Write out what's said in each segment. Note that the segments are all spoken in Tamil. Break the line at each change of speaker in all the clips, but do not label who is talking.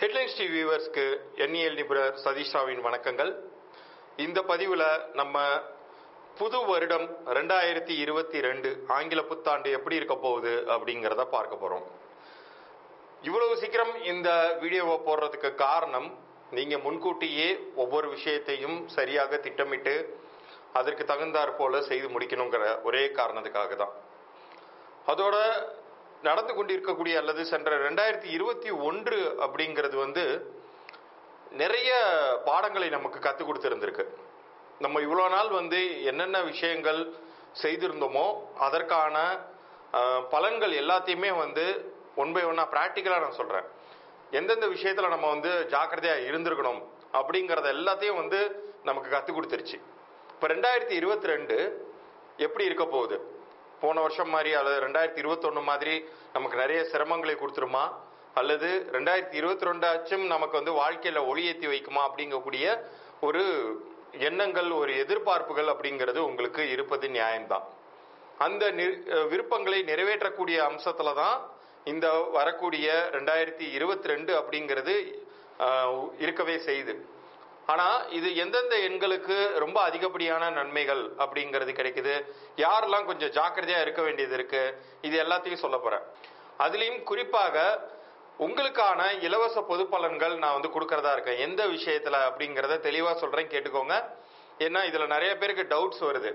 ஹெட்லைன்ஸ் டிவி வியூவர்ஸ்க்கு எண்ணியல் நிபுணர் சதீஷ் ராவின் வணக்கங்கள். இந்த பதிவில் நம்ம புது வருடம் 2022 ஆங்கில புத்தாண்டு எப்படி இருக்க போகுது அப்படிங்கிறத பார்க்க போகிறோம். இவ்வளவு சீக்கிரம் இந்த வீடியோவை போடுறதுக்கு காரணம், நீங்கள் முன்கூட்டியே ஒவ்வொரு விஷயத்தையும் சரியாக திட்டமிட்டு அதற்கு தகுந்தாற் போல செய்து முடிக்கணுங்கிற ஒரே காரணத்துக்காக தான். அதோட நடந்து கொண்டிருக்கக்கூடிய அல்லது சென்ற 2021 அப்படிங்கிறது நிறைய பாடங்களை நமக்கு கற்றுக் கொடுத்துருந்துருக்கு. நம்ம இவ்வளோ நாள் என்னென்ன விஷயங்கள் செய்திருந்தோமோ அதற்கான பலன்கள் எல்லாத்தையுமே ஒன் பை ஒன்னா ப்ராக்டிக்கலாக நான் சொல்கிறேன். எந்தெந்த விஷயத்தில் நம்ம ஜாக்கிரதையாக இருந்திருக்கணும் அப்படிங்கிறத எல்லாத்தையும் நமக்கு கற்றுக் கொடுத்துருச்சு. இப்போ 2022 எப்படி இருக்க போகுது? போன வருஷம் மாதிரி அல்லது 2021 மாதிரி நமக்கு நிறைய சிரமங்களை கொடுத்துருமா, அல்லது 2022 ஆச்சும் நமக்கு வாழ்க்கையில ஒளியேற்றி வைக்குமா அப்படிங்கக்கூடிய ஒரு எண்ணங்கள், ஒரு எதிர்பார்ப்புகள் அப்படிங்கிறது உங்களுக்கு இருப்பது நியாயம்தான். அந்த விருப்பங்களை நிறைவேற்றக்கூடிய அம்சத்துல தான் இந்த வரக்கூடிய 2022 அப்படிங்கிறது இருக்கவே செய்யுது. ஆனா இது எந்தெந்த எண்களுக்கு ரொம்ப அதிகப்படியான நன்மைகள் அப்படிங்கிறது கிடைக்குது, யாரெல்லாம் கொஞ்சம் ஜாக்கிரதையா இருக்க வேண்டியது இருக்கு, இது எல்லாத்தையும் சொல்ல போறேன். அதுலயும் குறிப்பாக உங்களுக்கான இலவச பொது பலன்கள் நான் கொடுக்கறதா இருக்கேன். எந்த விஷயத்துல அப்படிங்கிறத தெளிவா சொல்றேன், கேட்டுக்கோங்க. ஏன்னா இதுல நிறைய பேருக்கு டவுட்ஸ் வருது.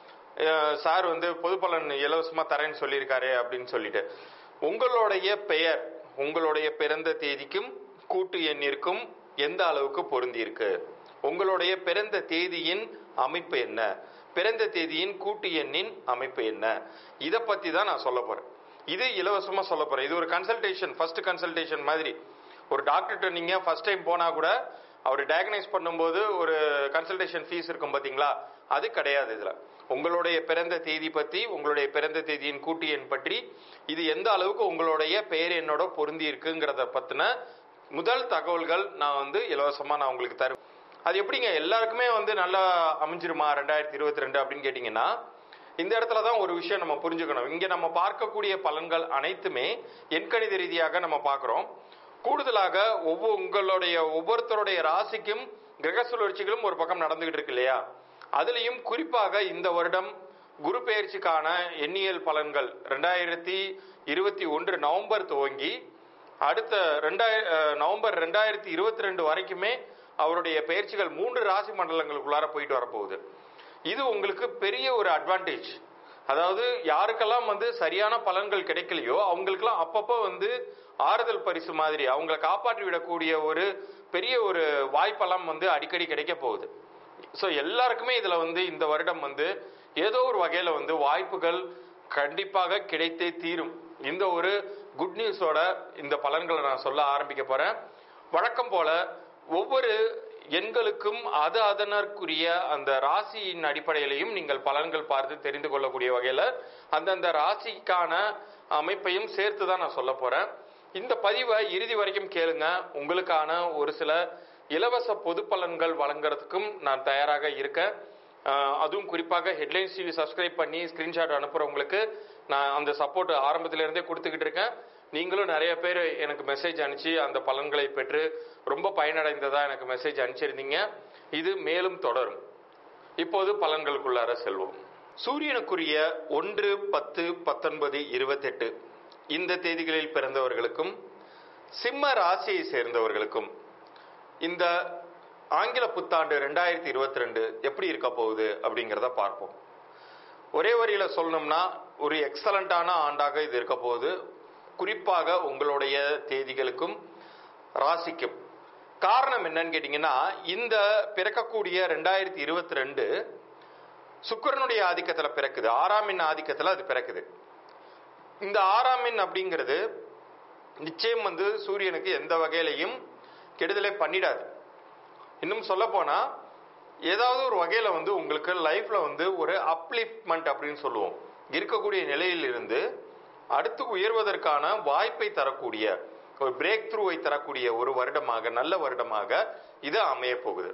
சார் பொது பலன் இலவசமா தரேன்னு சொல்லியிருக்காரு அப்படின்னு சொல்லிட்டு. உங்களுடைய பெயர், உங்களுடைய பிறந்த தேதிக்கும் கூட்டு எண்ணிற்கும் எந்த அளவுக்கு பொருந்தி இருக்கு, உங்களுடைய பிறந்த தேதியின் அமைப்பு என்ன, பிறந்த தேதியின் கூட்டு எண்ணின் அமைப்பு என்ன, இதை பத்தி தான் நான் சொல்ல போறேன். இது இலவசமா சொல்ல போறேன். இது ஒரு கன்சல்டேஷன், ஃபர்ஸ்ட் கன்சல்டேஷன் மாதிரி. ஒரு டாக்டர்கிட்ட நீங்க ஃபர்ஸ்ட் டைம் போனா கூட அவர் டயக்னைஸ் பண்ணும்போது ஒரு கன்சல்டேஷன் ஃபீஸ் இருக்கும் பாத்தீங்களா, அது கிடையாது. இதுல உங்களுடைய பிறந்த தேதி பத்தி, உங்களுடைய பிறந்த தேதியின் கூட்டு எண் பற்றி, இது எந்த அளவுக்கு உங்களுடைய பெயர் எண்ணோட பொருந்தி இருக்குங்கிறத பத்தின முதல் தகவல்கள் நான் இலவசமா நான் உங்களுக்கு தருவேன். அது எப்படிங்க எல்லாருக்குமே நல்லா அமைஞ்சிருமா 2022 அப்படின்னு கேட்டீங்கன்னா, இந்த இடத்துல தான் ஒரு விஷயம் நம்ம புரிஞ்சுக்கணும். இங்க நம்ம பார்க்கக்கூடிய பலன்கள் அனைத்துமே எண்கணித ரீதியாக நம்ம பார்க்கிறோம். கூடுதலாக உங்களுடைய ஒவ்வொருத்தருடைய ராசிக்கும் கிரக சுழற்சிகளும் ஒரு பக்கம் நடந்துகிட்டு இருக்கு இல்லையா. அதுலயும் குறிப்பாக இந்த வருடம் குரு பெயர்ச்சிக்கான எண்ணியல் பலன்கள் 2021 நவம்பர் துவங்கி அடுத்த நவம்பர் 2022 வரைக்குமே அவருடைய பயிற்சிகள் 3 ராசி மண்டலங்களுக்குள்ளார போயிட்டு வரப்போகுது. இது உங்களுக்கு பெரிய ஒரு அட்வான்டேஜ். அதாவது யாருக்கெல்லாம் சரியான பலன்கள் கிடைக்கலையோ அவங்களுக்கெல்லாம் அப்பப்போ ஆறுதல் பரிசு மாதிரி அவங்களை காப்பாற்றி விடக்கூடிய ஒரு பெரிய ஒரு வாய்ப்பெல்லாம் அடிக்கடி கிடைக்க போகுது. ஸோ எல்லாருக்குமே இதுல இந்த வருடம் ஏதோ ஒரு வகையில வாய்ப்புகள் கண்டிப்பாக கிடைத்தே தீரும். இந்த ஒரு குட் நியூஸோட இந்த பலன்களை நான் சொல்ல ஆரம்பிக்க போறேன். வழக்கம் போல ஒவ்வொரு எண்களுக்கும் அதற்குரிய அந்த ராசியின் அடிப்படையிலையும் நீங்கள் பலன்கள் பார்த்து தெரிந்து கொள்ளக்கூடிய வகையில அந்தந்த ராசிக்கான அமைப்பையும் சேர்த்து தான் நான் சொல்ல போறேன். இந்த பதிவை இறுதி வரைக்கும் கேளுங்க. உங்களுக்கான ஒரு சில இலவச பொது பலன்கள் வழங்குறதுக்கும் நான் தயாராக இருக்கேன். அதுவும் குறிப்பாக ஹெட்லைன்ஸ் டிவி சப்ஸ்கிரைப் பண்ணி ஸ்கிரீன்ஷாட் அனுப்புறவங்களுக்கு நான் அந்த சப்போர்ட் ஆரம்பத்திலிருந்தே கொடுத்துக்கிட்டு இருக்கேன். நீங்களும் நிறைய பேர் எனக்கு மெசேஜ் அனுப்பிச்சு அந்த பலன்களை பெற்று ரொம்ப பயனடைந்ததா எனக்கு மெசேஜ் அனுப்பிச்சிருந்தீங்க. இது மேலும் தொடரும். இப்போது பலன்களுக்குள்ளார செல்வோம். சூரியனுக்குரிய 1, 10, 19, 28 இந்த தேதிகளில் பிறந்தவர்களுக்கும் சிம்ம ராசியை சேர்ந்தவர்களுக்கும் இந்த ஆங்கில புத்தாண்டு 2022 எப்படி இருக்க போகுது அப்படிங்கிறத பார்ப்போம். ஒரே வரியில சொல்லணும்னா ஒரு எக்ஸலண்டான ஆண்டாக இது இருக்க போகுது. குறிப்பாக உங்களுடைய தேதிகளுக்கும் ராசிக்கும். காரணம் என்னன்னு கேட்டீங்கன்னா, இந்த பிறக்கக்கூடிய 2022 சுக்கிரனுடைய ஆதிக்கத்துல பிறக்குது. 6ஆம் எண் ஆதிக்கத்துல அது பிறக்குது. இந்த 6ஆம் எண் அப்படிங்கிறது நிச்சயம் சூரியனுக்கு எந்த வகையிலையும் கெடுதலை பண்ணிடாது. இன்னும் சொல்ல போனா ஏதாவது ஒரு வகையில உங்களுக்கு லைஃப்ல ஒரு அப்லிஃப்ட்மெண்ட் அப்படின்னு சொல்லுவோம். இருக்கக்கூடிய நிலையில் இருந்து அடுத்து உயர்வதற்கான வாய்ப்பை தரக்கூடிய, ஒரு பிரேக் த்ரூவை தரக்கூடிய ஒரு வருடமாக, நல்ல வருடமாக இது அமைய போகுது.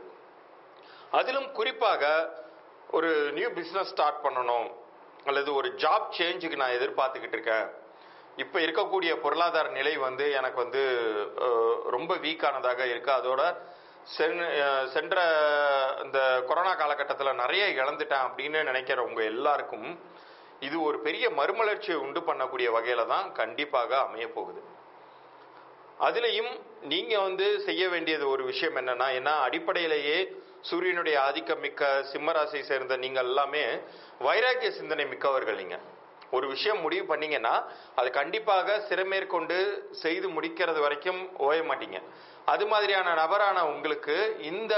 அதிலும் குறிப்பாக ஒரு நியூ பிசினஸ் ஸ்டார்ட் பண்ணணும் அல்லது ஒரு ஜாப் சேஞ்சுக்கு நான் எதிர்பார்த்துக்கிட்டு இருக்கேன், இப்ப இருக்கக்கூடிய பொருளாதார நிலை வந்து எனக்கு வந்து ரொம்ப வீக்கானதாக இருக்கு. அதோட சென்ற இந்த கொரோனா காலகட்டத்தில் நிறைய இழந்துட்டேன் அப்படின்னு நினைக்கிறவங்க எல்லாருக்கும் இது ஒரு பெரிய மறுமலர்ச்சியை உண்டு பண்ணக்கூடிய வகையில தான் கண்டிப்பாக அமைய போகுது. அதுலயும் நீங்க வந்து செய்ய வேண்டியது ஒரு விஷயம் என்னன்னா, ஏன்னா அடிப்படையிலேயே சூரியனுடைய ஆதிக்கம் மிக்க சிம்மராசியை சேர்ந்த நீங்க எல்லாமே வைராக்கிய சிந்தனை மிக்கவர்கள். நீங்க ஒரு விஷயம் முடிவு பண்ணீங்கன்னா அது கண்டிப்பாக சிறமேற்கொண்டு செய்து முடிக்கிறது வரைக்கும் ஓய மாட்டீங்க. அது மாதிரியான நபரான உங்களுக்கு இந்த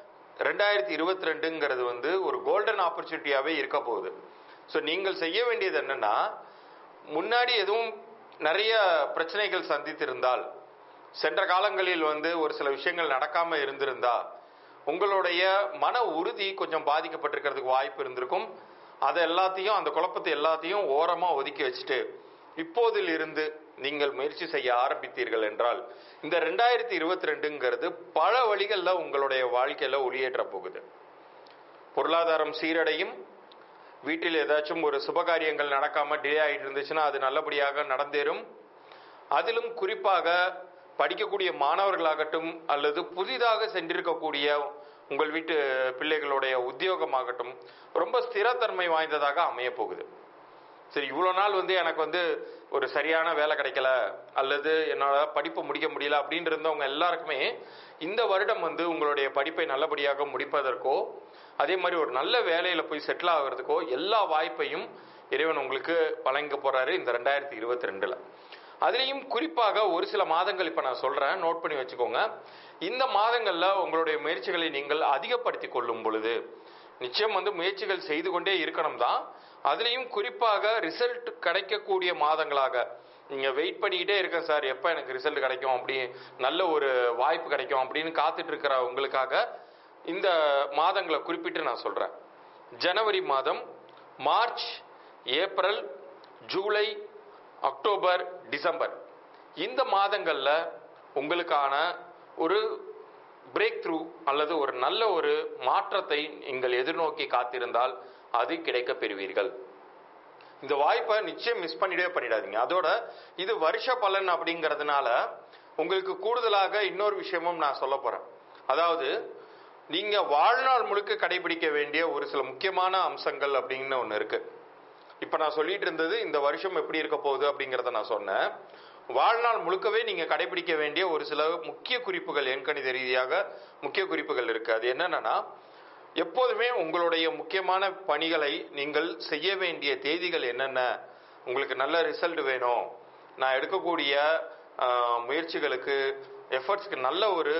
2022ங்கிறது வந்து ஒரு கோல்டன் ஆப்பர்ச்சுனிட்டியாவே இருக்க போகுது. ஸோ நீங்கள் செய்ய வேண்டியது என்னன்னா, முன்னாடி எதுவும் நிறைய பிரச்சனைகள் சந்தித்திருந்தால், சென்ற காலங்களில் வந்து ஒரு சில விஷயங்கள் நடக்காம இருந்திருந்தா உங்களுடைய மன உறுதி கொஞ்சம் பாதிக்கப்பட்டிருக்கிறதுக்கு வாய்ப்பு இருந்திருக்கும். அதை எல்லாத்தையும், அந்த குழப்பத்தை எல்லாத்தையும் ஓரமா ஒதுக்கி வச்சுட்டு இப்போதில் இருந்து நீங்கள் முயற்சி செய்ய ஆரம்பித்தீர்கள் என்றால் இந்த 2022ங்கிறது பல வழிகள்ல உங்களுடைய வாழ்க்கையில ஒளியேற்ற போகுது. பொருளாதாரம் சீரடையும். வீட்டில் ஏதாச்சும் ஒரு சுபகாரியங்கள் நடக்காம டிலே ஆகிட்டு இருந்துச்சுன்னா அது நல்லபடியாக நடந்தேறும். அதிலும் குறிப்பாக படிக்கக்கூடிய மாணவர்களாகட்டும் அல்லது புதிதாக சென்றிருக்கக்கூடிய உங்கள் வீட்டு பிள்ளைகளுடைய உத்தியோகமாகட்டும் ரொம்ப ஸ்திரத்தன்மை வாய்ந்ததாக அமைய போகுது. சரி, இவ்வளோ நாள் வந்து எனக்கு வந்து ஒரு சரியான வேலை கிடைக்கல அல்லது என்னால் படிப்பு முடிக்க முடியல அப்படின்னு இருந்தவங்க எல்லாருக்குமே இந்த வருடம் வந்து உங்களுடைய படிப்பை நல்லபடியாக முடிப்பதற்கோ அதே மாதிரி ஒரு நல்ல வேலையில போய் செட்டில் ஆகிறதுக்கோ எல்லா வாய்ப்பையும் இறைவன் உங்களுக்கு வழங்க போறாரு இந்த 2022ல. அதுலேயும் குறிப்பாக ஒரு சில மாதங்கள் இப்ப நான் சொல்றேன், நோட் பண்ணி வச்சுக்கோங்க. இந்த மாதங்கள்ல உங்களுடைய முயற்சிகளை நீங்கள் அதிகப்படுத்தி கொள்ளும் பொழுது நிச்சயம் வந்து முயற்சிகள் செய்து கொண்டே இருக்கணும் தான். அதுலேயும் குறிப்பாக ரிசல்ட் கிடைக்கக்கூடிய மாதங்களாக நீங்க வெயிட் பண்ணிக்கிட்டே இருக்க சார், எப்ப எனக்கு ரிசல்ட் கிடைக்கும், அப்படி நல்ல ஒரு வாய்ப்பு கிடைக்கும் அப்படின்னு காத்துட்டு இருக்கிற உங்களுக்காக இந்த மாதங்களை குறிப்பிட்டு நான் சொல்றேன். ஜனவரி மாதம், March, April, July, October, December இந்த மாதங்கள்ல உங்களுக்கான ஒரு பிரேக் த்ரூ அல்லது ஒரு நல்ல ஒரு மாற்றத்தை நீங்கள் எதிர்நோக்கி காத்திருந்தால் அது கிடைக்க பெறுவீர்கள். இந்த வாய்ப்பை நிச்சயம் மிஸ் பண்ணிடாதீங்க. அதோட இது வருஷ பலன் அப்படிங்கிறதுனால உங்களுக்கு கூடுதலாக இன்னொரு விஷயமும் நான் சொல்ல போறேன். அதாவது நீங்க வாழ்நாள் முழுக்க கடைபிடிக்க வேண்டிய ஒரு சில முக்கியமான அம்சங்கள் அப்படின்னு ஒன்று இருக்கு. இப்ப நான் சொல்லிட்டு இருந்தது இந்த வருஷம் எப்படி இருக்க போகுது அப்படிங்கிறத நான் சொன்னேன். வாழ்நாள் முழுக்கவே நீங்க கடைபிடிக்க வேண்டிய ஒரு சில முக்கிய குறிப்புகள், எண்கணித ரீதியாக முக்கிய குறிப்புகள் இருக்கு. அது என்னன்னா, எப்போதுமே உங்களுடைய முக்கியமான பணிகளை நீங்கள் செய்ய வேண்டிய தேதிகள் என்னென்ன, உங்களுக்கு நல்ல ரிசல்ட் வேணும், நான் எடுக்கக்கூடிய முயற்சிகளுக்கு எஃபர்ட்ஸ்க்கு நல்ல ஒரு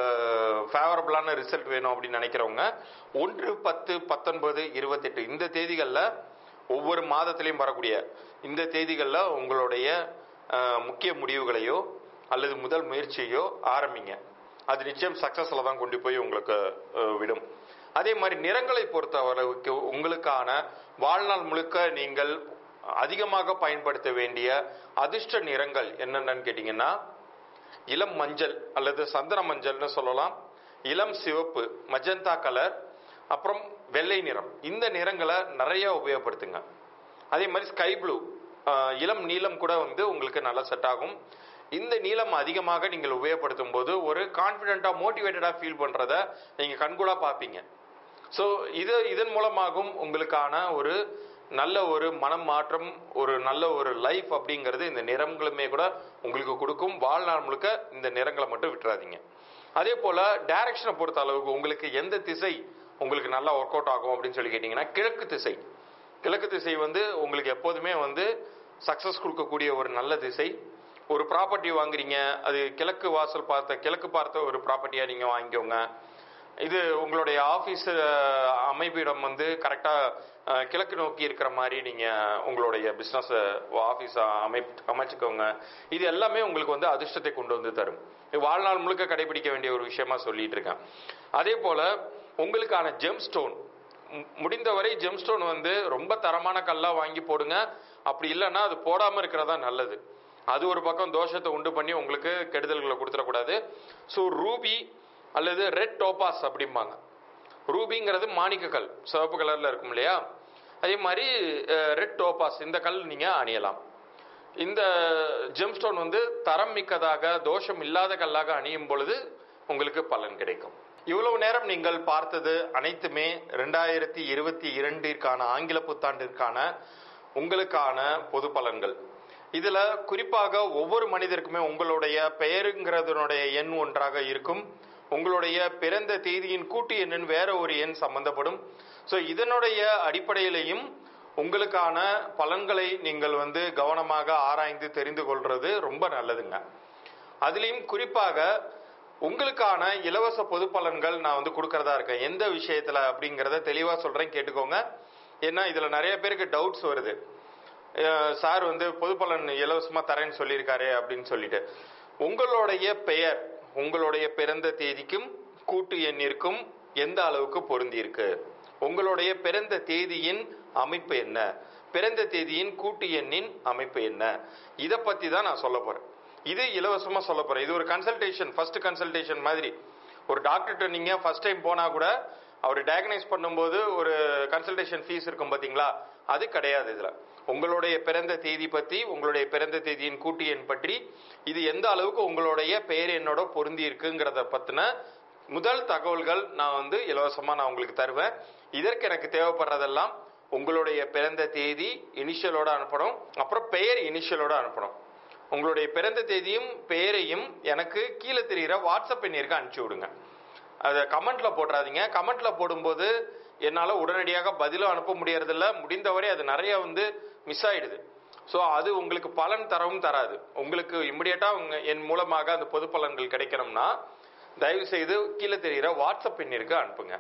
ஃபேவரபிளான ரிசல்ட் வேணும் அப்படின்னு நினைக்கிறவங்க 1, 10, 19, 28 இந்த தேதிகளில் ஒவ்வொரு மாதத்திலையும் வரக்கூடிய இந்த தேதிகளில் உங்களுடைய முக்கிய முடிவுகளையோ அல்லது முதல் முயற்சியோ ஆரம்பிங்க. அது நிச்சயம் சக்சஸ்ல தான் கொண்டு போய் உங்களுக்கு விடும். அதே மாதிரி நிறங்களை பொறுத்தவரைக்கு உங்களுக்கான வாழ்நாள் முழுக்க நீங்கள் அதிகமாக பயன்படுத்த வேண்டிய அதிர்ஷ்ட நிறங்கள் என்னென்னு கேட்டீங்கன்னா, இளம் மஞ்சள் அல்லது சந்தன மஞ்சள்னு சொல்லலாம், இளம் சிவப்பு மஜந்தா கலர், அப்புறம் வெள்ளை நிறம். இந்த நிறங்களை நிறைய உபயோகப்படுத்துங்க. அதே மாதிரி ஸ்கை ப்ளூ, இளம் நீலம் கூட வந்து உங்களுக்கு நல்லா செட் ஆகும். இந்த நீளம் அதிகமாக நீங்கள் உபயோகப்படுத்தும் போது ஒரு கான்ஃபிடென்ட்டா மோட்டிவேட்டடா ஃபீல் பண்றத நீங்க கண்கூடா பார்ப்பீங்க. ஸோ இதன் மூலமாகவும் உங்களுக்கான ஒரு நல்ல ஒரு மனம் மாற்றம், ஒரு நல்ல ஒரு லைஃப் அப்படிங்கிறது இந்த நிறங்களுமே கூட உங்களுக்கு கொடுக்கும். வாழ்நாள் முழுக்க இந்த நிறங்களை மட்டும் விட்டுறாதீங்க. அதே போல டைரக்ஷனை பொறுத்த அளவுக்கு உங்களுக்கு எந்த திசை உங்களுக்கு நல்லா ஒர்க் அவுட் ஆகும் அப்படின்னு சொல்லி கேட்டீங்கன்னா, கிழக்கு திசை. கிழக்கு திசை வந்து உங்களுக்கு எப்போதுமே வந்து சக்சஸ் கொடுக்கக்கூடிய ஒரு நல்ல திசை. ஒரு ப்ராப்பர்ட்டி வாங்குறீங்க, அது கிழக்கு வாசல் கிழக்கு பார்த்த ஒரு ப்ராப்பர்ட்டியா நீங்க வாங்கிக்கோங்க. இது உங்களுடைய ஆபீஸ் அமைப்பிடம் வந்து கரெக்டா கிழக்கு நோக்கி இருக்கிற மாதிரி நீங்க உங்களுடைய பிசினஸ் ஆபீஸ் அமைச்சுக்கோங்க. இது எல்லாமே உங்களுக்கு வந்து அதிர்ஷ்டத்தை கொண்டு வந்து தரும். வாழ்நாள் முழுக்க கடைபிடிக்க வேண்டிய ஒரு விஷயமா சொல்லிட்டு இருக்கேன். அதே போல உங்களுக்கான ஜெம்ஸ்டோன், முடிந்தவரை ஜெம்ஸ்டோன் வந்து ரொம்ப தரமான கல்லா வாங்கி போடுங்க. அப்படி இல்லைன்னா அது போடாம இருக்கிறதா நல்லது. அது ஒரு பக்கம் தோஷத்தை உண்டு பண்ணி உங்களுக்கு கெடுதல்களை கொடுத்துடக்கூடாது. ஸோ ரூபி அல்லது ரெட் டோபாஸ் அப்படிம்பாங்க. ரூபிங்கிறது மாணிக்க கல், சிவப்பு கலர்ல இருக்கும் இல்லையா, அதே மாதிரி ரெட் டோபாஸ் இந்த கல் நீங்க அணியலாம். இந்த ஜெம்ஸ்டோன் வந்து தரம் மிக்கதாக தோஷம் இல்லாத கல்லாக அணியும் பொழுது உங்களுக்கு பலன் கிடைக்கும். இவ்வளவு நேரம் நீங்கள் பார்த்தது அனைத்துமே 2022 ஆங்கில புத்தாண்டிற்கான உங்களுக்கான பொது பலன்கள். இதுல குறிப்பாக ஒவ்வொரு மனிதருக்குமே உங்களுடைய பெயருங்கிறதுனுடைய எண் ஒன்றாக இருக்கும். உங்களுடைய பிறந்த தேதியின் கூட்டு எண்ணின் வேற ஒரு எண் சம்பந்தப்படும். ஸோ இதனுடைய அடிப்படையிலையும் உங்களுக்கான பலன்களை நீங்கள் வந்து கவனமாக ஆராய்ந்து தெரிந்து கொள்றது ரொம்ப நல்லதுங்க. அதுலேயும் குறிப்பாக உங்களுக்கான இலவச பொது பலன்கள் நான் வந்து கொடுக்கறதா இருக்கேன். எந்த விஷயத்துல அப்படிங்கிறத தெளிவா சொல்றேன், கேட்டுக்கோங்க. ஏன்னா இதுல நிறைய பேருக்கு டவுட்ஸ் வருது. சார் வந்து பொது பலன் இலவசமா தரேன்னு சொல்லியிருக்காரு அப்படின்னு சொல்லிட்டு. உங்களுடைய பெயர் உங்களுடைய பிறந்த தேதிக்கும் கூட்டு எண்ணிற்கும் எந்த அளவுக்கு பொருந்தி இருக்கு, உங்களுடைய பிறந்த தேதியின் அமைப்பு என்ன, பிறந்த தேதியின் கூட்டு எண்ணின் அமைப்பு என்ன, இதை பத்தி தான் நான் சொல்ல போறேன். இது இலவசமா சொல்ல போறேன். இது ஒரு கன்சல்டேஷன், ஃபர்ஸ்ட் கன்சல்டேஷன் மாதிரி. ஒரு டாக்டர்கிட்ட நீங்க ஃபர்ஸ்ட் டைம் போனா கூட அவர் டயக்னைஸ் பண்ணும்போது ஒரு கன்சல்டேஷன் ஃபீஸ் இருக்கும் பாத்தீங்களா, அது கிடையாது. இதுல உங்களுடைய பிறந்த தேதி பத்தி, உங்களுடைய பிறந்த தேதியின் கூட்டு எண் பற்றி, இது எந்த அளவுக்கு உங்களுடைய பெயர் எண்ணோட பொருந்தி இருக்குங்கிறத பத்தின முதல் தகவல்கள் நான் வந்து இலவசமா நான் உங்களுக்கு தருவேன். இதற்கு எனக்கு தேவைப்படுறதெல்லாம் உங்களுடைய பிறந்த தேதி இனிஷியலோட அனுப்பணும், அப்புறம் பெயர் இனிஷியலோட அனுப்பணும். உங்களுடைய பிறந்த தேதியும் பெயரையும் எனக்கு கீழே தெரிகிற வாட்ஸ்அப் எண்ணிற்கு அனுப்பிச்சு விடுங்க. அதை கமெண்ட்ல போடுறாதீங்க. கமெண்ட்ல போடும்போது என்னால் உடனடியாக பதிலும் அனுப்ப முடியறதில்ல, முடிந்தவரை அது நிறைய வந்து மிஸ் ஆயிடுது. ஸோ அது உங்களுக்கு பலன் தரவும் தராது. உங்களுக்கு இம்மிடியட்டா என் மூலமாக அந்த பொது பலன்கள் கிடைக்கணும்னா தயவு செய்து கீழே தெரிகிற வாட்ஸ்அப் எண்ணிற்கு அனுப்புங்க.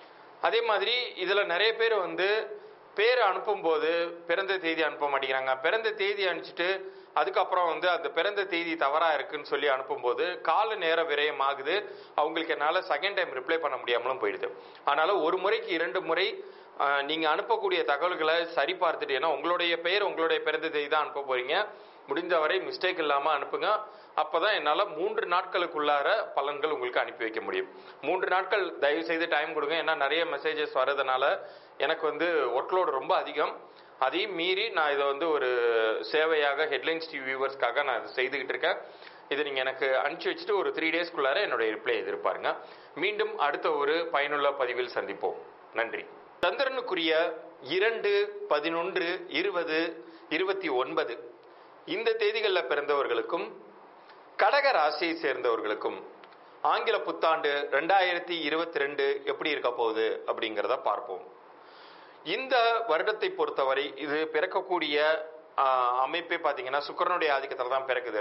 அதே மாதிரி இதுல நிறைய பேர் வந்து பேர் அனுப்பும் போது பிறந்த தேதி அனுப்ப மாட்டேங்கிறாங்க. பிறந்த தேதி அனுப்பிச்சிட்டு அதுக்கப்புறம் வந்து அந்த பிறந்த தேதி தவறா இருக்குன்னு சொல்லி அனுப்பும்போது கால நேர விரயம் ஆகுது. அவங்களுக்கு என்னால செகண்ட் டைம் ரிப்ளை பண்ண முடியாமலும் போயிடுது. அதனால ஒரு முறைக்கு 2 முறை நீங்க அனுப்பக்கூடிய தகவல்களை சரி பார்த்துட்டு, ஏன்னா உங்களுடைய பெயர் உங்களுடைய பிறந்த தேதி தான் அனுப்ப போறீங்க, முடிந்தவரை மிஸ்டேக் இல்லாம அனுப்புங்க. அப்பதான் என்னால 3 நாட்களுக்குள்ளார பலன்கள் உங்களுக்கு அனுப்பி வைக்க முடியும். 3 நாட்கள் தயவு செய்து டைம் கொடுங்க. ஏன்னா நிறைய மெசேஜஸ் வர்றதுனால எனக்கு வந்து ஒர்க்லோடு ரொம்ப அதிகம். அதையும் மீறி நான் இதை வந்து ஒரு சேவையாக ஹெட்லைன்ஸ் டிவி வியூவர்ஸ்க்காக நான் இதை செய்துகிட்டு இருக்கேன். இதை நீங்க எனக்கு அனுப்பிச்சு வச்சுட்டு ஒரு 3 டேஸ்க்குள்ளார என்னுடைய ரிப்ளை எதிர்பாருங்க. மீண்டும் அடுத்த ஒரு பயனுள்ள பதிவில் சந்திப்போம். நன்றி. சந்திரனுக்குரிய 2, 11, 20, 29 இந்த தேதிகளில் பிறந்தவர்களுக்கும் கடக ராசியை சேர்ந்தவர்களுக்கும் ஆங்கில புத்தாண்டு 2022 எப்படி இருக்க போகுது அப்படிங்கிறத பார்ப்போம். இந்த வருடத்தை பொறுத்தவரை இது பிறக்கக்கூடிய அமைப்பே பார்த்தீங்கன்னா சுக்கிரனுடைய ஆதிக்கத்தில் தான் பிறக்குது.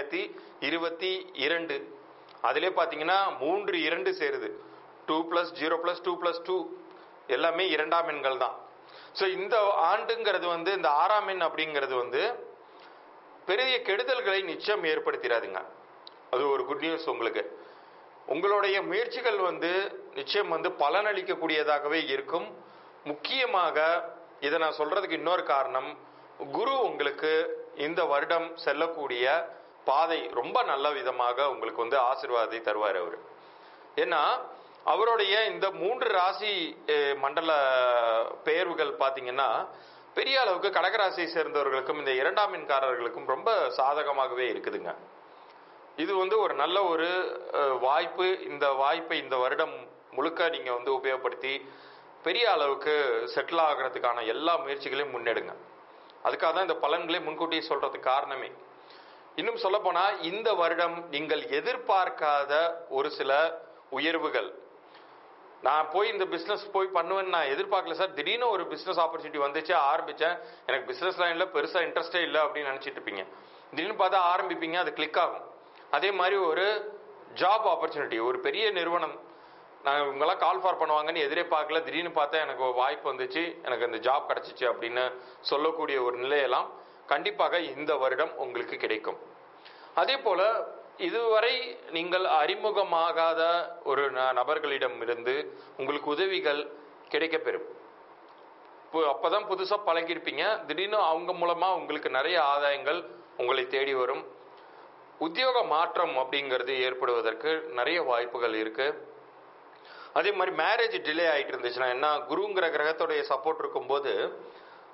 2022 அதிலே பார்த்தீங்கன்னா 3 2 சேருது. 2 + 0 + 2 + 2 எல்லாமே 2ஆம் எண்கள் தான். ஸோ இந்த ஆண்டுங்கிறது வந்து இந்த 6ஆம் எண் அப்படிங்கிறது வந்து பெரிய கெடுதல்களை நிச்சயம் ஏற்படுத்திடாதுங்க. அது ஒரு குட் நியூஸ் உங்களுக்கு. உங்களுடைய முயற்சிகள் வந்து நிச்சயம் வந்து பலனளிக்கக்கூடியதாகவே இருக்கும். முக்கியமாக இதை நான் சொல்றதுக்கு இன்னொரு காரணம், குரு உங்களுக்கு இந்த வருடம் செல்லக்கூடிய பாதை ரொம்ப நல்ல விதமாக உங்களுக்கு வந்து ஆசீர்வாதத்தை தருவார் அவர். ஏன்னா அவருடைய இந்த 3 ராசி மண்டல பெயர்வுகள் பார்த்தீங்கன்னா பெரிய அளவுக்கு கடகராசியை சேர்ந்தவர்களுக்கும் இந்த 2ஆம் எண்காரர்களுக்கும் ரொம்ப சாதகமாகவே இருக்குதுங்க. இது வந்து ஒரு நல்ல ஒரு வாய்ப்பு. இந்த வாய்ப்பை இந்த வருடம் முழுக்க நீங்க வந்து உபயோகப்படுத்தி பெரிய அளவுக்கு செட்டில் ஆகிறதுக்கான எல்லா முயற்சிகளையும் முன்னெடுங்க. அதுக்காக தான் இந்த பலன்களை முன்கூட்டியே சொல்றதுக்கு காரணமே. இன்னும் சொல்ல போனா இந்த வருடம் நீங்கள் எதிர்பார்க்காத ஒரு சில உயர்வுகள், நான் போய் இந்த பிசினஸ் போய் பண்ணுவேன்னு நான் எதிர்பார்க்கல சார், திடீர்னு ஒரு பிசினஸ் ஆப்பர்ச்சுனிட்டி வந்துச்சு, ஆரம்பிச்சேன், எனக்கு பிசினஸ் லைன்ல பெருசா இன்ட்ரெஸ்டே இல்லை அப்படின்னு நினைச்சிட்டு இருப்பீங்க. திடீர்னு பார்த்தா ஆரம்பிப்பீங்க, அது கிளிக் ஆகும். அதே மாதிரி ஒரு ஜாப் ஆப்பர்ச்சுனிட்டி, ஒரு பெரிய நிறுவனம் நான் இவங்கெல்லாம் கால் ஃபார் பண்ணுவாங்கன்னு எதிரே பார்க்கல, திடீர்னு பார்த்தா எனக்கு ஒரு வாய்ப்பு வந்துச்சு, எனக்கு அந்த ஜாப் கிடைச்சிச்சு அப்படின்னு சொல்லக்கூடிய ஒரு நிலையெல்லாம் கண்டிப்பாக இந்த வருடம் உங்களுக்கு கிடைக்கும். அதே போல இதுவரை நீங்கள் அறிமுகமாகாத ஒரு நபர்களிடம் இருந்து உங்களுக்கு உதவிகள் கிடைக்கப்பெறும். அப்பதான் புதுசா பழகிருப்பீங்க, திடீர்னு அவங்க மூலமா உங்களுக்கு நிறைய ஆதாயங்கள் உங்களை தேடி வரும். உத்தியோக மாற்றம் அப்படிங்கிறது ஏற்படுவதற்கு நிறைய வாய்ப்புகள் இருக்கு. அதே மாதிரி மேரேஜ் டிலே ஆகிட்டு இருந்துச்சுன்னா, என்ன குருங்கிற கிரகத்துடைய சப்போர்ட் இருக்கும்போது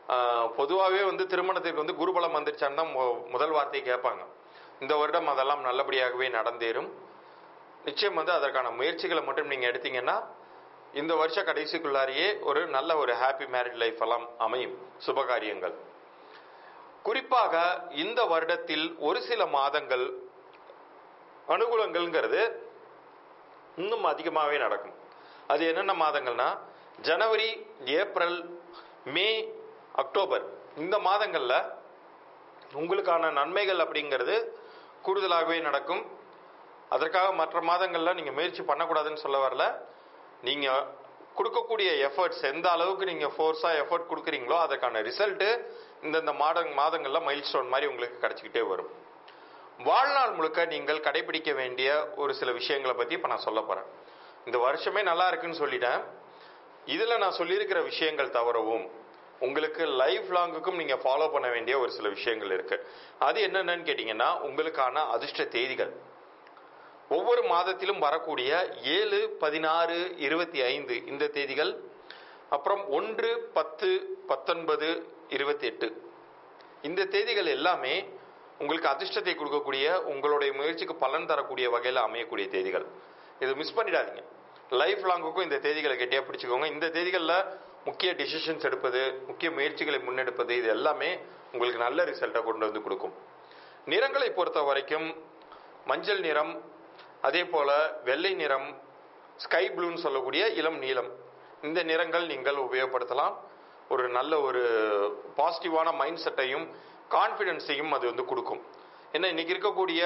பொதுவாகவே வந்து திருமணத்திற்கு வந்து குருபலம் வந்துருச்சான்னு தான் முதல் வார்த்தையை கேட்பாங்க. இந்த வருடம் அதெல்லாம் நல்லபடியாகவே நடந்தேறும். நிச்சயம் வந்து அதற்கான முயற்சிகளை மட்டும் நீங்கள் எடுத்தீங்கன்னா இந்த வருஷ கடைசிக்குள்ளாரியே ஒரு நல்ல ஒரு ஹாப்பி மேரிட் லைஃப் எல்லாம் அமையும், சுபகாரியங்கள். குறிப்பாக இந்த வருடத்தில் ஒரு சில மாதங்கள் அனுகூலங்கள்ங்கிறது இன்னும் அதிகமாகவே நடக்கும். அது என்னென்ன மாதங்கள்னா ஜனவரி, ஏப்ரல், மே, அக்டோபர் இந்த மாதங்கள்ல உங்களுக்கான நன்மைகள் அப்படிங்கிறது கூடுதலாகவே நடக்கும். அதற்காக மற்ற மாதங்கள்ல நீங்க முயற்சி பண்ணக்கூடாதுன்னு சொல்ல வரல. நீங்க கொடுக்கக்கூடிய எஃபர்ட்ஸ் எந்த அளவுக்கு நீங்க ஃபோர்ஸா எஃபர்ட் கொடுக்குறீங்களோ அதற்கான ரிசல்ட் இந்த மாதங்கள்ல மைல்ஸ்டோன் மாதிரி உங்களுக்கு கிடைச்சிக்கிட்டே வரும். வாழ்நாள் முழுக்க நீங்கள் கடைபிடிக்க வேண்டிய ஒரு சில விஷயங்களை பத்தி இப்ப நான் சொல்ல போறேன். இந்த வருஷமே நல்லா இருக்குன்னு சொல்லிட்டேன். இதுல நான் சொல்லியிருக்கிற விஷயங்கள் தவிரவும் உங்களுக்கு லைஃப் லாங்குக்கும் நீங்க ஃபாலோ பண்ண வேண்டிய ஒரு சில விஷயங்கள் இருக்கு. அது என்னென்னு கேட்டீங்கன்னா உங்களுக்கான அதிர்ஷ்ட தேதிகள். ஒவ்வொரு மாதத்திலும் வரக்கூடிய 7, 16, 25 இந்த தேதிகள், அப்புறம் 1, 10, 19, 28 இந்த தேதிகள் எல்லாமே உங்களுக்கு அதிர்ஷ்டத்தை கொடுக்கக்கூடிய, உங்களுடைய முயற்சிக்கு பலன் தரக்கூடிய வகையில் அமையக்கூடிய தேதிகள். இது மிஸ் பண்ணிடாதீங்க. லைஃப் லாங்குக்கும் இந்த தேதிகளை கெட்டியா பிடிச்சுக்கோங்க. இந்த தேதிகளில் முக்கிய டிசிஷன்ஸ் எடுப்பது, முக்கிய முயற்சிகளை முன்னெடுப்பது, இது எல்லாமே உங்களுக்கு நல்ல ரிசல்ட்டை கொண்டு வந்து கொடுக்கும். நிறங்களை பொறுத்த வரைக்கும் மஞ்சள் நிறம், அதே போல வெள்ளை நிறம், ஸ்கை ப்ளூன்னு சொல்லக்கூடிய இளம் நீலம், இந்த நிறங்கள் நீங்கள் உபயோகப்படுத்தலாம். ஒரு நல்ல ஒரு பாசிட்டிவான மைண்ட் செட்டையும் கான்ஃபிடென்ஸையும் அது வந்து கொடுக்கும். ஏன்னா இன்னைக்கு இருக்கக்கூடிய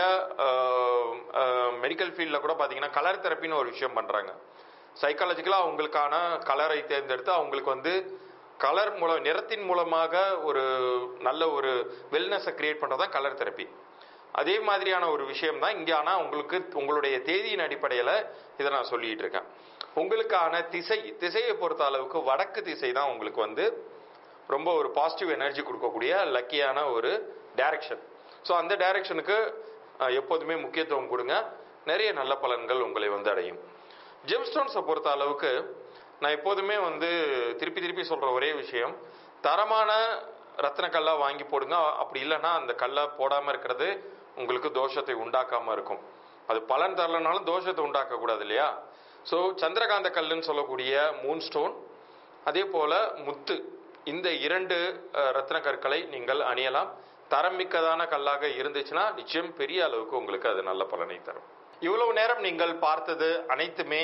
மெடிக்கல் ஃபீல்டில் கூட பார்த்தீங்கன்னா கலர் தெரப்பின்னு ஒரு விஷயம் பண்ணுறாங்க. சைக்காலஜிக்கலாக அவங்களுக்கான கலரை தேர்ந்தெடுத்து அவங்களுக்கு வந்து கலர் மூலம், நிறத்தின் மூலமாக ஒரு நல்ல ஒரு வெல்னஸை கிரியேட் பண்ணுறது தான் கலர் தெரப்பி. அதே மாதிரியான ஒரு விஷயம் தான் இங்கே. ஆனால் உங்களுக்கு உங்களுடைய தேதியின் அடிப்படையில் இதை நான் சொல்லிட்டு இருக்கேன். உங்களுக்கான திசையை பொறுத்த அளவுக்கு வடக்கு திசை தான் உங்களுக்கு வந்து ரொம்ப ஒரு பாசிட்டிவ் எனர்ஜி கொடுக்கக்கூடிய லக்கியான ஒரு டைரக்ஷன். ஸோ அந்த டைரக்ஷனுக்கு எப்போதுமே முக்கியத்துவம் கொடுங்க. நிறைய நல்ல பலன்கள் உங்களை வந்து அடையும். ஜெம்ஸ்டோன்ஸை பொறுத்த அளவுக்கு நான் எப்போதுமே வந்து திருப்பி சொல்ற ஒரே விஷயம், தரமான ரத்தின கல்லா வாங்கி போடுங்க. அப்படி இல்லைன்னா அந்த கல்லை போடாமல் இருக்கிறது உங்களுக்கு தோஷத்தை உண்டாக்காம இருக்கும். அது பலன் தரலனாலும் தோஷத்தை உண்டாக்க கூடாது இல்லையா? ஸோ சந்திரகாந்த கல்லுன்னு சொல்லக்கூடிய மூன் ஸ்டோன், அதே போல முத்து, இந்த 2 ரத்தின கற்களை நீங்கள் அணியலாம். தரம் மிக்கதான கல்லாக இருந்துச்சுன்னா நிச்சயம் பெரிய அளவுக்கு உங்களுக்கு அது நல்ல பலனை தரும். இவ்வளவு நேரம் நீங்கள் பார்த்தது அனைத்துமே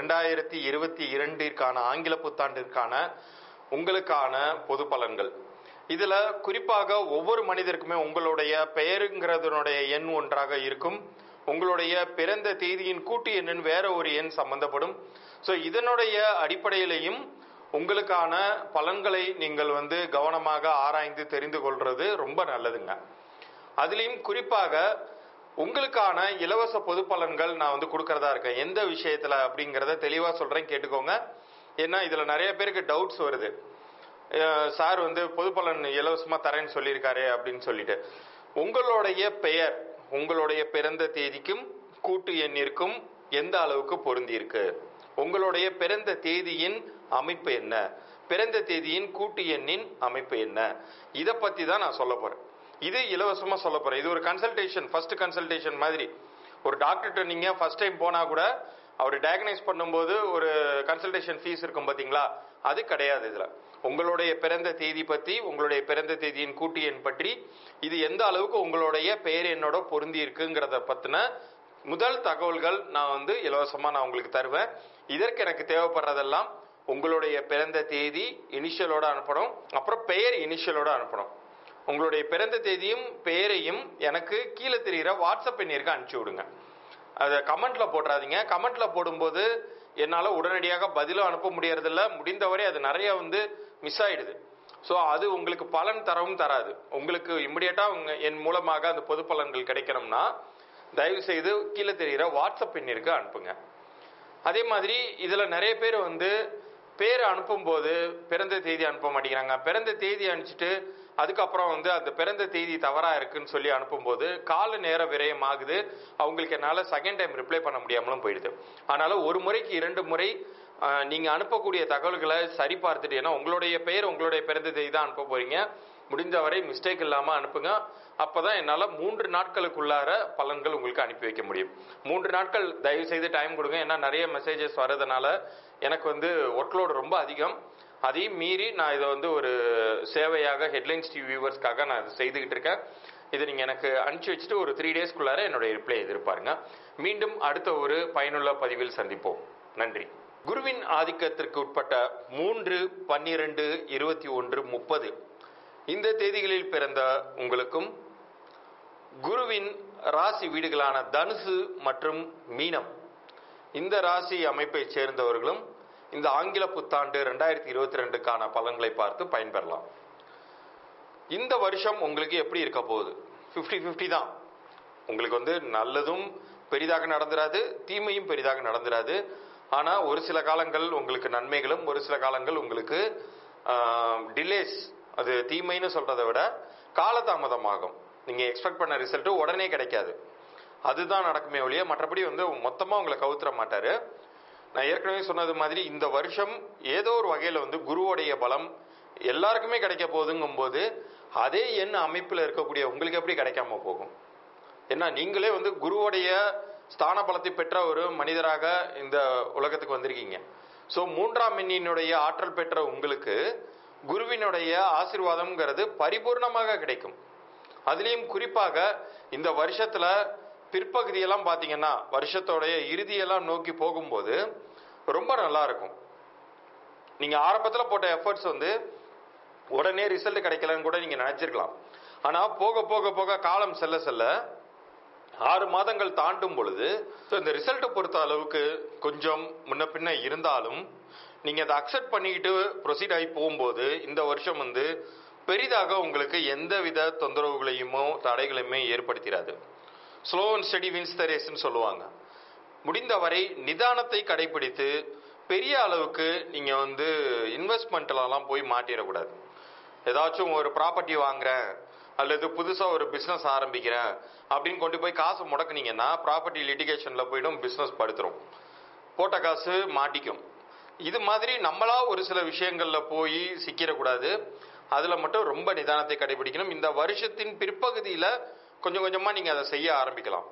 2022 ஆங்கில புத்தாண்டிற்கான உங்களுக்கான பொது பலன்கள். இதுல குறிப்பாக ஒவ்வொரு மனிதருக்குமே உங்களுடைய பெயருங்கிறதனுடைய எண் ஒன்றாக இருக்கும். உங்களுடைய பிறந்த தேதியின் கூட்டு எண்ணின் வேற ஒரு எண் சம்பந்தப்படும். ஸோ இதனுடைய அடிப்படையிலையும் உங்களுக்கான பலன்களை நீங்கள் வந்து கவனமாக ஆராய்ந்து தெரிந்து கொள்றது ரொம்ப நல்லதுங்க. அதுலேயும் குறிப்பாக உங்களுக்கான இலவச பொது பலன்கள் நான் வந்து கொடுக்கறதா இருக்கேன். எந்த விஷயத்துல அப்படிங்கிறத தெளிவா சொல்றேன், கேட்டுக்கோங்க. ஏன்னா இதுல நிறைய பேருக்கு டவுட்ஸ் வருது. சார் வந்து பொது பலன் இலவசமா தரேன்னு சொல்லியிருக்காரு அப்படின்னு சொல்லிட்டு. உங்களுடைய பெயர் உங்களுடைய பிறந்த தேதிக்கும் கூட்டு எண்ணிற்கும் எந்த அளவுக்கு பொருந்தி இருக்கு, உங்களுடைய பிறந்த தேதியின் அமைப்பு என்ன, பிறந்த தேதியின் கூட்டு எண்ணின் அமைப்பு என்ன, இதை பத்தி தான் நான் சொல்ல போறேன். இது இலவசமா சொல்ல போறேன். இது ஒரு கன்சல்டேஷன், ஃபர்ஸ்ட் கன்சல்டேஷன் மாதிரி. ஒரு டாக்டர்கிட்ட நீங்க ஃபர்ஸ்ட் டைம் போனா கூட அவர் டயக்னைஸ் பண்ணும்போது ஒரு கன்சல்டேஷன் ஃபீஸ் இருக்கும் பாத்தீங்களா, அது கிடையாது. இதுல உங்களுடைய பிறந்த தேதி பத்தி, உங்களுடைய பிறந்த தேதியின் கூட்டு எண் பற்றி, இது எந்த அளவுக்கு உங்களுடைய பெயர் என்னோட பொருந்தி இருக்குங்கிறத பத்தின முதல் தகவல்கள் நான் வந்து இலவசமா நான் உங்களுக்கு தருவேன். இதற்கு எனக்கு தேவைப்படுறதெல்லாம் உங்களுடைய பிறந்த தேதி இனிஷியலோட அனுப்பணும், அப்புறம் பெயர் இனிஷியலோட அனுப்பணும். உங்களுடைய பிறந்த தேதியும் பெயரையும் எனக்கு கீழே தெரிகிற வாட்ஸ்அப் எண்ணிற்கு அனுப்பிச்சு விடுங்க. அதை கமெண்ட்ல போட்டுறாதீங்க. கமெண்ட்ல போடும்போது என்னால் உடனடியாக பதிலும் அனுப்ப முடியறதில்ல. முடிந்தவரை அது நிறைய வந்து மிஸ் ஆயிடுது. ஸோ அது உங்களுக்கு பலன் தரவும் தராது. உங்களுக்கு இம்மிடியட்டா என் மூலமாக அந்த பொது பலன்கள் கிடைக்கணும்னா தயவு செய்து கீழே தெரிகிற வாட்ஸ்அப் எண்ணிற்கு அனுப்புங்க. அதே மாதிரி இதுல நிறைய பேர் வந்து பேர் அனுப்பும்போது பிறந்த தேதி அனுப்ப மாட்டேங்கிறாங்க. பிறந்த தேதி அனுப்பிச்சிட்டு அதுக்கப்புறம் வந்து அந்த பிறந்த தேதி தவறா இருக்குன்னு சொல்லி அனுப்பும்போது கால நேர விரயம் ஆகுது. அவங்களுக்கு என்னால் செகண்ட் டைம் ரிப்ளை பண்ண முடியாமலும் போயிடுது. அதனால ஒரு முறைக்கு 2 முறை நீங்க அனுப்பக்கூடிய தகவல்களை சரி பார்த்துட்டு, ஏன்னா உங்களுடைய பெயர் உங்களுடைய பிறந்த தேதி தான் அனுப்ப போறீங்க, முடிந்தவரை மிஸ்டேக் இல்லாம அனுப்புங்க. அப்பதான் என்னால 3 நாட்களுக்குள்ளார பலன்கள் உங்களுக்கு அனுப்பி வைக்க முடியும். 3 நாட்கள் தயவு செய்து டைம் கொடுங்க. ஏன்னா நிறைய மெசேஜஸ் வர்றதுனால எனக்கு ஒர்க்லோடு ரொம்ப அதிகம். அதையும் மீறி நான் இதை ஒரு சேவையாக ஹெட்லைன்ஸ் டிவி வியூவர்ஸ்க்காக நான் இதை செய்துகிட்டு இருக்கேன். இதை நீங்க எனக்கு அனுப்பிச்சு வச்சுட்டு ஒரு 3 டேஸ்க்குள்ளார என்னுடைய ரிப்ளை எதிர்பாருங்க. மீண்டும் அடுத்த ஒரு பயனுள்ள பதிவில் சந்திப்போம். நன்றி. குருவின் ஆதிக்கத்திற்கு உட்பட்ட 3, 12, 21, 30 இந்த தேதிகளில் பிறந்த உங்களுக்கும், குருவின் ராசி வீடுகளான தனுசு மற்றும் மீனம் இந்த ராசி அமைப்பை சேர்ந்தவர்களும் இந்த ஆங்கில புத்தாண்டு 2022க்கான பலன்களை பார்த்து பயன்பெறலாம். இந்த வருஷம் உங்களுக்கு எப்படி இருக்க போகுது? 50-50 தான். உங்களுக்கு நல்லதும் பெரிதாக நடந்துராது, தீமையும் பெரிதாக நடந்துராது. ஆனா ஒரு சில காலங்கள் உங்களுக்கு நன்மைகளும், ஒரு சில காலங்கள் உங்களுக்கு டிலேஸ், அது தீமைன்னு சொல்றதை விட காலதாமதமாகும். நீங்க எக்ஸ்பெக்ட் பண்ண ரிசல்ட் உடனே கிடைக்காது. அதுதான் நடக்குமே ஒழிய மற்றபடி மொத்தமா உங்களை கவுத்துற மாட்டாரு. நான் ஏற்கனவே சொன்னது மாதிரி இந்த வருஷம் ஏதோ ஒரு வகையில குருவோடைய பலம் எல்லாருக்குமே கிடைக்க போகுதுங்கும் போது அதே எண் அமைப்புல இருக்கக்கூடிய உங்களுக்கு எப்படி கிடைக்காம போகும்? ஏன்னா நீங்களே குருவோடைய ஸ்தான பலத்தை பெற்ற ஒரு மனிதராக இந்த உலகத்துக்கு வந்திருக்கீங்க. ஸோ 3ஆம் எண்ணினுடைய ஆற்றல் பெற்ற உங்களுக்கு குருவினுடைய ஆசீர்வாதம்ங்கிறது பரிபூர்ணமாக கிடைக்கும். அதுலேயும் குறிப்பாக இந்த வருஷத்துல பிற்பகுதியெல்லாம் பார்த்தீங்கன்னா வருஷத்தோடைய இறுதியெல்லாம் நோக்கி போகும்போது ரொம்ப நல்லா இருக்கும். நீங்க ஆரம்பத்தில் போட்ட எஃபர்ட்ஸ் உடனே ரிசல்ட் கிடைக்கலன்னு கூட நீங்க நினைச்சிருக்கலாம். ஆனா போக போக போக காலம் செல்ல செல்ல 6 மாதங்கள் தாண்டும் பொழுது இந்த ரிசல்ட்டை பொறுத்த அளவுக்கு கொஞ்சம் முன்ன பின்ன இருந்தாலும் நீங்க அதை அக்செப்ட் பண்ணிக்கிட்டு ப்ரொசீட் ஆகி போகும்போது இந்த வருஷம் பெரிதாக உங்களுக்கு எந்தவித தொந்தரவுகளையுமோ தடைகளையுமே ஏற்படுத்திடாது. Slow and steady wins the ரேஸ்ன்னு சொல்லுவாங்க. முடிந்தவரை நிதானத்தை கடைபிடித்து பெரிய அளவுக்கு நீங்க இன்வெஸ்ட்மெண்ட்லாம் போய் மாட்டிடக்கூடாது. ஏதாச்சும் ஒரு ப்ராப்பர்ட்டி வாங்குறேன் அல்லது புதுசா ஒரு பிசினஸ் ஆரம்பிக்கிறேன் அப்படின்னு கொண்டு போய் காசு முடக்குனீங்கன்னா ப்ராப்பர்ட்டி லிட்டிகேஷன்ல போயிடும், பிசினஸ் படுத்துரும், போட்ட காசு மாட்டிக்கும். இது மாதிரி நம்மளா ஒரு சில விஷயங்கள்ல போய் சிக்கிடக்கூடாது. அதுல மட்டும் ரொம்ப நிதானத்தை கடைபிடிக்கணும். இந்த வருஷத்தின் பிற்பகுதியில கொஞ்சம் கொஞ்சமா நீங்க அதை செய்ய ஆரம்பிக்கலாம்.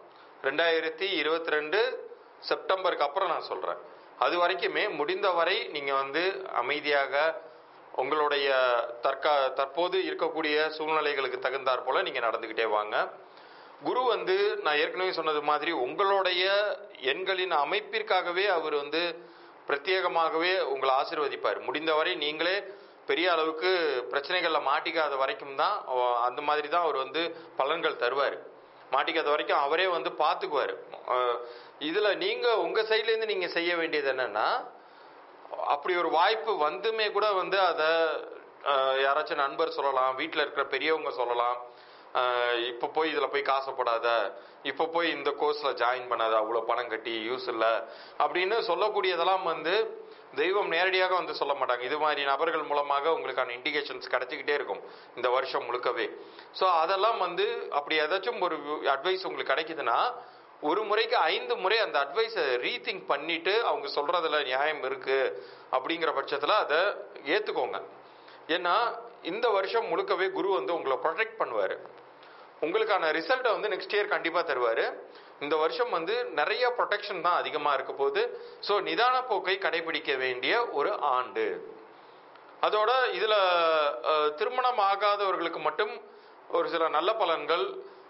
2022 செப்டம்பருக்கு அப்புறம் நான் சொல்றேன். அது வரைக்குமே முடிந்தவரை நீங்க அமைதியாக உங்களுடைய தற்போது இருக்கக்கூடிய சூழ்நிலைகளுக்கு தகுந்தாற் போல நீங்க நடந்துகிட்டே வாங்க. குரு நான் ஏற்கனவே சொன்னது மாதிரி உங்களுடைய எண்களின் அமைப்பிற்காகவே அவர் பிரத்யேகமாகவே உங்களை ஆசீர்வதிப்பார். முடிந்தவரை நீங்களே பெரிய அளவுக்கு பிரச்சனைகள்ல மாட்டிக்காத வரைக்கும் தான் அந்த மாதிரி தான் அவர் பலன்கள் தருவார். மாட்டிக்காத வரைக்கும் அவரே பார்த்துக்குவார். இதுல நீங்க உங்க சைட்ல இருந்து நீங்க செய்ய வேண்டியது என்னன்னா, அப்படி ஒரு வாய்ப்பு வந்துமே கூட அதை யாராச்சும் நண்பர் சொல்லலாம், வீட்டில் இருக்கிற பெரியவங்க சொல்லலாம், இப்போ போய் இதில் போய் காசப்படாத, இப்போ போய் இந்த கோர்ஸில் ஜாயின் பண்ணாத, அவ்வளோ பணம் கட்டி யூஸ் இல்லை அப்படின்னு சொல்லக்கூடியதெல்லாம் தெய்வம் நேரடியாக சொல்ல மாட்டாங்க. இது மாதிரி நபர்கள் மூலமாக உங்களுக்கான இண்டிகேஷன்ஸ் கிடைச்சிக்கிட்டே இருக்கும் இந்த வருஷம் முழுக்கவே. ஸோ அதெல்லாம் அப்படி ஏதாச்சும் ஒரு அட்வைஸ் உங்களுக்கு கிடைக்குதுன்னா ஒரு முறைக்கு 5 முறை அந்த அட்வைஸை ரீதிங்க் பண்ணிட்டு அவங்க சொல்றதுல நியாயம் இருக்கு அப்படிங்கிற பட்சத்தில் அதை ஏற்றுக்கோங்க. ஏன்னா இந்த வருஷம் முழுக்கவே குரு உங்களை ப்ரொடெக்ட் பண்ணுவார். உங்களுக்கான ரிசல்ட்டை நெக்ஸ்ட் இயர் கண்டிப்பாக தருவார். இந்த வருஷம் நிறைய ப்ரொடெக்ஷன் தான் அதிகமாக இருக்க போகுது. ஸோ நிதான போக்கை கடைபிடிக்க வேண்டிய ஒரு ஆண்டு. அதோட இதில் திருமணம் ஆகாதவர்களுக்கு மட்டும் ஒரு சில நல்ல பலன்கள்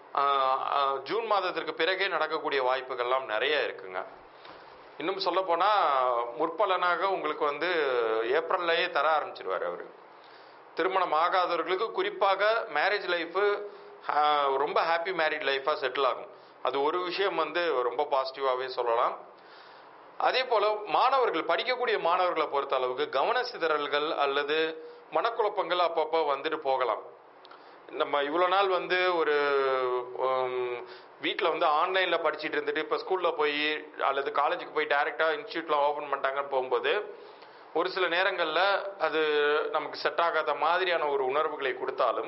ஜூன் மாதத்திற்கு பிறகே நடக்கக்கூடிய வாய்ப்புகள்லாம் நிறைய இருக்குங்க. இன்னும் சொல்ல போனா முற்பலனாக உங்களுக்கு ஏப்ரல்லையே தர ஆரம்பிச்சிருவார் அவர். திருமணம் ஆகாதவர்களுக்கு குறிப்பாக மேரேஜ் லைஃப் ரொம்ப ஹாப்பி மேரிட் லைஃபா செட்டில் ஆகும். அது ஒரு விஷயம் ரொம்ப பாசிட்டிவாகவே சொல்லலாம். அதே போல மாணவர்கள், படிக்கக்கூடிய மாணவர்களை பொறுத்த அளவுக்கு கவன சிதறல்கள் அல்லது மனக்குழப்பங்கள் அப்பப்போ போகலாம். நம்ம இவ்வளோ நாள் ஒரு வீட்டில் ஆன்லைனில் படிச்சுட்டு இருந்துட்டு இப்போ ஸ்கூலில் போய் அல்லது காலேஜுக்கு போய் டைரெக்டாக இன்ஸ்டியூட்டில் ஓப்பன் பண்ணிட்டாங்கன்னு போகும்போது ஒரு சில நேரங்களில் அது நமக்கு செட் ஆகாத மாதிரியான ஒரு உணர்வுகளை கொடுத்தாலும்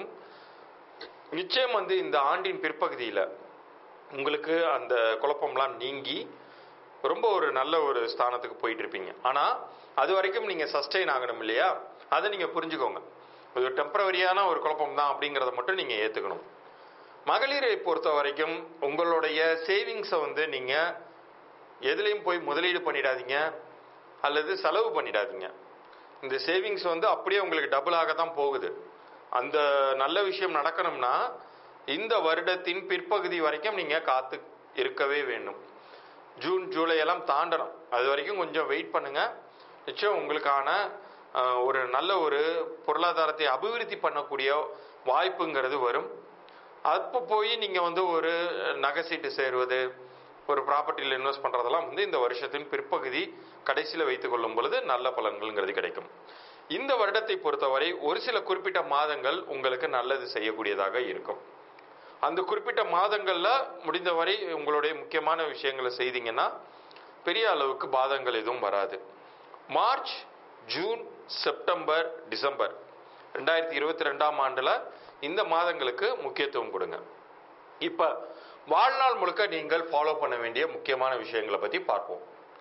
நிச்சயம் இந்த ஆண்டின் பிற்பகுதியில் உங்களுக்கு அந்த குழப்பம்லாம் நீங்கி ரொம்ப ஒரு நல்ல ஒரு ஸ்தானத்துக்கு போயிட்டு இருப்பீங்க. ஆனா அது வரைக்கும் நீங்க சஸ்டெயின் ஆகணும் இல்லையா, அதை நீங்க புரிஞ்சுக்கோங்க. இது டெம்பரவரியான ஒரு குழப்பம் தான் அப்படிங்கிறத மட்டும் நீங்க ஏத்துக்கணும். மகளிரை பொறுத்த வரைக்கும் உங்களுடைய சேவிங்ஸை நீங்க எதுலையும் போய் முதலீடு பண்ணிடாதீங்க அல்லது செலவு பண்ணிடாதீங்க. இந்த சேவிங்ஸ் அப்படியே உங்களுக்கு டபுள் ஆக தான் போகுது. அந்த நல்ல விஷயம் நடக்கணும்னா இந்த வருடத்தின் பிற்பகுதி வரைக்கும் நீங்க காத்து இருக்கவே வேண்டும். ஜூன் ஜூலை எல்லாம் தாண்டணும். அது வரைக்கும் கொஞ்சம் வெயிட் பண்ணுங்க. நிச்சயம் உங்களுக்கான ஒரு நல்ல ஒரு பொருளாதாரத்தை அபிவிருத்தி பண்ணக்கூடிய வாய்ப்புங்கிறது வரும். அப்போ போய் நீங்க ஒரு நகை சீட்டு சேருவது, ஒரு ப்ராப்பர்ட்டியில் இன்வெஸ்ட் பண்றதெல்லாம் இந்த வருஷத்தின் பிற்பகுதி கடைசியில் வைத்துக் கொள்ளும் பொழுது நல்ல பலன்கள்ங்கிறது கிடைக்கும். இந்த வருடத்தை பொறுத்தவரை ஒரு சில குறிப்பிட்ட மாதங்கள் உங்களுக்கு நல்லது செய்யக்கூடியதாக இருக்கும். அந்த குறிப்பிட்ட மாதங்கள்ல முடிந்தவரை உங்களுடைய முக்கியமான விஷயங்களை செய்தீங்கன்னா பெரிய அளவுக்கு பாதங்கள் எதுவும் வராது. மார்ச், ஜூன், செப்டம்பர், டிசம்பர் 2022ஆம் ஆண்டுல இந்த மாதங்களுக்கு முக்கியத்துவம் கொடுங்க. இப்ப வாழ்நாள் முழுக்க நீங்கள் ஃபாலோ பண்ண வேண்டிய முக்கியமான விஷயங்களை பத்தி பார்ப்போம்.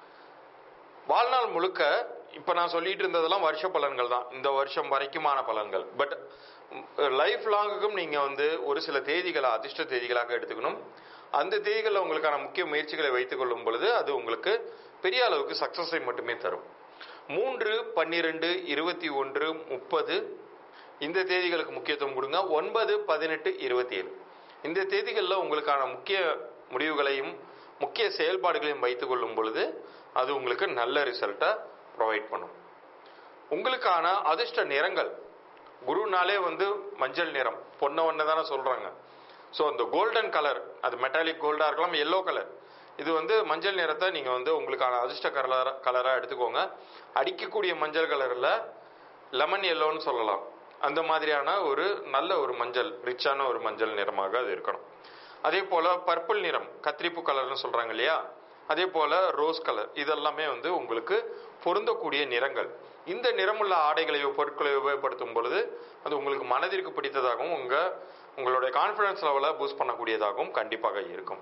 வாழ்நாள் முழுக்க இப்ப நான் சொல்லிட்டு இருந்ததெல்லாம் வருஷ பலன்கள் தான், இந்த வருஷம் வரைக்குமான பலன்கள். பட் லைஃப் லாங்குக்கும் நீங்க ஒரு சில தேதிகளை அதிர்ஷ்ட தேதிகளாக எடுத்துக்கணும். அந்த தேதிகளில் உங்களுக்கான முக்கிய முயற்சிகளை வைத்துக் கொள்ளும் பொழுது அது உங்களுக்கு பெரிய அளவுக்கு சக்சஸை மட்டுமே தரும். 3, 12, 21, 30 இந்த தேதிகளுக்கு முக்கியத்துவம் கொடுங்க. 9, 18, 27 இந்த தேதிகளில் உங்களுக்கான முக்கிய முடிவுகளையும் முக்கிய செயல்பாடுகளையும் வைத்துக் கொள்ளும் பொழுது அது உங்களுக்கு நல்ல ரிசல்ட்டை ப்ரொவைட் பண்ணும். உங்களுக்கான அதிர்ஷ்ட நிறங்கள், குருனாலே மஞ்சள் நிறம், பொன்ன ஒன்று தானே சொல்றாங்க. ஸோ அந்த கோல்டன் கலர், அது மெட்டாலிக் கோல்டா இருக்கலாம், எல்லோ கலர், இது மஞ்சள் நிறத்தை நீங்க உங்களுக்கான அதிர்ஷ்ட கலரா எடுத்துக்கோங்க. அடிக்கக்கூடிய மஞ்சள் கலர்ல லெமன் எல்லோன்னு சொல்லலாம். அந்த மாதிரியான ஒரு நல்ல ஒரு மஞ்சள், ரிச்சான ஒரு மஞ்சள் நிறமாக அது இருக்கணும். அதே போல பர்பிள் நிறம், கத்திரிப்பு கலர்னு சொல்றாங்க இல்லையா, அதே போல ரோஸ் கலர், இதெல்லாமே உங்களுக்கு பொருந்தக்கூடிய நிறங்கள். இந்த நிறமுள்ள ஆடைகளையோ பொருட்களையோ உபயோகப்படுத்தும் பொழுது அது உங்களுக்கு மனதிற்கு பிடித்ததாகவும் உங்களுடைய கான்ஃபிடன்ஸ் லெவலை பூஸ்ட் பண்ணக்கூடியதாகவும் கண்டிப்பாக இருக்கும்.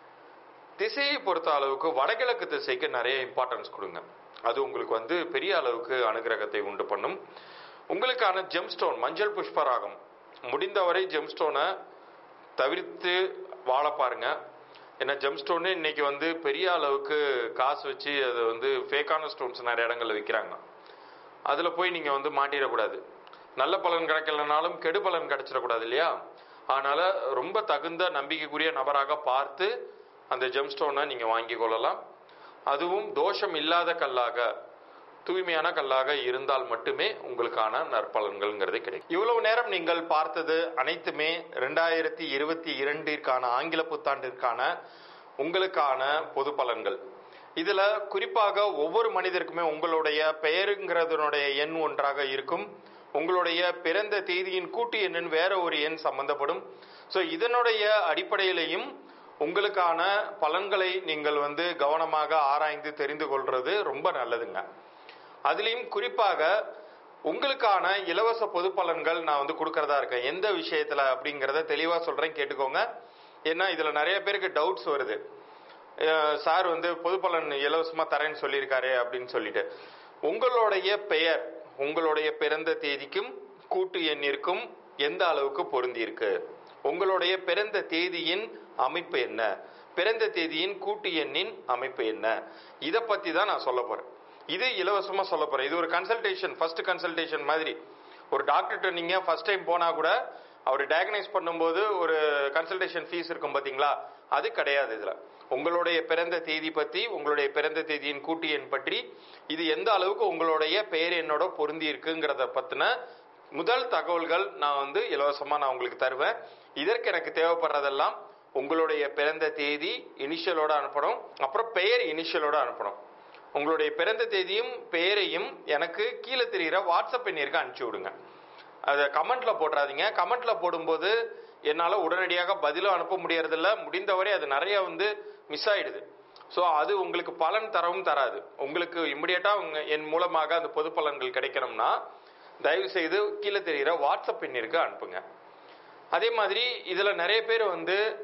திசையை பொறுத்த அளவுக்கு வடகிழக்கு திசைக்கு நிறைய இம்பார்ட்டன்ஸ் கொடுங்க. அது உங்களுக்கு பெரிய அளவுக்கு அனுகிரகத்தை உண்டு பண்ணும். உங்களுக்கான ஜெம்ஸ்டோன் மஞ்சள் புஷ்பராகம், முடிந்தவரை ஜெம்ஸ்டோனை தவிர்த்து வாழ பாருங்க. ஏன்னா ஜெம்ஸ்டோன்னு இன்னைக்கு பெரிய அளவுக்கு காசு வச்சு அது ஃபேக்கான ஸ்டோன்ஸ் நிறைய இடங்கள்ல விற்கிறாங்க. அதுல போய் நீங்க மாட்டிடக்கூடாது. நல்ல பலன் கிடைக்கலனாலும் கெடு பலன் கிடைச்சிடக்கூடாது இல்லையா. அதனால ரொம்ப தகுந்த நம்பிக்கைக்குரிய நபராக பார்த்து அந்த ஜெம்ஸ்டோனை நீங்க வாங்கி கொள்ளலாம். அதுவும் தோஷம் இல்லாத கல்லாக, தூய்மையான கல்லாக இருந்தால் மட்டுமே உங்களுக்கான நற்பலன்கள்ங்கிறது கிடைக்கும். இவ்வளவு நேரம் நீங்கள் பார்த்தது அனைத்துமே 2022 ஆங்கில புத்தாண்டிற்கான உங்களுக்கான பொது பலன்கள். இதுல குறிப்பாக ஒவ்வொரு மனிதருக்குமே உங்களுடைய பெயருங்கிறதுனுடைய எண் ஒன்றாக இருக்கும். உங்களுடைய பிறந்த தேதியின் கூட்டு எண்ணின் வேற ஒரு எண் சம்பந்தப்படும். ஸோ இதனுடைய அடிப்படையிலையும் உங்களுக்கான பலன்களை நீங்கள் கவனமாக ஆராய்ந்து தெரிந்து கொள்றது ரொம்ப நல்லதுங்க. அதுலேயும் குறிப்பாக உங்களுக்கான இலவச பொது பலன்கள் நான் கொடுக்கறதா இருக்கேன். எந்த விஷயத்துல அப்படிங்கிறத தெளிவா சொல்றேன், கேட்டுக்கோங்க. ஏன்னா இதுல நிறைய பேருக்கு டவுட்ஸ் வருது. சார் பொது பலன் இலவசமா தரேன்னு சொல்லியிருக்காரு அப்படின்னு சொல்லிட்டு. உங்களுடைய பெயர் உங்களுடைய பிறந்த தேதிக்கும் கூட்டு எண்ணிற்கும் எந்த அளவுக்கு பொருந்தி இருக்கு, உங்களுடைய பிறந்த தேதியின் அமைப்பு என்ன, பிறந்த தேதியின் கூட்டு எண்ணின் அமைப்பு என்ன, இதை பத்தி தான் நான் சொல்ல போறேன். இது இலவசமா சொல்ல போறேன். இது ஒரு கன்சல்டேஷன், ஃபர்ஸ்ட் கன்சல்டேஷன் மாதிரி. ஒரு டாக்டர்கிட்ட நீங்க ஃபர்ஸ்ட் டைம் போனா கூட அவர் டயக்னைஸ் பண்ணும்போது ஒரு கன்சல்டேஷன் ஃபீஸ் இருக்கும் பாத்தீங்களா, அது கிடையாது. இதுல உங்களுடைய பிறந்த தேதி பத்தி, உங்களுடைய பிறந்த தேதியின் கூட்டு எண் பற்றி, இது எந்த அளவுக்கு உங்களுடைய பெயர் எண்ணோட பொருந்தி இருக்குங்கிறத பத்தின முதல் தகவல்கள் நான் இலவசமா நான் உங்களுக்கு தருவேன். இதற்கு எனக்கு தேவைப்படுறதெல்லாம் உங்களுடைய பிறந்த தேதி இனிஷியலோட அனுப்பணும், அப்புறம் பெயர் இனிஷியலோட அனுப்பணும். உங்களுடைய பிறந்த தேதியும் பெயரையும் எனக்கு கீழே தெரிகிற வாட்ஸ்அப் எண்ணிற்கு அனுப்பிச்சு விடுங்க. அதை கமெண்ட்ல போடுறாதீங்க. கமெண்ட்ல போடும்போது என்னால் உடனடியாக பதிலும் அனுப்ப முடியறதில்ல. முடிந்தவரை அது நிறைய மிஸ் ஆயிடுது. ஸோ அது உங்களுக்கு பலன் தரவும் தராது. உங்களுக்கு இம்மிடியட்டா என் மூலமாக அந்த பொது பலன்கள் கிடைக்கணும்னா தயவு செய்து கீழே தெரிகிற வாட்ஸ்அப் எண்ணிற்கு அனுப்புங்க. அதே மாதிரி இதுல நிறைய பேர்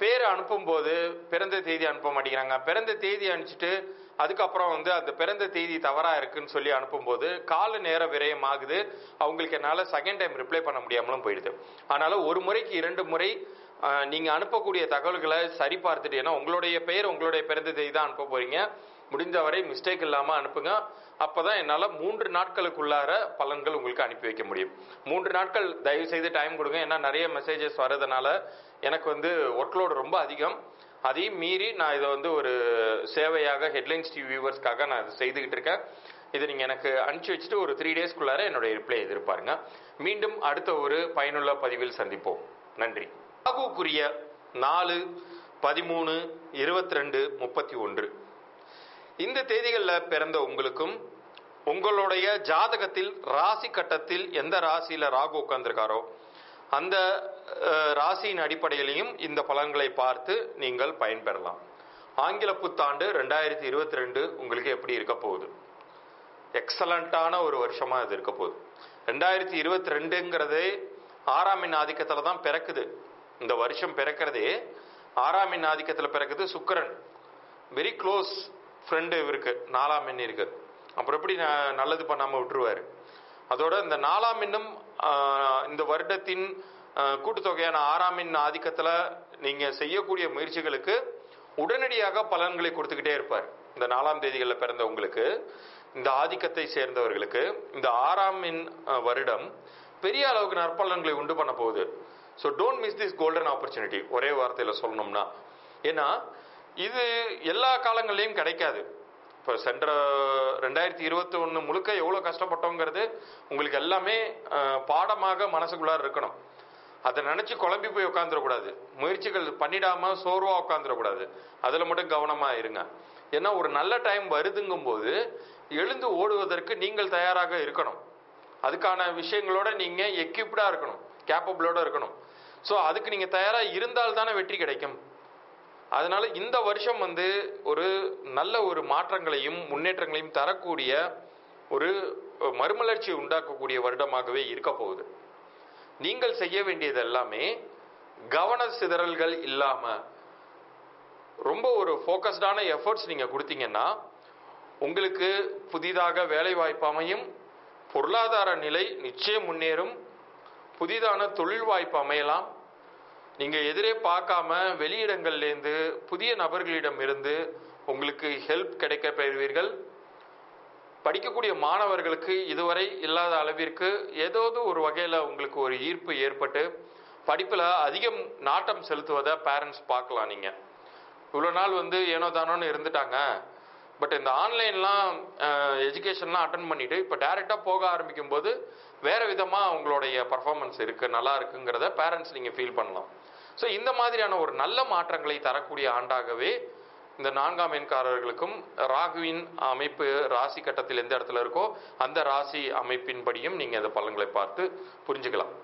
பேர் அனுப்பும்போது பிறந்த தேதி அனுப்ப மாட்டேங்கிறாங்க. பிறந்த தேதி அனுப்பிச்சிட்டு அதுக்கப்புறம் வந்து அந்த பிறந்த தேதி தவறா இருக்குன்னு சொல்லி அனுப்பும்போது கால நேர விரயம் ஆகுது. அவங்களுக்கு என்னால் செகண்ட் டைம் ரிப்ளை பண்ண முடியாமலும் போயிடுது. அதனால ஒரு முறைக்கு 2 முறை நீங்க அனுப்பக்கூடிய தகவல்களை சரி பார்த்துட்டு, ஏன்னா உங்களுடைய பெயர் உங்களுடைய பிறந்த தேதி தான் அனுப்ப போறீங்க, முடிந்தவரை மிஸ்டேக் இல்லாம அனுப்புங்க. அப்பதான் என்னால 3 நாட்களுக்குள்ளார பலன்கள் உங்களுக்கு அனுப்பி வைக்க முடியும். 3 நாட்கள் தயவு செய்து டைம் கொடுங்க. ஏன்னா நிறைய மெசேஜஸ் வர்றதுனால எனக்கு வந்து ஒர்க்லோடு ரொம்ப அதிகம். அதையும் மீறி நான் இதை வந்து ஒரு சேவையாக ஹெட்லைன்ஸ் டிவி வியூவர்ஸ்க்காக நான் இதை செய்துகிட்டு இருக்கேன். இதை நீங்க எனக்கு அனுப்பிச்சு வச்சுட்டு ஒரு 3 டேஸ்க்குள்ளார என்னுடைய ரிப்ளை எதிர்பாருங்க. மீண்டும் அடுத்த ஒரு பயனுள்ள பதிவில் சந்திப்போம். நன்றி. ராகுக்குரிய 4, 13, 22, 31 இந்த தேதிகளில் பிறந்த உங்களுக்கும் உங்களுடைய ஜாதகத்தில் ராசி கட்டத்தில் எந்த ராசியில ராகு உட்கார்ந்திருக்காரோ அந்த ராசியின் அடிப்படையிலையும் இந்த பலன்களை பார்த்து நீங்கள் பயன்பெறலாம். ஆங்கில புத்தாண்டு 2022 உங்களுக்கு எப்படி இருக்க போகுது? எக்ஸலண்டான ஒரு வருஷமா இது இருக்க போகுது. 2022ங்கிறதே 6ஆம் எண் ஆதிக்கத்துல தான் பிறக்குது. இந்த வருஷம் பிறக்கிறதே 6ஆம் எண் ஆதிக்கத்துல பிறக்குது. சுக்கிரன் வெரி க்ளோஸ் ஃப்ரெண்டு இவருக்கு 4ஆம் எண் இருக்கு. அப்புறம் எப்படி நல்லது பண்ணாம விட்டுருவாரு. அதோட இந்த 4ஆம் எண்ணும் இந்த வருடத்தின் கூட்டுத்தொகையான 6ஆம் எண் ஆதிக்கத்துல நீங்க செய்யக்கூடிய முயற்சிகளுக்கு உடனடியாக பலன்களை கொடுத்துக்கிட்டே இருப்பார். இந்த 4ஆம் தேதிகளில் பிறந்த உங்களுக்கு, இந்த ஆதிக்கத்தை சேர்ந்தவர்களுக்கு இந்த 6ஆம் எண் வருடம் பெரிய அளவுக்கு நற்பலன்களை உண்டு பண்ண போகுது. So don't miss this golden opportunity. ஒரே வார்த்தையில சொல்லணும்னா, ஏன்னா இது எல்லா காலங்கள்லையும் கிடைக்காது. இப்போ சென்ற 2021 முழுக்க எவ்வளோ கஷ்டப்பட்டோங்கிறது உங்களுக்கு எல்லாமே பாடமாக மனசுக்குள்ளார இருக்கணும். அதை நினைச்சு குழம்பி போய் உட்காந்துடக்கூடாது. முயற்சிகள் பண்ணிடாம சோர்வா உட்காந்துடக்கூடாது. அதில் மட்டும் கவனமா இருங்க. ஏன்னா ஒரு நல்ல டைம் வருதுங்கும் போது எழுந்து ஓடுவதற்கு நீங்கள் தயாராக இருக்கணும். அதுக்கான விஷயங்களோட நீங்க எக்யூப்டா இருக்கணும், கேப்பபிளோட இருக்கணும். ஸோ அதுக்கு நீங்க தயாரா இருந்தால் தானே வெற்றி கிடைக்கும். அதனால இந்த வருஷம் வந்து ஒரு நல்ல ஒரு மாற்றங்களையும் முன்னேற்றங்களையும் தரக்கூடிய ஒரு மறுமலர்ச்சி உண்டாக்கக்கூடிய வருடமாகவே இருக்க போகுது. நீங்கள் செய்ய வேண்டியது எல்லாமே கவன சிதறல்கள் இல்லாம ரொம்ப ஒரு ஃபோக்கஸ்டான எஃபர்ட்ஸ் நீங்க கொடுத்தீங்கன்னா உங்களுக்கு புதிதாக வேலை வாய்ப்பு அமையும், பொருளாதார நிலை நிச்சயம் முன்னேறும், புதிதான தொழில் வாய்ப்பு அமையலாம். நீங்க எதிரே பார்க்காம வெளியிடங்கள்லேருந்து புதிய நபர்களிடம் இருந்து உங்களுக்கு ஹெல்ப் கிடைக்க பெறுவீர்கள். படிக்கக்கூடிய மாணவர்களுக்கு இதுவரை இல்லாத அளவிற்கு ஏதாவது ஒரு வகையில் உங்களுக்கு ஒரு ஈர்ப்பு ஏற்பட்டு படிப்பில் அதிகம் நாட்டம் செலுத்துவதை பேரண்ட்ஸ் பார்க்கலாம். நீங்கள் இவ்வளோ நாள் வந்து ஏனோ தானோன்னு இருந்துட்டாங்க, பட் இந்த ஆன்லைன்லாம் எஜுகேஷன்லாம் அட்டன் பண்ணிட்டு இப்போ டைரெக்டாக போக ஆரம்பிக்கும் போது வேறு விதமாக அவங்களுடைய பர்ஃபார்மன்ஸ் இருக்குது, நல்லா இருக்குங்கிறத பேரண்ட்ஸ் நீங்கள் ஃபீல் பண்ணலாம். ஸோ இந்த மாதிரியான ஒரு நல்ல மாற்றங்களை தரக்கூடிய ஆண்டாகவே இந்த 4ஆம் எண்காரர்களுக்கும் ராகுவின் அமைப்பு ராசி கட்டத்தில் எந்த இடத்துல இருக்கோ அந்த ராசி அமைப்பின்படியும் நீங்கள் அந்த பலன்களை பார்த்து புரிஞ்சுக்கலாம்.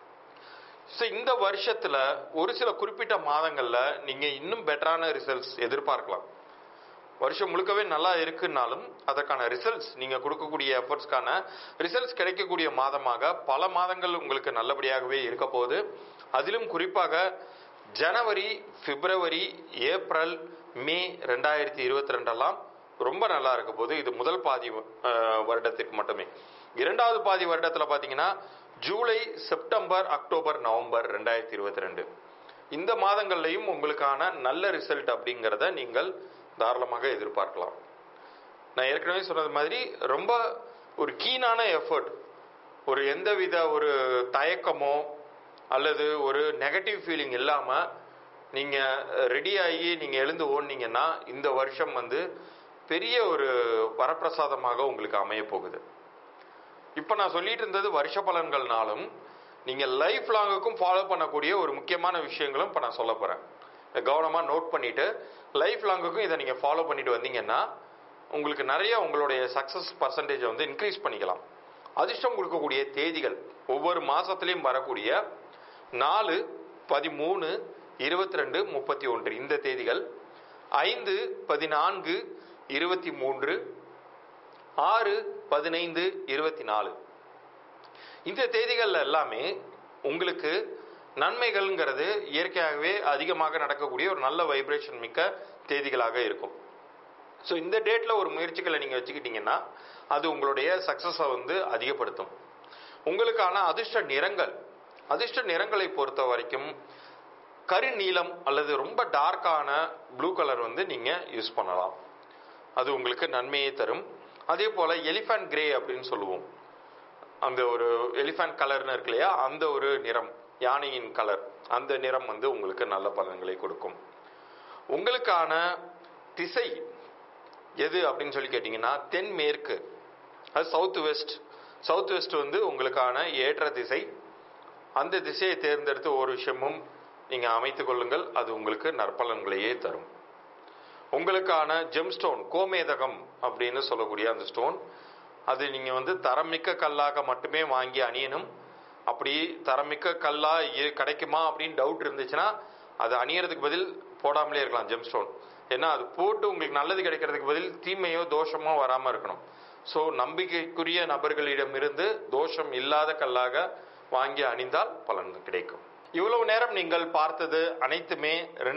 ஸோ இந்த வருஷத்தில் ஒரு சில குறிப்பிட்ட மாதங்களில் நீங்கள் இன்னும் பெட்டரான ரிசல்ட்ஸ் எதிர்பார்க்கலாம். வருஷம் முழுக்கவே நல்லா இருக்குன்னாலும் அதற்கான ரிசல்ட்ஸ் நீங்கள் கொடுக்கக்கூடிய எஃபர்ட்ஸ்க்கான ரிசல்ட்ஸ் கிடைக்கக்கூடிய மாதமாக பல மாதங்கள் உங்களுக்கு நல்லபடியாகவே இருக்க போகுது. அதிலும் குறிப்பாக ஜனவரி, பிப்ரவரி, ஏப்ரல், மே 2022 ரொம்ப நல்லா இருக்க போது. இது முதல் பாதி வருடத்திற்கு மட்டுமே. இரண்டாவது பாதி வருடத்தில் பார்த்தீங்கன்னா ஜூலை, செப்டம்பர், அக்டோபர், நவம்பர் 2022 இந்த மாதங்கள்லையும் உங்களுக்கான நல்ல ரிசல்ட் அப்படிங்கிறத நீங்கள் தாராளமாக எதிர்பார்க்கலாம். நான் ஏற்கனவே சொன்னது மாதிரி ரொம்ப ஒரு கீனான எஃபர்ட், ஒரு எந்தவித ஒரு தயக்கமோ அல்லது ஒரு நெகட்டிவ் ஃபீலிங் இல்லாமல் நீங்கள் ரெடியாகி நீங்கள் எழுந்து ஓடினீங்கன்னா இந்த வருஷம் வந்து பெரிய ஒரு வரப்பிரசாதமாக உங்களுக்கு அமைய போகுது. இப்போ நான் சொல்லிட்டு இருந்தது வருஷ பலன்கள்னாலும் நீங்கள் லைஃப் லாங்குக்கும் ஃபாலோ பண்ணக்கூடிய ஒரு முக்கியமான விஷயங்களும் இப்போ நான் சொல்ல போகிறேன். கவனமாக நோட் பண்ணிவிட்டு லைஃப் லாங்குக்கும் இதை நீங்கள் ஃபாலோ பண்ணிட்டு வந்தீங்கன்னா உங்களுக்கு நிறைய உங்களுடைய சக்ஸஸ் பர்சன்டேஜை வந்து இன்க்ரீஸ் பண்ணிக்கலாம். அதிர்ஷ்டம் கொடுக்கக்கூடிய தேதிகள் ஒவ்வொரு மாதத்துலேயும் வரக்கூடிய 4, 13, 22, 31 இந்த தேதிகள், 5, 14, 23, 6, 15, 24 இந்த தேதிகள் எல்லாமே உங்களுக்கு நன்மைகள்ங்கிறது இயற்கையாகவே அதிகமாக நடக்கக்கூடிய ஒரு நல்ல வைப்ரேஷன் மிக்க தேதிகளாக இருக்கும். ஸோ இந்த டேட்டில் ஒரு முயற்சிகளை நீங்கள் வச்சுக்கிட்டீங்கன்னா அது உங்களுடைய சக்ஸஸை வந்து அதிகப்படுத்தும். உங்களுக்கான அதிர்ஷ்ட நிறங்களை பொறுத்த வரைக்கும் கருநீலம் அல்லது ரொம்ப டார்க்கான ப்ளூ கலர் வந்து நீங்கள் யூஸ் பண்ணலாம். அது உங்களுக்கு நன்மையை தரும். அதே போல் எலிஃபண்ட் கிரே அப்படின்னு சொல்லுவோம், அந்த ஒரு எலிஃபண்ட் கலர்னு இருக்கு இல்லையா, அந்த ஒரு நிறம், யானையின் கலர், அந்த நிறம் வந்து உங்களுக்கு நல்ல பலன்களை கொடுக்கும். உங்களுக்கான திசை எது அப்படின்னு சொல்லி கேட்டிங்கன்னா தென்மேற்கு, அது சவுத் வெஸ்ட் வந்து உங்களுக்கான ஏற்ற திசை. அந்த திசையை தேர்ந்தெடுத்து ஒரு விஷயமும் நீங்கள் அமைத்துக் கொள்ளுங்கள், அது உங்களுக்கு நற்பலன்களையே தரும். உங்களுக்கான ஜெம்ஸ்டோன் கோமேதகம் அப்படின்னு சொல்லக்கூடிய அந்த ஸ்டோன், அது நீங்கள் வந்து தரமிக்க கல்லாக மட்டுமே வாங்கி அணியணும். அப்படி தரமிக்க கல்லா கிடைக்குமா அப்படின்னு டவுட் இருந்துச்சுன்னா அது அணியறதுக்கு பதில் போடாமலே இருக்கலாம் ஜெம்ஸ்டோன். ஏன்னா அது போட்டு உங்களுக்கு நல்லது கிடைக்கிறதுக்கு பதில் தீமையோ தோஷமோ வராமல் இருக்கணும். ஸோ நம்பிக்கைக்குரிய நபர்களிடமிருந்து தோஷம் இல்லாத கல்லாக வாங்கி அணிந்தால் பலன் கிடைக்கும். இவ்வளவு நேரம் நீங்கள் பார்த்தது அனைத்துமே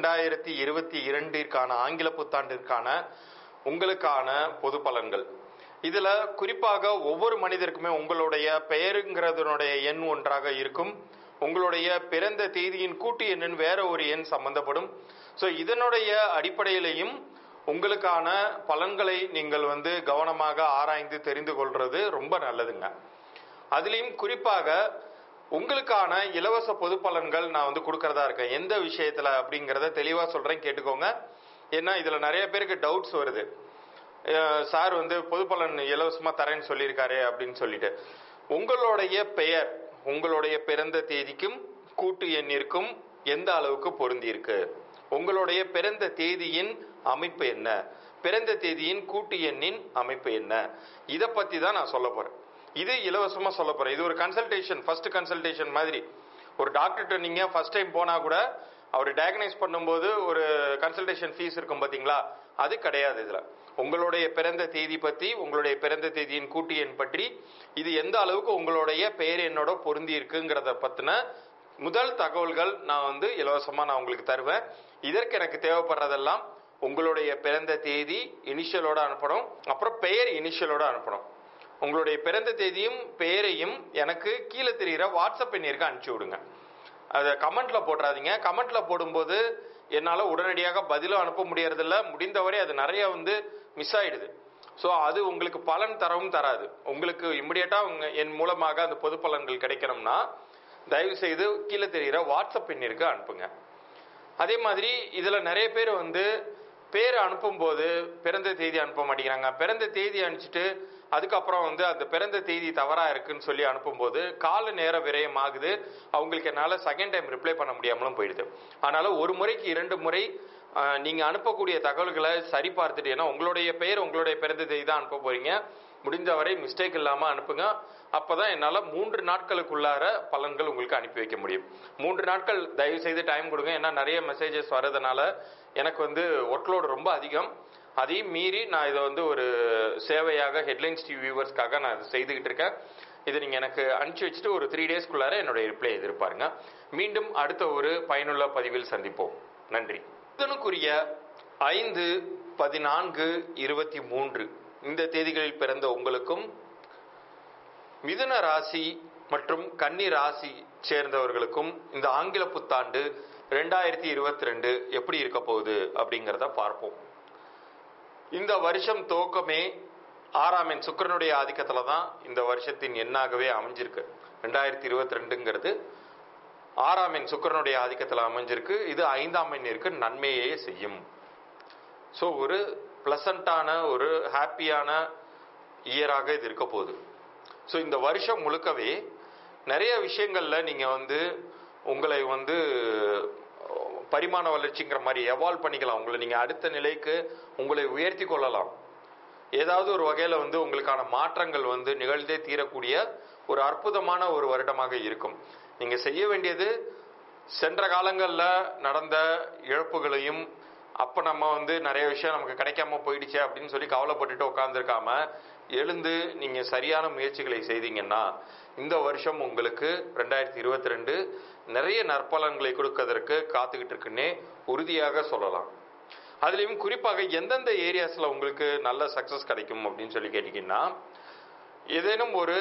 2022 ஆங்கில புத்தாண்டிற்கான உங்களுக்கான பொது பலன்கள். இதுல குறிப்பாக ஒவ்வொரு மனிதருக்குமே உங்களுடைய பெயருங்கிறதுனுடைய எண் ஒன்றாக இருக்கும். உங்களுடைய பிறந்த தேதியின் கூட்டு எண்ணின் வேற ஒரு எண் சம்பந்தப்படும். ஸோ இதனுடைய அடிப்படையிலையும் உங்களுக்கான பலன்களை நீங்கள் வந்து கவனமாக ஆராய்ந்து தெரிந்து கொள்றது ரொம்ப நல்லதுங்க. அதுலேயும் குறிப்பாக உங்களுக்கான இலவச பொது பலன்கள் நான் வந்து கொடுக்கறதா இருக்கேன். எந்த விஷயத்துல அப்படிங்கிறத தெளிவா சொல்றேன், கேட்டுக்கோங்க. ஏன்னா இதுல நிறைய பேருக்கு டவுட்ஸ் வருது. சார் வந்து பொது பலன் இலவசமா தரேன்னு சொல்லியிருக்காரு அப்படின்னு சொல்லிட்டு, உங்களுடைய பெயர் உங்களுடைய பிறந்த தேதிக்கும் கூட்டு எண்ணிற்கும் எந்த அளவுக்கு பொருந்தி இருக்கு, உங்களுடைய பிறந்த தேதியின் அமைப்பு என்ன, பிறந்த தேதியின் கூட்டு எண்ணின் அமைப்பு என்ன, இதை பத்தி தான் நான் சொல்ல போறேன். இது இலவசமா சொல்ல போறேன். இது ஒரு கன்சல்டேஷன், ஃபர்ஸ்ட் கன்சல்டேஷன் மாதிரி. ஒரு டாக்டர்கிட்ட நீங்க ஃபர்ஸ்ட் டைம் போனா கூட அவர் டயக்னைஸ் பண்ணும்போது ஒரு கன்சல்டேஷன் ஃபீஸ் இருக்கும் பாத்தீங்களா, அது கிடையாது. இதுல உங்களுடைய பிறந்த தேதி பத்தி, உங்களுடைய பிறந்த தேதியின் கூட்டு எண் பற்றி, இது எந்த அளவுக்கு உங்களுடைய பெயர் எண்ணோட பொருந்தி இருக்குங்கிறத பத்தின முதல் தகவல்கள் நான் வந்து இலவசமா நான் உங்களுக்கு தருவேன். இதற்கு எனக்கு தேவைப்படுறதெல்லாம் உங்களுடைய பிறந்த தேதி இனிஷியலோட அனுப்பணும், அப்புறம் பெயர் இனிஷியலோட அனுப்பணும். உங்களுடைய பிறந்த தேதியும் பெயரையும் எனக்கு கீழே தெரிகிற வாட்ஸ்அப் எண்ணிற்கு அனுப்பிச்சி விடுங்க. அதை கமெண்ட்ல போட்டுறாதீங்க. கமெண்ட்ல போடும்போது என்னால் உடனடியாக பதிலும் அனுப்ப முடியறதில்ல, முடிந்தவரை அது நிறைய வந்து மிஸ் ஆயிடுது. ஸோ அது உங்களுக்கு பலன் தரவும் தராது. உங்களுக்கு இம்மிடியட்டா என் மூலமாக அந்த பொது பலன்கள் கிடைக்கணும்னா தயவு செய்து கீழே தெரிகிற வாட்ஸ்அப் எண்ணிற்கு அனுப்புங்க. அதே மாதிரி இதுல நிறைய பேர் வந்து பேர் அனுப்பும்போது பிறந்த தேதி அனுப்ப மாட்டேங்கிறாங்க. பிறந்த தேதி அனுப்பிச்சிட்டு அதுக்கப்புறம் வந்து அந்த பிறந்த தேதி தவறா இருக்குன்னு சொல்லி அனுப்பும்போது கால நேர விரயம் ஆகுது. அவங்களுக்கு என்னால் செகண்ட் டைம் ரிப்ளை பண்ண முடியாமலும் போயிடுது. அதனால ஒரு முறைக்கு 2 முறை நீங்க அனுப்பக்கூடிய தகவல்களை சரி பார்த்துட்டு, ஏன்னா உங்களுடைய பெயர் உங்களுடைய பிறந்த தேதி தான் அனுப்ப போறீங்க, முடிந்தவரை மிஸ்டேக் இல்லாம அனுப்புங்க. அப்பதான் என்னால 3 நாட்களுக்குள்ளார பலன்கள் உங்களுக்கு அனுப்பி வைக்க முடியும். 3 நாட்கள் தயவு செய்து டைம் கொடுங்க. ஏன்னா நிறைய மெசேஜஸ் வர்றதுனால எனக்கு வந்து ஒர்க்லோடு ரொம்ப அதிகம். அதையும் மீறி நான் இதை வந்து ஒரு சேவையாக ஹெட்லைன்ஸ் டிவி வியூவர்ஸ்க்காக நான் இதை செய்துகிட்டு இருக்கேன். இதை நீங்க எனக்கு அனுப்பிச்சு வச்சுட்டு ஒரு 3 டேஸ்க்குள்ளார என்னுடைய ரிப்ளை எதிர்பாருங்க. மீண்டும் அடுத்த ஒரு பயனுள்ள பதிவில் சந்திப்போம். நன்றி. இதனுக்குரிய 5, 14, 23 இந்த தேதிகளில் பிறந்த உங்களுக்கும், மிதுன ராசி மற்றும் கன்னி ராசி சேர்ந்தவர்களுக்கும் இந்த ஆங்கில புத்தாண்டு 2022 எப்படி இருக்க போகுது அப்படிங்கிறத பார்ப்போம். இந்த வருஷம் துவக்கமே 6ஆம் எண் சுக்கிரனுடைய ஆதிக்கத்துல தான் இந்த வருஷத்தின் எண்ணாகவே அமைஞ்சிருக்கு. 2022ங்கிறது 6ஆம் எண் சுக்கிரனுடைய ஆதிக்கத்தில் அமைஞ்சிருக்கு. இது 5ஆம் எண்ணிற்கு நன்மையே செய்யும். ஸோ ஒரு பிளசண்டான ஒரு ஹாப்பியான இயராக இது இருக்க போகுது. ஸோ இந்த வருஷம் முழுக்கவே நிறைய விஷயங்கள்ல நீங்க வந்து உங்களை வந்து பரிமாண வளர்ச்சிங்கிற மாதிரி எவால்வ் பண்ணிக்கலாம். உங்களை நீங்க அடுத்த நிலைக்கு உங்களை உயர்த்தி கொள்ளலாம். ஏதாவது ஒரு வகையில வந்து உங்களுக்கான மாற்றங்கள் வந்து நிகழ்ந்தே தீரக்கூடிய ஒரு அற்புதமான ஒரு வருடமாக இருக்கும். நீங்க செய்ய வேண்டியது சென்ற காலங்களில் நடந்த இழப்புகளையும் அப்ப நம்ம வந்து நிறைய விஷயம் நமக்கு கிடைக்காம போயிடுச்சே அப்படின்னு சொல்லி கவலைப்பட்டுட்டு உட்காந்துருக்காம எழுந்து நீங்க சரியான முயற்சிகளை செய்தீங்கன்னா இந்த வருஷம் உங்களுக்கு 2022 நிறைய நற்பலன்களை கொடுக்கறதற்கு காத்துக்கிட்டு இருக்குன்னே உறுதியாக சொல்லலாம். அதுலயும் குறிப்பாக எந்தெந்த ஏரியாஸ்ல உங்களுக்கு நல்ல சக்சஸ் கிடைக்கும் அப்படின்னு சொல்லி கேட்டீங்கன்னா, ஏதேனும் ஒரு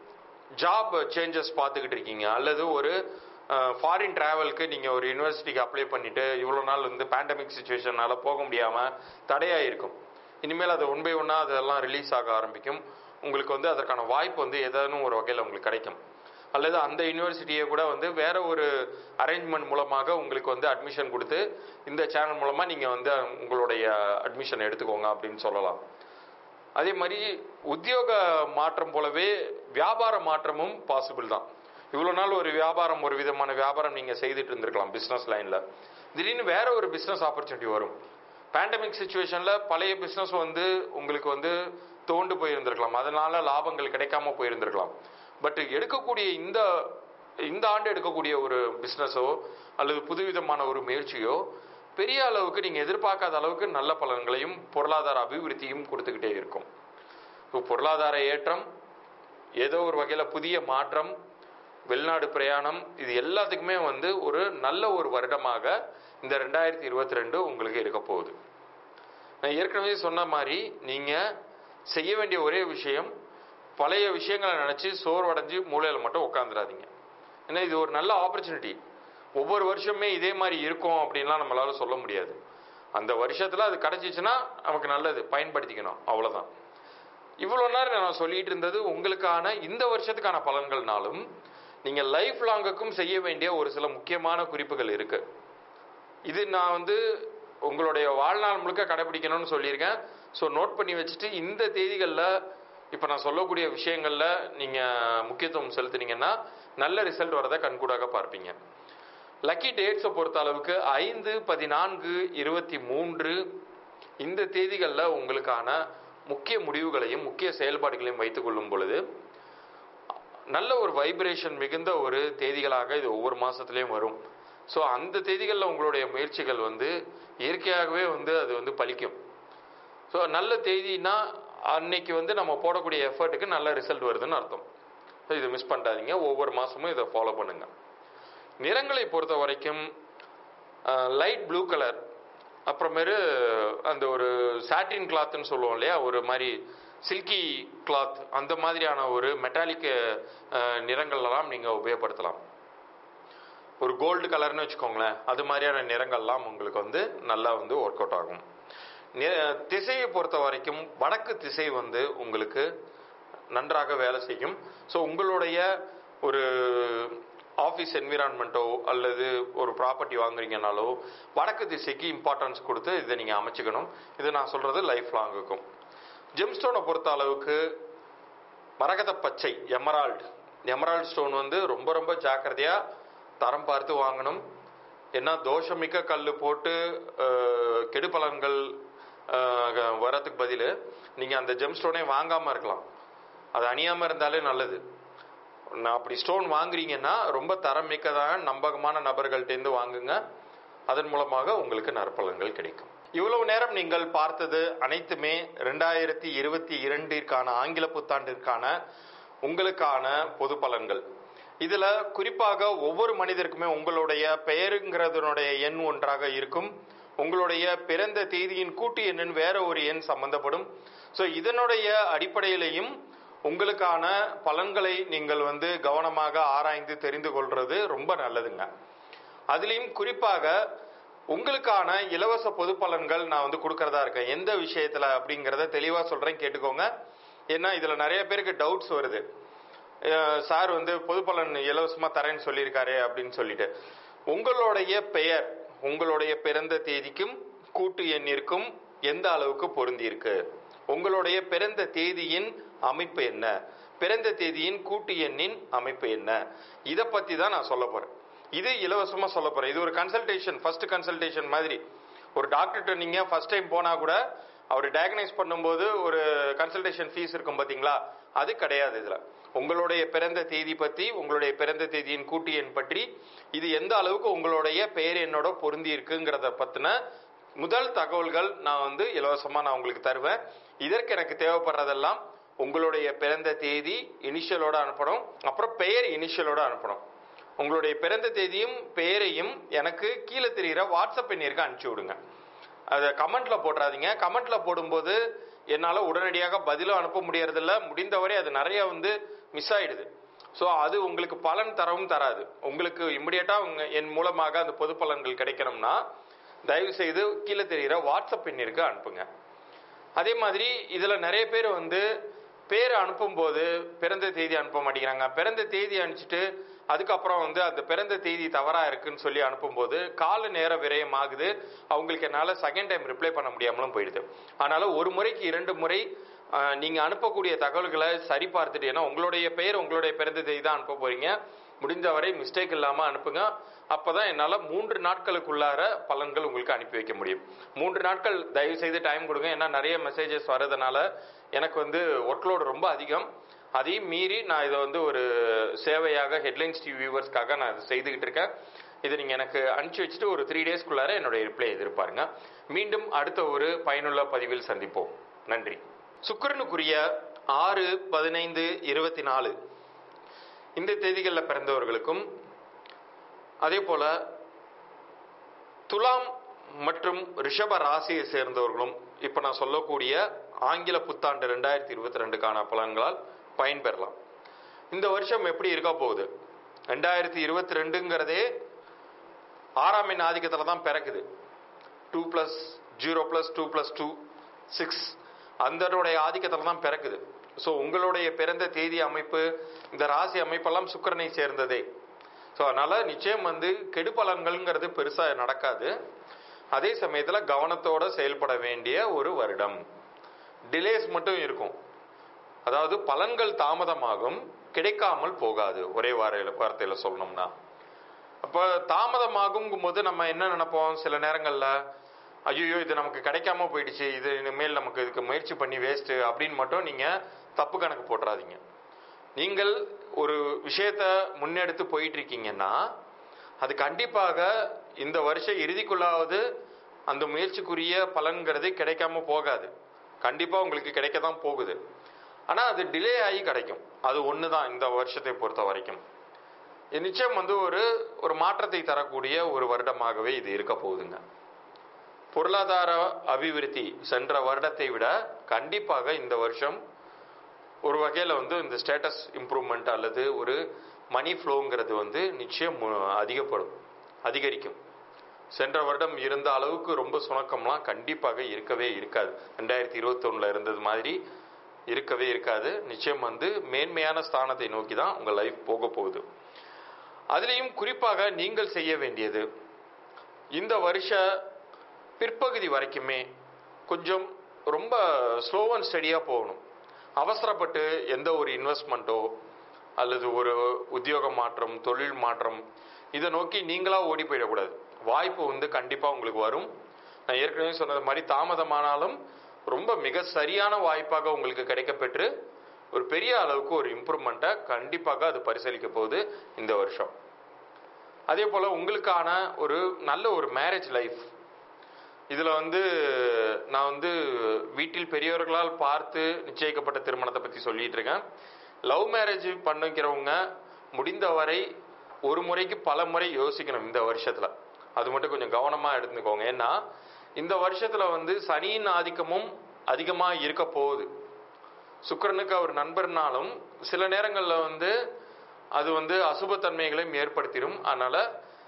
ஜாப் சேஞ்சஸ் பார்த்துக்கிட்டு இருக்கீங்க, அல்லது ஒரு ஃபாரின் டிராவலுக்கு நீங்க ஒரு யூனிவர்சிட்டிக்கு அப்ளை பண்ணிட்டு இவ்வளவு நாள் வந்து பேண்டமிக் சுச்சுவேஷனால போக முடியாம தடையாயிருக்கும். இனிமேல் அது ஒன் பை ஒன்னா அதெல்லாம் ரிலீஸ் ஆக ஆரம்பிக்கும். உங்களுக்கு வந்து அதற்கான வாய்ப்பு வந்து ஏதேனும் ஒரு வகையில் உங்களுக்கு கிடைக்கும். அல்லது அந்த யூனிவர்சிட்டியை கூட வந்து வேற ஒரு அரேஞ்ச்மெண்ட் மூலமாக உங்களுக்கு வந்து அட்மிஷன் கொடுத்து இந்த சேனல் மூலமா நீங்க வந்து உங்களுடைய அட்மிஷன் எடுத்துக்கோங்க அப்படின்னு சொல்லலாம். அதே மாதிரி உத்தியோக மாற்றம் போலவே வியாபார மாற்றமும் பாசிபிள் தான். இவ்வளவு நாள் ஒரு வியாபாரம், ஒரு விதமான வியாபாரம் நீங்க செய்துட்டு இருந்திருக்கலாம் பிசினஸ் லைன்ல, திடீர்னு வேற ஒரு பிசினஸ் ஆப்பர்ச்சுனிட்டி வரும். பேண்டமிக் சுச்சுவேஷன்ல பழைய பிசினஸ் வந்து உங்களுக்கு வந்து தோண்டு போயிருந்திருக்கலாம், அதனால லாபங்கள் கிடைக்காம போயிருந்திருக்கலாம். பட் எடுக்கக்கூடிய இந்த ஆண்டு எடுக்கக்கூடிய ஒரு பிசினஸோ அல்லது புதுவிதமான ஒரு முயற்சியோ பெரிய அளவுக்கு நீங்க எதிர்பார்க்காத அளவுக்கு நல்ல பலன்களையும் பொருளாதார அபிவிருத்தியும் கொடுத்துக்கிட்டே இருக்கும். பொருளாதார ஏற்றம், ஏதோ ஒரு வகையில புதிய மாற்றம், வெளிநாடு பிரயாணம், இது எல்லாத்துக்குமே வந்து ஒரு நல்ல ஒரு வருடமாக இந்த 2022 உங்களுக்கு இருக்க போகுது. நான் ஏற்கனவே சொன்ன மாதிரி நீங்க செய்ய வேண்டிய ஒரே விஷயம், பழைய விஷயங்களை நினைச்சு சோர்வடைஞ்சு மூலையில மட்டும் உட்காந்துடாதீங்க. ஏன்னா இது ஒரு நல்ல ஆப்பர்ச்சுனிட்டி. ஒவ்வொரு வருஷமே இதே மாதிரி இருக்கும் அப்படின்லாம் நம்மளால சொல்ல முடியாது. அந்த வருஷத்துல அது கிடைச்சிச்சுன்னா நமக்கு நல்லது, பயன்படுத்திக்கணும், அவ்வளவுதான். இவ்வளவு நேரம் நான் சொல்லிட்டு இருந்தது உங்களுக்கான இந்த வருஷத்துக்கான பலன்கள்னாலும் நீங்க லைஃப் லாங்குக்கும் செய்ய வேண்டிய ஒரு சில முக்கியமான குறிப்புகள் இருக்கு. இது நான் வந்து உங்களுடைய வாழ்நாள் முழுக்க கடைபிடிக்கணும்னு சொல்லியிருக்கேன். ஸோ நோட் பண்ணி வச்சுட்டு இந்த தேதிகளில் இப்போ நான் சொல்லக்கூடிய விஷயங்கள்ல நீங்க முக்கியத்துவம் செலுத்தினீங்கன்னா நல்ல ரிசல்ட் வரதை கண்கூடாக பார்ப்பீங்க. லக்கி டேட்ஸை பொறுத்த அளவுக்கு 5, 14, 23 இந்த தேதிகளில் உங்களுக்கான முக்கிய முடிவுகளையும் முக்கிய செயல்பாடுகளையும் வைத்துக் கொள்ளும் பொழுது நல்ல ஒரு வைப்ரேஷன் மிகுந்த ஒரு தேதிகளாக இது ஒவ்வொரு மாசத்துலயும் வரும். ஸோ அந்த தேதிகளில் உங்களுடைய முயற்சிகள் வந்து இயற்கையாகவே வந்து அது வந்து பலிக்கும். ஸோ நல்ல தேதினா அன்னைக்கு வந்து நம்ம போடக்கூடிய எஃபர்ட்டுக்கு நல்ல ரிசல்ட் வருதுன்னு அர்த்தம். இதை மிஸ் பண்ணாதீங்க, ஒவ்வொரு மாசமும் இதை ஃபாலோ பண்ணுங்க. நிறங்களை பொறுத்த வரைக்கும் லைட் ப்ளூ கலர், அப்புறமேரு அந்த ஒரு சாட்டின் கிளாத்னு சொல்லுவோம் இல்லையா, ஒரு மாதிரி சில்கி கிளாத், அந்த மாதிரியான ஒரு மெட்டாலிக் நிறங்கள்லாம் நீங்க உபயோகப்படுத்தலாம். ஒரு கோல்டு கலர்னு வச்சுக்கோங்களேன், அது மாதிரியான நிறங்கள்லாம் உங்களுக்கு வந்து நல்லா வந்து ஒர்க் அவுட் ஆகும். திசையை பொறுத்த வரைக்கும் வடக்கு திசை வந்து உங்களுக்கு நன்றாக வேலை செய்யும். ஸோ உங்களுடைய ஒரு ஆஃபீஸ் என்விரான்மெண்ட்டோ அல்லது ஒரு ப்ராப்பர்ட்டி வாங்குறீங்கனாலோ வடக்கு திசைக்கு இம்பார்ட்டன்ஸ் கொடுத்து இதை நீங்கள் அமைச்சுக்கணும். இது நான் சொல்றது லைஃப் லாங்குக்கும். ஜெம்ஸ்டோனை பொறுத்த அளவுக்கு மரகத பச்சை, எமரால்டு ஸ்டோன் வந்து ரொம்ப ரொம்ப ஜாக்கிரதையா தரம் பார்த்து வாங்கணும். ஏன்னா தோஷமிக்க கல் போட்டு கெடுபலன்கள் வரதுக்கு பதில் நீங்க அந்த ஜெம் ஸ்டோனே வாங்காம இருக்கலாம், அது அணியாம இருந்தாலே நல்லது. நான் அப்படி ஸ்டோன் வாங்குறீங்கன்னா ரொம்ப தரம் மிக்கதாக நம்பகமான நபர்கள்ட்டேருந்து வாங்குங்க, அதன் மூலமாக உங்களுக்கு நற்பலன்கள் கிடைக்கும். இவ்வளவு நேரம் நீங்கள் பார்த்தது அனைத்துமே 2022 ஆங்கில புத்தாண்டிற்கான உங்களுக்கான பொது பலன்கள். இதுல குறிப்பாக ஒவ்வொரு மனிதருக்குமே உங்களுடைய பெயருங்கிறதுனுடைய எண் ஒன்றாக இருக்கும், உங்களுடைய பிறந்த தேதியின் கூட்டு எண்ணின் வேற ஒரு எண் சம்பந்தப்படும். ஸோ இதனுடைய அடிப்படையிலையும் உங்களுக்கான பலன்களை நீங்கள் வந்து கவனமாக ஆராய்ந்து தெரிந்து கொள்றது ரொம்ப நல்லதுங்க. அதுலேயும் குறிப்பாக உங்களுக்கான இலவச பொது பலன்கள் நான் வந்து கொடுக்கறதா இருக்கேன். எந்த விஷயத்துல அப்படிங்கிறத தெளிவா சொல்றேன், கேட்டுக்கோங்க. ஏன்னா இதுல நிறைய பேருக்கு டவுட்ஸ் வருது, சார் வந்து பொது பலன் இலவசமா தரேன்னு சொல்லியிருக்காரு அப்படின்னு சொல்லிட்டு. உங்களுடைய பெயர் உங்களுடைய பிறந்த தேதிக்கும் கூட்டு எண்ணிற்கும் எந்த அளவுக்கு பொருந்தி இருக்கு, உங்களுடைய பிறந்த தேதியின் அமைப்பு என்ன, பிறந்த தேதியின் கூட்டு எண்ணின் அமைப்பு என்ன, இதை பத்தி தான் நான் சொல்ல போறேன். இது இலவசமா சொல்ல போறேன். இது ஒரு கன்சல்டேஷன், ஃபர்ஸ்ட் கன்சல்டேஷன் மாதிரி. ஒரு டாக்டர்கிட்ட நீங்க ஃபர்ஸ்ட் டைம் போனா கூட அவர் டயக்னைஸ் பண்ணும்போது ஒரு கன்சல்டேஷன் ஃபீஸ் இருக்கும் பாத்தீங்களா, அது கிடையாது. இதுல உங்களுடைய பிறந்த தேதி பத்தி, உங்களுடைய பிறந்த தேதியின் கூட்டு எண் பற்றி, இது எந்த அளவுக்கு உங்களுடைய பெயர் எண்ணோட பொருந்தி இருக்குங்கிறத பத்தின முதல் தகவல்கள் நான் வந்து இலவசமா நான் உங்களுக்கு தருவேன். இதற்கு எனக்கு தேவைப்படுறதெல்லாம் உங்களுடைய பிறந்த தேதி இனிஷியலோட அனுப்பணும், அப்புறம் பெயர் இனிஷியலோட அனுப்பணும். உங்களுடைய பிறந்த தேதியும் பெயரையும் எனக்கு கீழே தெரிகிற வாட்ஸ்அப் எண்ணிற்கு அனுப்பிச்சி விடுங்க. அதை கமெண்ட்ல போட்டுறாதீங்க. கமெண்ட்ல போடும்போது என்னால் உடனடியாக பதிலும் அனுப்ப முடியறதில்ல, முடிந்தவரை அது நிறைய வந்து மிஸ் ஆயிடுது. ஸோ அது உங்களுக்கு பலன் தரவும் தராது. உங்களுக்கு இம்மிடியட்டா என் மூலமாக அந்த பொது பலன்கள் கிடைக்கணும்னா தயவு செய்து கீழே தெரிகிற வாட்ஸ்அப் எண்ணிற்கு அனுப்புங்க. அதே மாதிரி இதுல நிறைய பேர் வந்து பேர் அனுப்பும்போது பிறந்த தேதி அனுப்ப மாட்டேங்கிறாங்க. பிறந்த தேதி அனுப்பிச்சிட்டு அதுக்கப்புறம் வந்து அந்த பிறந்த தேதி தவறா இருக்குன்னு சொல்லி அனுப்பும்போது கால நேர விரயம் ஆகுது. அவங்களுக்கு என்னால் செகண்ட் டைம் ரிப்ளை பண்ண முடியாமலும் போயிடுது. அதனால ஒரு முறைக்கு 2 முறை நீங்க அனுப்பக்கூடிய தகவல்களை சரி பார்த்துட்டு, ஏன்னா உங்களுடைய பெயர் உங்களுடைய பிறந்த தேதி தான் அனுப்ப போறீங்க, முடிந்தவரை மிஸ்டேக் இல்லாம அனுப்புங்க. அப்பதான் என்னால 3 நாட்களுக்குள்ளார பலன்கள் உங்களுக்கு அனுப்பி வைக்க முடியும். 3 நாட்கள் தயவு செய்து டைம் கொடுங்க. ஏன்னா நிறைய மெசேஜஸ் வர்றதுனால எனக்கு வந்து ஒர்க்லோடு ரொம்ப அதிகம். அதையும் மீறி நான் இதை வந்து ஒரு சேவையாக ஹெட்லைன்ஸ் டிவி வியூவர்ஸ்க்காக நான் இதை செய்துகிட்டு இருக்கேன். இதை நீங்க எனக்கு அனுப்பிச்சு வச்சுட்டு ஒரு 3 டேஸ்க்குள்ளார என்னுடைய ரிப்ளை எதிர்பாருங்க. மீண்டும் அடுத்த ஒரு பயனுள்ள பதிவில் சந்திப்போம். நன்றி. சுக்கிரனுக்குரிய 6, 15, 24 இந்த தேதிகளில் பிறந்தவர்களுக்கும், அதே போல துலாம் மற்றும் ரிஷப ராசியை சேர்ந்தவர்களும் இப்ப நான் சொல்லக்கூடிய ஆங்கில புத்தாண்டு 2022க்கான பலன்களால் பயன்பெறலாம். இந்த வருஷம் எப்படி இருக்க போகுது? 2022ங்கிறதே 6ஆம் எண் ஆதிக்கத்துல தான் பிறக்குது. 2+0+2+2 6 அந்தனுடைய ஆதிக்கத்துல தான் பிறக்குது. ஸோ உங்களுடைய பிறந்த தேதி அமைப்பு, இந்த ராசி அமைப்பெல்லாம் சுக்கிரனை சேர்ந்ததே. ஸோ அதனால நிச்சயம் வந்து கெடு பலன்கள்ங்கிறது பெருசா நடக்காது. அதே சமயத்துல கவனத்தோட செயல்பட வேண்டிய ஒரு வருடம். டிலேஸ் மட்டும் இருக்கும், அதாவது பலன்கள் தாமதமாகும், கிடைக்காமல் போகாது. ஒரே வார்த்தையில சொல்லணும்னா, அப்ப தாமதமாகும் போது நம்ம என்ன நினைப்போம், சில நேரங்கள்ல ஐயோ இது நமக்கு கிடைக்காம போயிடுச்சு, இது இனிமேல் நமக்கு இதுக்கு முயற்சி பண்ணி வேஸ்ட் அப்படின்னு மட்டும் நீங்க தப்பு கணக்கு போட்டுறாதீங்க. நீங்கள் ஒரு விஷயத்த முன்னெடுத்து போயிட்டு இருக்கீங்கன்னா அது கண்டிப்பாக இந்த வருஷ இறுதிக்குள்ளாவது அந்த முயற்சிக்குரிய பலன்கிறது கிடைக்காம போகாது. கண்டிப்பா உங்களுக்கு கிடைக்க தான் போகுது. ஆனா அது டிலே ஆகி கிடைக்கும். அது ஒண்ணுதான் இந்த வருஷத்தை பொறுத்த வரைக்கும். நிச்சயம் வந்து ஒரு மாற்றத்தை தரக்கூடிய ஒரு வருடமாகவே இது இருக்க போகுதுங்க. பொருளாதார அபிவிருத்தி சென்ற வருடத்தை விட கண்டிப்பாக இந்த வருஷம் ஒரு வகையில வந்து இந்த ஸ்டேட்டஸ் இம்ப்ரூவ்மெண்ட் அல்லது ஒரு மணி ஃப்ளோங்கிறது வந்து நிச்சயம் அதிகரிக்கும். சென்ற வருடம் இருந்த அளவுக்கு ரொம்ப சுணக்கம்லாம் கண்டிப்பாக இருக்கவே இருக்காது. 2021 இருந்தது மாதிரி இருக்கவே இருக்காது. நிச்சயம் வந்து மேன்மையான ஸ்தானத்தை நோக்கி தான் உங்க லைஃப் போக போகுது. அதுலேயும் குறிப்பாக நீங்கள் செய்ய வேண்டியது, இந்த வருஷ பிற்பகுதி வரைக்குமே கொஞ்சம் ரொம்ப ஸ்லோ அண்ட் ஸ்டடியா போகணும். அவசரப்பட்டு எந்த ஒரு இன்வெஸ்ட்மெண்ட்டோ அல்லது ஒரு உத்தியோக மாற்றம், தொழில் மாற்றம் இதை நோக்கி நீங்களா ஓடி போயிடக்கூடாது. வாய்ப்பு வந்து கண்டிப்பா உங்களுக்கு வரும். நான் ஏற்கனவே சொன்னது மாதிரி தாமதமானாலும் ரொம்ப மிக சரியான வாய்ப்பாக உங்களுக்கு கிடைக்கப்பெற்று ஒரு பெரிய அளவுக்கு ஒரு இம்ப்ரூவ்மெண்ட்டை கண்டிப்பாக அது பரிசீலிக்க போகுது இந்த வருஷம். அதே போல உங்களுக்கான ஒரு நல்ல ஒரு மேரேஜ் லைஃப், இதுல வந்து நான் வந்து வீட்டில் பெரியவர்களால் பார்த்து நிச்சயிக்கப்பட்ட திருமணத்தை பத்தி சொல்லிட்டு இருக்கேன். லவ் மேரேஜ் பண்ணிக்கிறவங்க முடிந்தவரை ஒரு முறைக்கு பல முறை யோசிக்கணும் இந்த வருஷத்துல. அது மட்டும் கொஞ்சம் கவனமா எடுத்துக்கோங்க. ஏன்னா இந்த வருஷத்துல வந்து சனியின் ஆதிக்கமும் அதிகமா இருக்க போகுது. சுக்கிரனுக்கு அவர் நண்பர்னாலும் சில நேரங்கள்ல வந்து அது வந்து அசுபத்தன்மைகளையும் ஏற்படுத்திடும். அதனால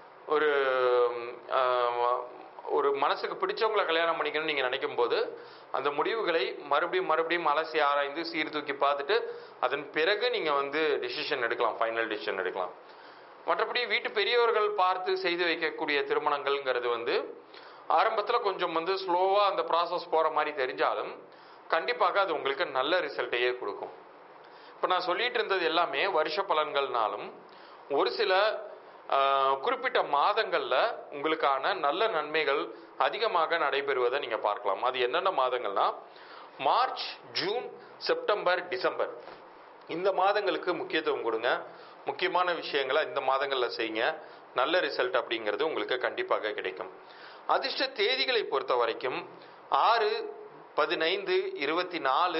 ஒரு மனசுக்கு பிடிச்சவங்களை கல்யாணம் பண்ணிக்கணும்னு நீங்க நினைக்கும் போது அந்த முடிவுகளை மறுபடியும் அலசி ஆராய்ந்து சீர்தூக்கி பார்த்துட்டு அதன் பிறகு நீங்க வந்து டிசிஷன் எடுக்கலாம், ஃபைனல் டிசிஷன் எடுக்கலாம். மற்றபடி வீட்டு பெரியவர்கள் பார்த்து செய்து வைக்கக்கூடிய திருமணங்கள்ங்கிறது வந்து ஆரம்பத்தில் கொஞ்சம் வந்து ஸ்லோவா அந்த ப்ராசஸ் போற மாதிரி தெரிஞ்சாலும் கண்டிப்பாக அது உங்களுக்கு நல்ல ரிசல்ட்டையே கொடுக்கும். இப்போ நான் சொல்லிட்டு இருந்தது எல்லாமே வருஷ பலன்கள்னாலும் ஒரு சில குறிப்பிட்ட மாதங்கள்ல உங்களுக்கான நல்ல நன்மைகள் அதிகமாக நடைபெறுவதை நீங்க பார்க்கலாம். அது என்னென்ன மாதங்கள்னா மார்ச், ஜூன், செப்டம்பர், டிசம்பர் இந்த மாதங்களுக்கு முக்கியத்துவம் கொடுங்க. முக்கியமான விஷயங்களை இந்த மாதங்கள்ல செய்யுங்க. நல்ல ரிசல்ட் அப்படிங்கிறது உங்களுக்கு கண்டிப்பாக கிடைக்கும். அதிர்ஷ்ட தேதிகளை பொறுத்த வரைக்கும் 6, 15, 24,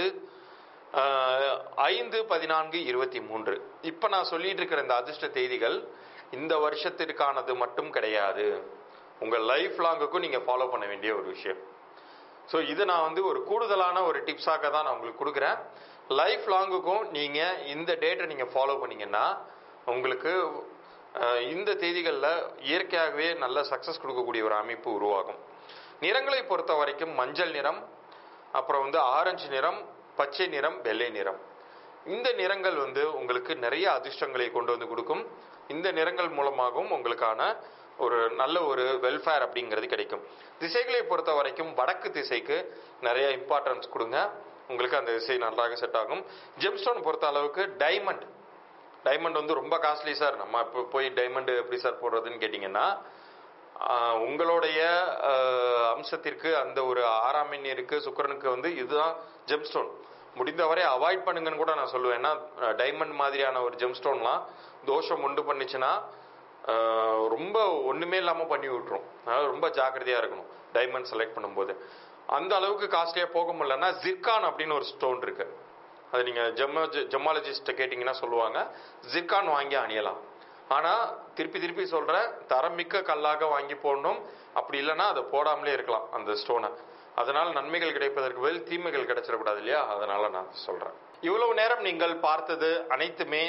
5, 14, 23. இப்ப நான் சொல்லிட்டு இருக்கிற இந்த அதிர்ஷ்ட தேதிகள் இந்த வருஷத்திற்கானது மட்டும் கிடையாது, உங்க லைஃப் லாங்குக்கும் நீங்க ஃபாலோ பண்ண வேண்டிய ஒரு விஷயம். ஸோ இது நான் வந்து ஒரு கூடுதலான ஒரு டிப்ஸாக தான் நான் உங்களுக்கு கொடுக்குறேன். லைஃப் லாங்குக்கும் நீங்க இந்த டேட்டை நீங்க ஃபாலோ பண்ணீங்கன்னா உங்களுக்கு இந்த தேதிகளில் இயற்கையாகவே நல்ல சக்சஸ் கொடுக்கக்கூடிய ஒரு அமைப்பு உருவாகும். நிறங்களை பொறுத்த வரைக்கும் மஞ்சள் நிறம், அப்புறம் வந்து ஆரஞ்சு நிறம், பச்சை நிறம், வெள்ளை நிறம், இந்த நிறங்கள் வந்து உங்களுக்கு நிறைய அதிர்ஷ்டங்களை கொண்டு வந்து கொடுக்கும். இந்த நிறங்கள் மூலமாகவும் உங்களுக்கான ஒரு நல்ல ஒரு வெல்ஃபேர் அப்படிங்கிறது கிடைக்கும். திசைகளை பொறுத்த வரைக்கும் வடக்கு திசைக்கு நிறைய இம்பார்ட்டன்ஸ் கொடுங்க, உங்களுக்கு அந்த திசை நன்றாக செட் ஆகும். ஜெம்ஸ்டோன் பொறுத்த அளவுக்கு டைமண்ட் வந்து ரொம்ப காஸ்ட்லி சார், நம்ம இப்போ போய் டைமண்ட் எப்படி சார் போடுறதுன்னு கேட்டிங்கன்னா, உங்களுடைய அம்சத்திற்கு அந்த ஒரு 6ஆம் எண் இருக்கு, சுக்கிரனுக்கு வந்து இதுதான் ஜெம்ஸ்டோன். முடிந்தவரை அவாய்ட் பண்ணுங்கன்னு கூட நான் சொல்லுவேன். ஏன்னா டைமண்ட் மாதிரியான ஒரு ஜெம்ஸ்டோன்லாம் தோஷம் உண்டு பண்ணிச்சுன்னா ரொம்ப ஒண்ணுமே இல்லாம பண்ணி விட்டுரும். அதனால ரொம்ப ஜாக்கிரதையா இருக்கணும் டைமண்ட் செலக்ட் பண்ணும்போது. அந்த அளவுக்கு காஸ்ட்லியா போக முடியலன்னா ஜிர்கான் அப்படின்னு ஒரு ஸ்டோன் இருக்கு, அது நீங்க ஜெமாலஜிஸ்ட கேட்டீங்கன்னா சொல்லுவாங்க, ஜிர்கான் வாங்கி அணியலாம். ஆனா திருப்பி சொல்றேன், தரமிக்க கல்லாக வாங்கி போடணும், அப்படி இல்லைன்னா அதை போடாமலே இருக்கலாம் அந்த ஸ்டோனை. அதனால நன்மைகள் கிடைப்பதற்கு பதில் தீமைகள் கிடைச்சிடக்கூடாது இல்லையா, அதனால நான் சொல்றேன். இவ்வளவு நேரம் நீங்கள் பார்த்தது அனைத்துமே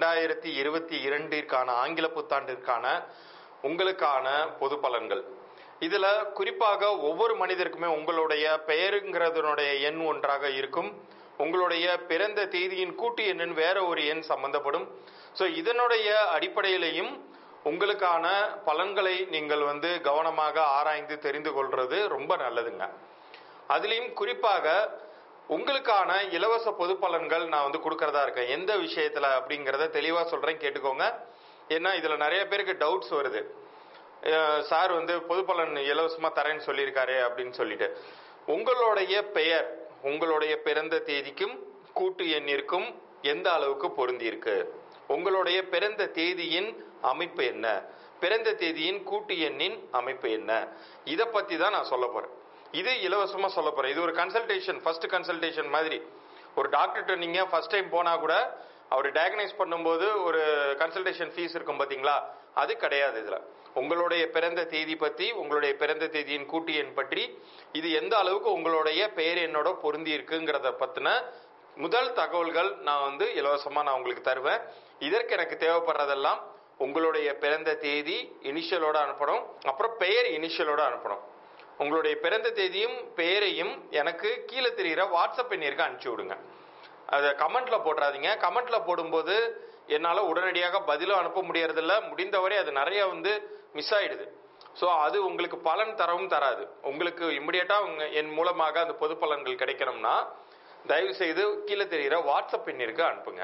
2022 ஆங்கில புத்தாண்டிற்கான உங்களுக்கான பொது பலன்கள். இதுல குறிப்பாக ஒவ்வொரு மனிதருக்குமே உங்களுடைய பெயருங்கிறதுனுடைய எண் ஒன்றாக இருக்கும், உங்களுடைய பிறந்த தேதியின் கூட்டு எண்ணின் வேற ஒரு எண் சம்பந்தப்படும். ஸோ இதனுடைய அடிப்படையிலையும் உங்களுக்கான பலன்களை நீங்கள் வந்து கவனமாக ஆராய்ந்து தெரிந்து கொள்றது ரொம்ப நல்லதுங்க. அதுலேயும் குறிப்பாக உங்களுக்கான இலவச பொது பலன்கள் நான் வந்து கொடுக்கறதா இருக்கேன். எந்த விஷயத்துல அப்படிங்கிறத தெளிவா சொல்றேன், கேட்டுக்கோங்க. ஏன்னா இதுல நிறைய பேருக்கு டவுட்ஸ் வருது, சார் வந்து பொது பலன் இலவசமா தரேன்னு சொல்லியிருக்காரு அப்படின்னு சொல்லிட்டு. உங்களுடைய பெயர் உங்களுடைய பிறந்த தேதிக்கும் கூட்டு எண்ணிற்கும் எந்த அளவுக்கு பொருந்தி இருக்கு, உங்களுடைய பிறந்த தேதியின் அமைப்பு என்ன, பிறந்த தேதியின் கூட்டு எண்ணின் அமைப்பு என்ன, இதை பத்தி தான் நான் சொல்ல போறேன். இது இலவசமா சொல்ல போறேன். இது ஒரு கன்சல்டேஷன், ஃபர்ஸ்ட் கன்சல்டேஷன் மாதிரி. ஒரு டாக்டர்கிட்ட நீங்க ஃபர்ஸ்ட் டைம் போனா கூட அவர் டயக்னைஸ் பண்ணும்போது ஒரு கன்சல்டேஷன் ஃபீஸ் இருக்கும் பாத்தீங்களா, அது கிடையாது. இதுல உங்களுடைய பிறந்த தேதி பத்தி, உங்களுடைய பிறந்த தேதியின் கூட்டு எண் பற்றி, இது எந்த அளவுக்கு உங்களுடைய பெயர் எண்ணோட பொருந்தி இருக்குங்கிறத பத்தின முதல் தகவல்கள் நான் வந்து இலவசமா நான் உங்களுக்கு தருவேன். இதற்கு எனக்கு தேவைப்படுறதெல்லாம் உங்களுடைய பிறந்த தேதி இனிஷியலோட அனுப்பணும், அப்புறம் பெயர் இனிஷியலோட அனுப்பணும். உங்களுடைய பிறந்த தேதியும் பெயரையும் எனக்கு கீழே தெரிகிற வாட்ஸ்அப் எண்ணிற்கு அனுப்பிச்சு விடுங்க. அதை கமெண்ட்ல போட்டுறாதீங்க. கமெண்ட்ல போடும்போது என்னால் உடனடியாக பதிலும் அனுப்ப முடியறதில்ல, முடிந்தவரை அது நிறைய வந்து மிஸ் ஆயிடுது. ஸோ அது உங்களுக்கு பலன் தரவும் தராது. உங்களுக்கு இமிடியேட்டா என் மூலமாக அந்த பொது பலன்கள் கிடைக்கணும்னா தயவு செய்து கீழே தெரிகிற வாட்ஸ்அப் எண்ணிற்கு அனுப்புங்க.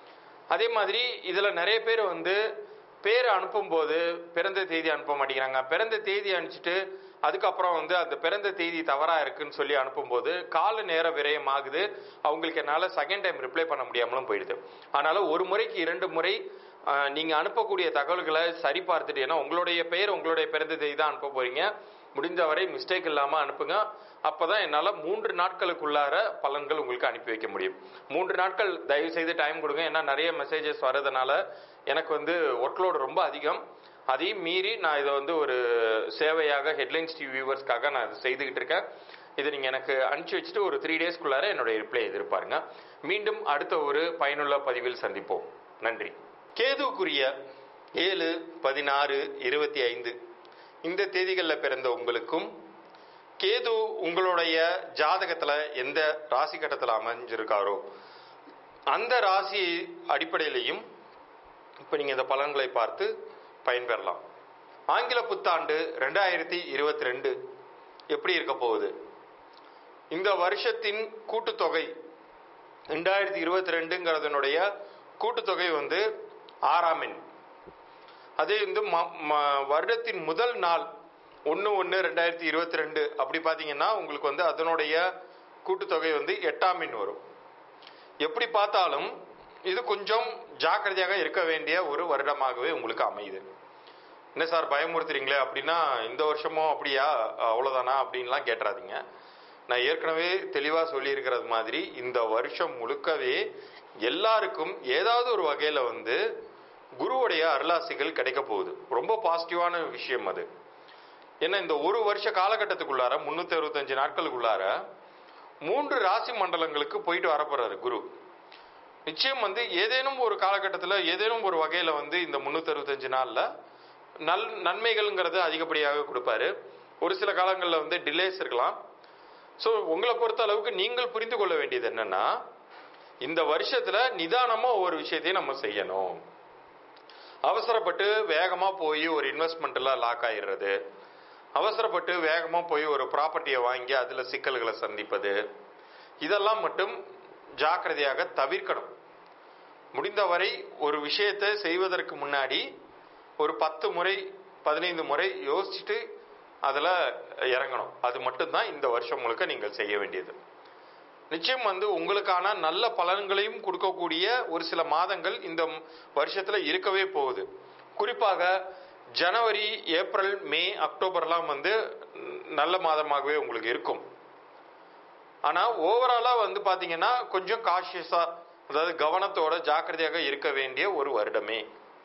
அதே மாதிரி இதுல நிறைய பேர் வந்து பேர் அனுப்பும்போது பிறந்த தேதி அனுப்ப மாட்டேங்கிறாங்க. பிறந்த தேதி அனுப்பிச்சிட்டு அதுக்கப்புறம் வந்து அந்த பிறந்த தேதி தவறா இருக்குன்னு சொல்லி அனுப்பும்போது கால நேர விரயம் ஆகுது. அவங்களுக்கு என்னால செகண்ட் டைம் ரிப்ளை பண்ண முடியாமலும் போயிடுது. அதனால ஒரு முறைக்கு 2 முறை நீங்க அனுப்பக்கூடிய தகவல்களை சரி பார்த்துட்டு, ஏன்னா உங்களுடைய பெயர் உங்களுடைய பிறந்த தேதி தான் அனுப்ப போறீங்க, முடிஞ்சவரை மிஸ்டேக் இல்லாம அனுப்புங்க. அப்பதான் என்னால 3 நாட்களுக்குள்ளார பலன்கள் உங்களுக்கு அனுப்பி வைக்க முடியும். 3 நாட்கள் தயவு செய்து டைம் கொடுங்க. ஏன்னா நிறைய மெசேஜஸ் வர்றதுனால எனக்கு வந்து ஒர்க்லோடு ரொம்ப அதிகம். அதையும் மீறி நான் இதை வந்து ஒரு சேவையாக ஹெட்லைன்ஸ் டிவி வியூவர்ஸ்க்காக நான் இதை செய்துகிட்டு இருக்கேன். இதை நீங்க எனக்கு அனுப்பிச்சு வச்சுட்டு ஒரு 3 டேஸ்க்குள்ளார என்னுடைய ரிப்ளை எதிர்பாருங்க. மீண்டும் அடுத்த ஒரு பயனுள்ள பதிவில் சந்திப்போம். நன்றி. கேதுக்குரிய 7, 16, 25 இந்த தேதிகளில் பிறந்த உங்களுக்கும் கேது உங்களுடைய ஜாதகத்துல எந்த ராசி கட்டத்தில் அமைஞ்சிருக்காரோ அந்த ராசி அடிப்படையிலையும் இப்ப நீங்க இந்த பலன்களை பார்த்து பயன்பெறலாம். ஆங்கில புத்தாண்டு 2022 எப்படி இருக்க போகுது? இந்த வருஷத்தின் கூட்டுத்தொகை 2022ங்கிறதனுடைய கூட்டுத்தொகை வந்து 6ஆம் எண். அதே வந்து வருடத்தின் முதல் நாள் 1/1/2022 அப்படி பாத்தீங்கன்னா உங்களுக்கு வந்து அதனுடைய கூட்டுத்தொகை வந்து 8ஆம் எண் வரும். எப்படி பார்த்தாலும் இது கொஞ்சம் ஜாக்கிரதையாக இருக்க வேண்டிய ஒரு வருடமாகவே உங்களுக்கு அமையுது. என்ன சார் பயமுறுத்துறீங்களே அப்படின்னா, இந்த வருஷமும் அப்படியா அவ்வளோதானா அப்படின்லாம் கேட்டுறாதீங்க. நான் ஏற்கனவே தெளிவாக சொல்லியிருக்கிறது மாதிரி இந்த வருஷம் முழுக்கவே எல்லாருக்கும் ஏதாவது ஒரு வகையில் வந்து குருவுடைய அருளாசிகள் கிடைக்க போகுது. ரொம்ப பாசிட்டிவான விஷயம் அது. ஏன்னா இந்த ஒரு வருஷ காலகட்டத்துக்குள்ளார 365 நாட்களுக்குள்ளார 3 ராசி மண்டலங்களுக்கு போயிட்டு வரப்போறாரு குரு. நிச்சயம் வந்து ஏதேனும் ஒரு காலகட்டத்தில் ஏதேனும் ஒரு வகையில் வந்து இந்த 365 நாளில் நன்மைகள்ங்கிறது அதிகப்படியாக கொடுப்பாரு. ஒரு சில காலங்களில் வந்து டிலேஸ் இருக்கலாம். ஸோ உங்களை பொறுத்த அளவுக்கு நீங்கள் புரிந்து கொள்ள வேண்டியது என்னன்னா, இந்த வருஷத்துல நிதானமா ஒவ்வொரு விஷயத்தையும் நம்ம செய்யணும். அவசரப்பட்டு வேகமா போய் ஒரு இன்வெஸ்ட்மெண்ட்ல லாக் ஆயிடுறது, அவசரப்பட்டு வேகமா போய் ஒரு ப்ராப்பர்ட்டியை வாங்கி அதுல சிக்கல்களை சந்திப்பது, இதெல்லாம் மட்டும் ஜாக்கிரதையாக தவிர்க்கணும். முடிந்தவரை ஒரு விஷயத்தை செய்வதற்கு முன்னாடி ஒரு 10 முறை 15 முறை யோசிச்சுட்டு அதில் இறங்கணும். அது மட்டும்தான் இந்த வருஷம் முழுக்க நீங்கள் செய்ய வேண்டியது. நிச்சயம் வந்து உங்களுக்கான நல்ல பலன்களையும் கொடுக்கக்கூடிய ஒரு சில மாதங்கள் இந்த வருஷத்துல இருக்கவே போகுது. குறிப்பாக ஜனவரி, ஏப்ரல், மே, அக்டோபர்லாம் வந்து நல்ல மாதமாகவே உங்களுக்கு இருக்கும். ஆனா ஓவராலா வந்து பாத்தீங்கன்னா கொஞ்சம் காஷியஸா, அதாவது கவனத்தோட ஜாக்கிரதையாக இருக்க வேண்டிய ஒரு வருடமே.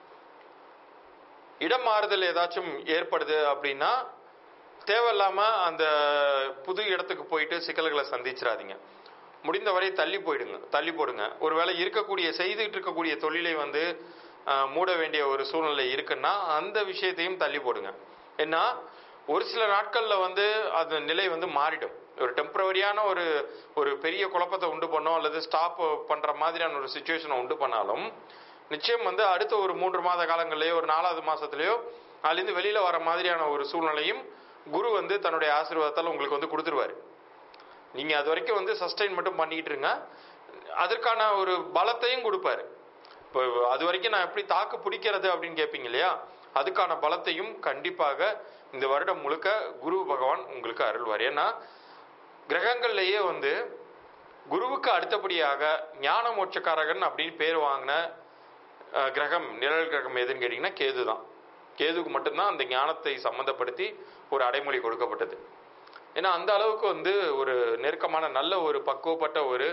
இடம் மாறுதல் ஏதாச்சும் ஏற்படுது அப்படின்னா தேவையில்லாம அந்த புது இடத்துக்கு போயிட்டு சிக்கல்களை சந்திச்சிடாதீங்க. முடிந்தவரை தள்ளி போடுங்க. ஒருவேளை செய்துட்டு இருக்கக்கூடிய தொழிலை வந்து மூட வேண்டிய ஒரு சூழ்நிலை இருக்குன்னா அந்த விஷயத்தையும் தள்ளி போடுங்க. ஏன்னா ஒரு சில நாட்கள்ல வந்து அந்த நிலை வந்து மாறிடும். ஒரு டெம்பரவரியான ஒரு பெரிய குழப்பத்தை உண்டு பண்ணோம் அல்லது ஸ்டாப் பண்ற மாதிரியான ஒரு சிச்சுவேஷனை உண்டு பண்ணாலும் நிச்சயம் வந்து அடுத்த ஒரு 3 மாத காலங்கள்லயோ ஒரு 4வது மாசத்துலயோ அதுலேருந்து வெளியில வர மாதிரியான ஒரு சூழ்நிலையும் குரு வந்து தன்னுடைய ஆசீர்வாதத்தால் உங்களுக்கு வந்து கொடுத்துருவாரு. நீங்க அது வரைக்கும் வந்து சஸ்டைன் மட்டும் பண்ணிட்டு இருங்க. அதற்கான ஒரு பலத்தையும் கொடுப்பாரு. இப்போ அது வரைக்கும் நான் எப்படி தாக்கு பிடிக்கிறது அப்படின்னு கேட்பீங்க இல்லையா, அதுக்கான பலத்தையும் கண்டிப்பாக இந்த வருடம் முழுக்க குரு பகவான் உங்களுக்கு அருள்வார். ஏன்னா கிரகங்கள்லயே வந்து குருவுக்கு அடுத்தபடியாக ஞான மோட்சக்காரகன் அப்படின்னு பேர் வாங்கின கிரகம், நிழல் கிரகம் எதுன்னு கேட்டீங்கன்னா கேது தான். கேதுக்கு மட்டும்தான் அந்த ஞானத்தை சம்மந்தப்படுத்தி ஒரு அடைமொழி கொடுக்கப்பட்டது. ஏன்னா அந்த அளவுக்கு வந்து ஒரு நெருக்கமான நல்ல ஒரு பக்குவப்பட்ட ஒரு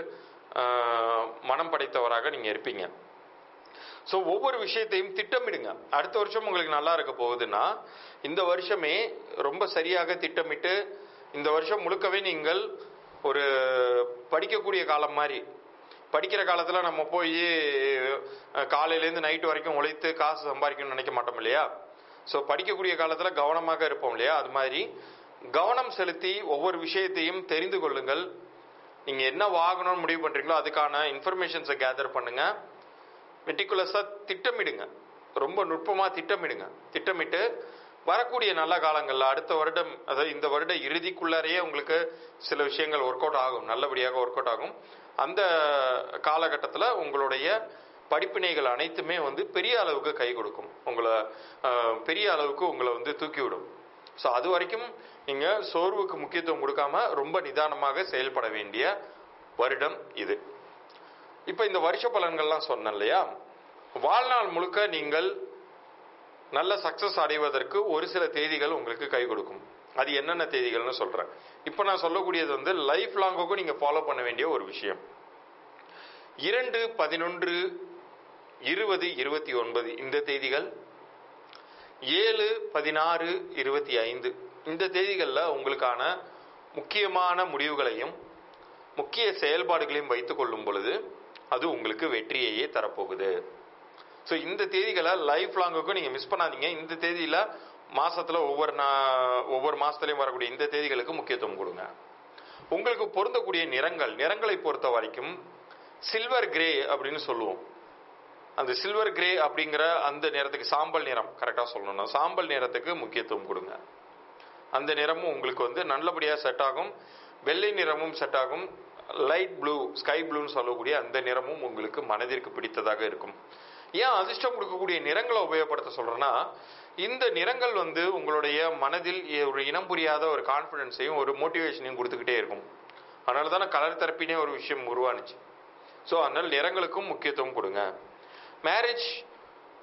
மனம் படைத்தவராக நீங்க இருப்பீங்க. ஸோ ஒவ்வொரு விஷயத்தையும் திட்டமிடுங்க. அடுத்த வருஷம் உங்களுக்கு நல்லா இருக்க போகுதுன்னா இந்த வருஷமே ரொம்ப சரியாக திட்டமிட்டு இந்த வருஷம் முழுக்கவே நீங்கள் ஒரு படிக்கக்கூடிய காலம் மாதிரி, படிக்கிற காலத்துல நம்ம போய் காலையிலேருந்து நைட்டு வரைக்கும் உழைத்து காசு சம்பாதிக்கணும்னு நினைக்க மாட்டோம் இல்லையா. ஸோ படிக்கக்கூடிய காலத்துல கவனமாக இருப்போம் இல்லையா, அது மாதிரி கவனம் செலுத்தி ஒவ்வொரு விஷயத்தையும் தெரிந்து கொள்ளுங்கள். நீங்க என்ன வாங்கணும்னு முடிவு பண்றீங்களோ அதுக்கான இன்ஃபர்மேஷன்ஸை கேதர் பண்ணுங்க. மெட்டிகுலஸா திட்டமிடுங்க, ரொம்ப நுட்பமா திட்டமிட்டு வரக்கூடிய நல்ல காலங்கள்ல அடுத்த வருடம், அதாவது இந்த வருட இறுதிக்குள்ளாரையே உங்களுக்கு சில விஷயங்கள் ஒர்க் அவுட் ஆகும், நல்லபடியாக ஒர்க் அவுட் ஆகும். அந்த காலகட்டத்தில் உங்களுடைய படிப்பினைகள் அனைத்துமே வந்து பெரிய அளவுக்கு கை கொடுக்கும், பெரிய அளவுக்கு உங்களை வந்து தூக்கிவிடும். ஸோ அது வரைக்கும் நீங்க சோர்வுக்கு முக்கியத்துவம் கொடுக்காம ரொம்ப நிதானமாக செயல்பட வேண்டிய வருடம் இது. இப்ப இந்த வருஷ பலன்கள்லாம் சொன்னேன் இல்லையா, வாழ்நாள் முழுக்க நீங்கள் நல்ல சக்சஸ் அடைவதற்கு ஒரு சில தேதிகள் உங்களுக்கு கை கொடுக்கும். அது என்னென்ன தேதிகள்னு சொல்றேன். இப்ப நான் சொல்லக்கூடியது வந்து லைஃப் லாங்குக்கும் நீங்க ஃபாலோ பண்ண வேண்டிய ஒரு விஷயம். 2, 11, 20, 29 இந்த தேதிகள், 7, 16, 25 இந்த தேதிகளில் உங்களுக்கான முக்கியமான முடிவுகளையும் முக்கிய செயல்பாடுகளையும் வைத்துக் கொள்ளும் பொழுது அது உங்களுக்கு வெற்றியையே தரப்போகுது. ஸோ இந்த தேதிகளை லைஃப் லாங்குக்கும் நீங்க மிஸ் பண்ணாதீங்க. இந்த தேதியில மாசத்துல ஒவ்வொரு மாசத்துலயும் வரக்கூடிய இந்த தேதிகளுக்கு முக்கியத்துவம் கொடுங்க. உங்களுக்கு பொருந்தக்கூடிய நிறங்களை பொறுத்த வரைக்கும் சில்வர் கிரே அப்படின்னு சொல்லுவோம். அந்த சில்வர் கிரே அப்படிங்கிற அந்த நிறத்துக்கு, சாம்பல் நிறம் கரெக்டா சொல்லணும்னா சாம்பல் நிறத்துக்கு முக்கியத்துவம் கொடுங்க. அந்த நிறமும் உங்களுக்கு வந்து நல்லபடியா செட் ஆகும். வெள்ளை நிறமும் செட் ஆகும். லைட் ப்ளூ, ஸ்கை ப்ளூன்னு சொல்லக்கூடிய அந்த நிறமும் உங்களுக்கு மனதிற்கு பிடித்ததாக இருக்கும். ஏன் அதிர்ஷ்டம் கொடுக்கக்கூடிய நிறங்களை உபயோகப்படுத்த சொல்றேன்னா, இந்த நிறங்கள் வந்து உங்களுடைய மனதில் ஒரு இனம் புரியாத ஒரு கான்பிடன்ஸையும் ஒரு மோட்டிவேஷனையும் கொடுத்துக்கிட்டே இருக்கும். அதனால தானே கலர் தெரப்பினே ஒரு விஷயம் உருவானுச்சு. ஸோ அதனால நிறங்களுக்கும் முக்கியத்துவம் கொடுங்க. மேரேஜ்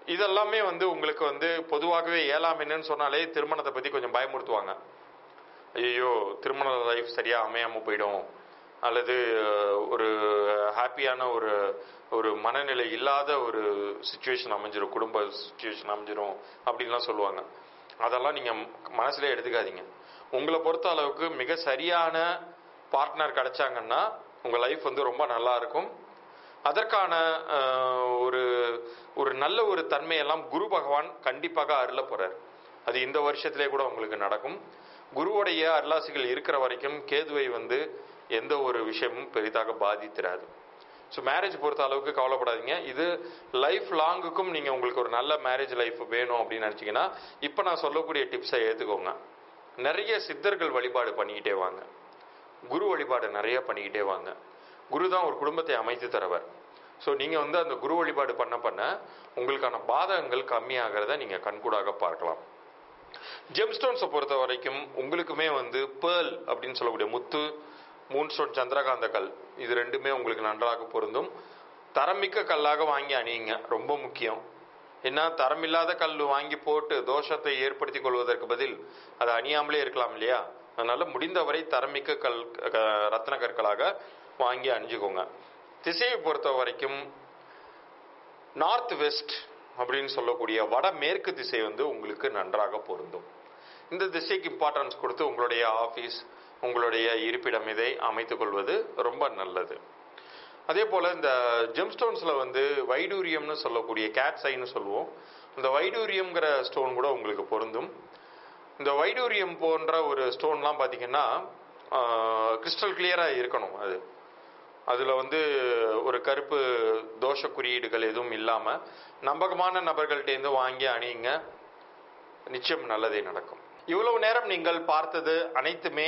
இதெல்லாமே வந்து உங்களுக்கு வந்து பொதுவாகவே 7ஆம் எண்ணுன்னு சொன்னாலே திருமணத்தை பத்தி கொஞ்சம் பயமுறுத்துவாங்க. ஐயோ திருமண லைஃப் சரியா அமையாம போயிடும், அல்லது ஒரு ஹாப்பியான ஒரு ஒரு மனநிலை இல்லாத ஒரு சுச்சுவேஷன் அமைஞ்சிரும், குடும்ப சுச்சுவேஷன் அமைஞ்சிரும் அப்படின்லாம் சொல்லுவாங்க. அதெல்லாம் நீங்க மனசுல எடுத்துக்காதீங்க. உங்களை பொறுத்த அளவுக்கு மிக சரியான பார்ட்னர் கிடைச்சாங்கன்னா உங்க லைஃப் வந்து ரொம்ப நல்லா இருக்கும். அதற்கான ஒரு ஒரு நல்ல ஒரு தன்மையெல்லாம் குரு பகவான் கண்டிப்பாக அருள போறார். அது இந்த வருஷத்திலே கூட உங்களுக்கு நடக்கும். குருவுடைய அருளாசிகள் இருக்கிற வரைக்கும் கேதுவை வந்து எந்த ஒரு விஷயமும் பெரிதாக பாதித்திராது. ஸோ மேரேஜ் பொறுத்த அளவுக்கு கவலைப்படாதீங்க. இது லைஃப் லாங்குக்கும் நீங்க உங்களுக்கு ஒரு நல்ல மேரேஜ் லைஃப் வேணும் அப்படின்னு நினைச்சீங்கன்னா இப்ப நான் சொல்லக்கூடிய டிப்ஸை ஏத்துக்கோங்க. நிறைய சித்தர்கள் வழிபாடு பண்ணிக்கிட்டே வாங்க, குரு வழிபாடு நிறைய பண்ணிக்கிட்டே வாங்க. குரு தான் ஒரு குடும்பத்தை அமைத்து தரவர். ஸோ நீங்க வந்து அந்த குரு வழிபாடு பண்ண பண்ண உங்களுக்கான பாதகங்கள் கம்மியாகிறத நீங்க கண்கூடாக பார்க்கலாம். ஜெம்ஸ்டோன்ஸை பொறுத்த வரைக்கும் உங்களுக்குமே வந்து பேர்ல் அப்படின்னு சொல்லக்கூடிய முத்து, மூன்ஸ்டோன் சந்திரகாந்த கல், இது ரெண்டுமே உங்களுக்கு நன்றாக பொருந்தும். தரமிக்க கல்லாக வாங்கி அணியுங்க, ரொம்ப முக்கியம். ஏன்னா தரமில்லாத கல் வாங்கி போட்டு தோஷத்தை ஏற்படுத்தி கொள்வதற்கு பதில் அதை அணியாமலே இருக்கலாம் இல்லையா? அதனால முடிந்தவரை தரமிக்க கல் ரத்ன கற்களாக வாங்கி அணிஞ்சுக்கோங்க. திசையை பொறுத்த வரைக்கும் நார்த் வெஸ்ட் அப்படின்னு சொல்லக்கூடிய வடமேற்கு திசை வந்து உங்களுக்கு நன்றாக பொருந்தும். இந்த திசைக்கு இம்பார்ட்டன்ஸ் கொடுத்து உங்களுடைய ஆபீஸ், உங்களுடைய இருப்பிடம் இதை அமைத்துக் கொள்வது ரொம்ப நல்லது. அதே போல இந்த ஜெம்ஸ்டோன்ஸ்ல வந்து வைடூரியம்னு சொல்லக்கூடிய கேட்ஸைன்னு சொல்லுவோம், இந்த வைடூரியம்ங்கிற ஸ்டோன் கூட உங்களுக்கு பொருந்தும். இந்த வைடூரியம் போன்ற ஒரு ஸ்டோன்லாம் பார்த்தீங்கன்னா கிறிஸ்டல் கிளியரா இருக்கணும். அதுல வந்து ஒரு கருப்பு தோஷ குறியீடுகள் எதுவும் இல்லாம நம்பகமான நபர்கள்டேருந்து வாங்கி அணியுங்க, நிச்சயம் நல்லதே நடக்கும். இவ்வளவு நேரம் நீங்கள் பார்த்தது அனைத்துமே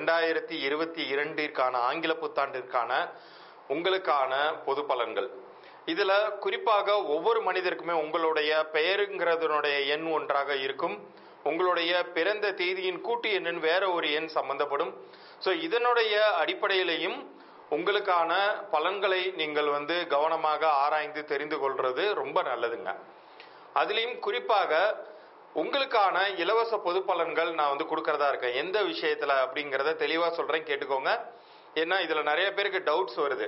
2022 ஆங்கில புத்தாண்டிற்கான உங்களுக்கான பொது பலன்கள். இதுல குறிப்பாக ஒவ்வொரு மனிதருக்குமே உங்களுடைய பெயருங்கிறதுனுடைய எண் ஒன்றாக இருக்கும், உங்களுடைய பிறந்த தேதியின் கூட்டு எண்ணின் வேற ஒரு எண் சம்பந்தப்படும். ஸோ இதனுடைய அடிப்படையிலையும் உங்களுக்கான பலன்களை நீங்கள் வந்து கவனமாக ஆராய்ந்து தெரிந்து கொள்றது ரொம்ப நல்லதுங்க. அதுலேயும் குறிப்பாக உங்களுக்கான இலவச பொது பலன்கள் நான் வந்து கொடுக்கறதா இருக்கேன். எந்த விஷயத்துல அப்படிங்கிறத தெளிவா சொல்றேன், கேட்டுக்கோங்க. ஏன்னா இதுல நிறைய பேருக்கு டவுட்ஸ் வருது,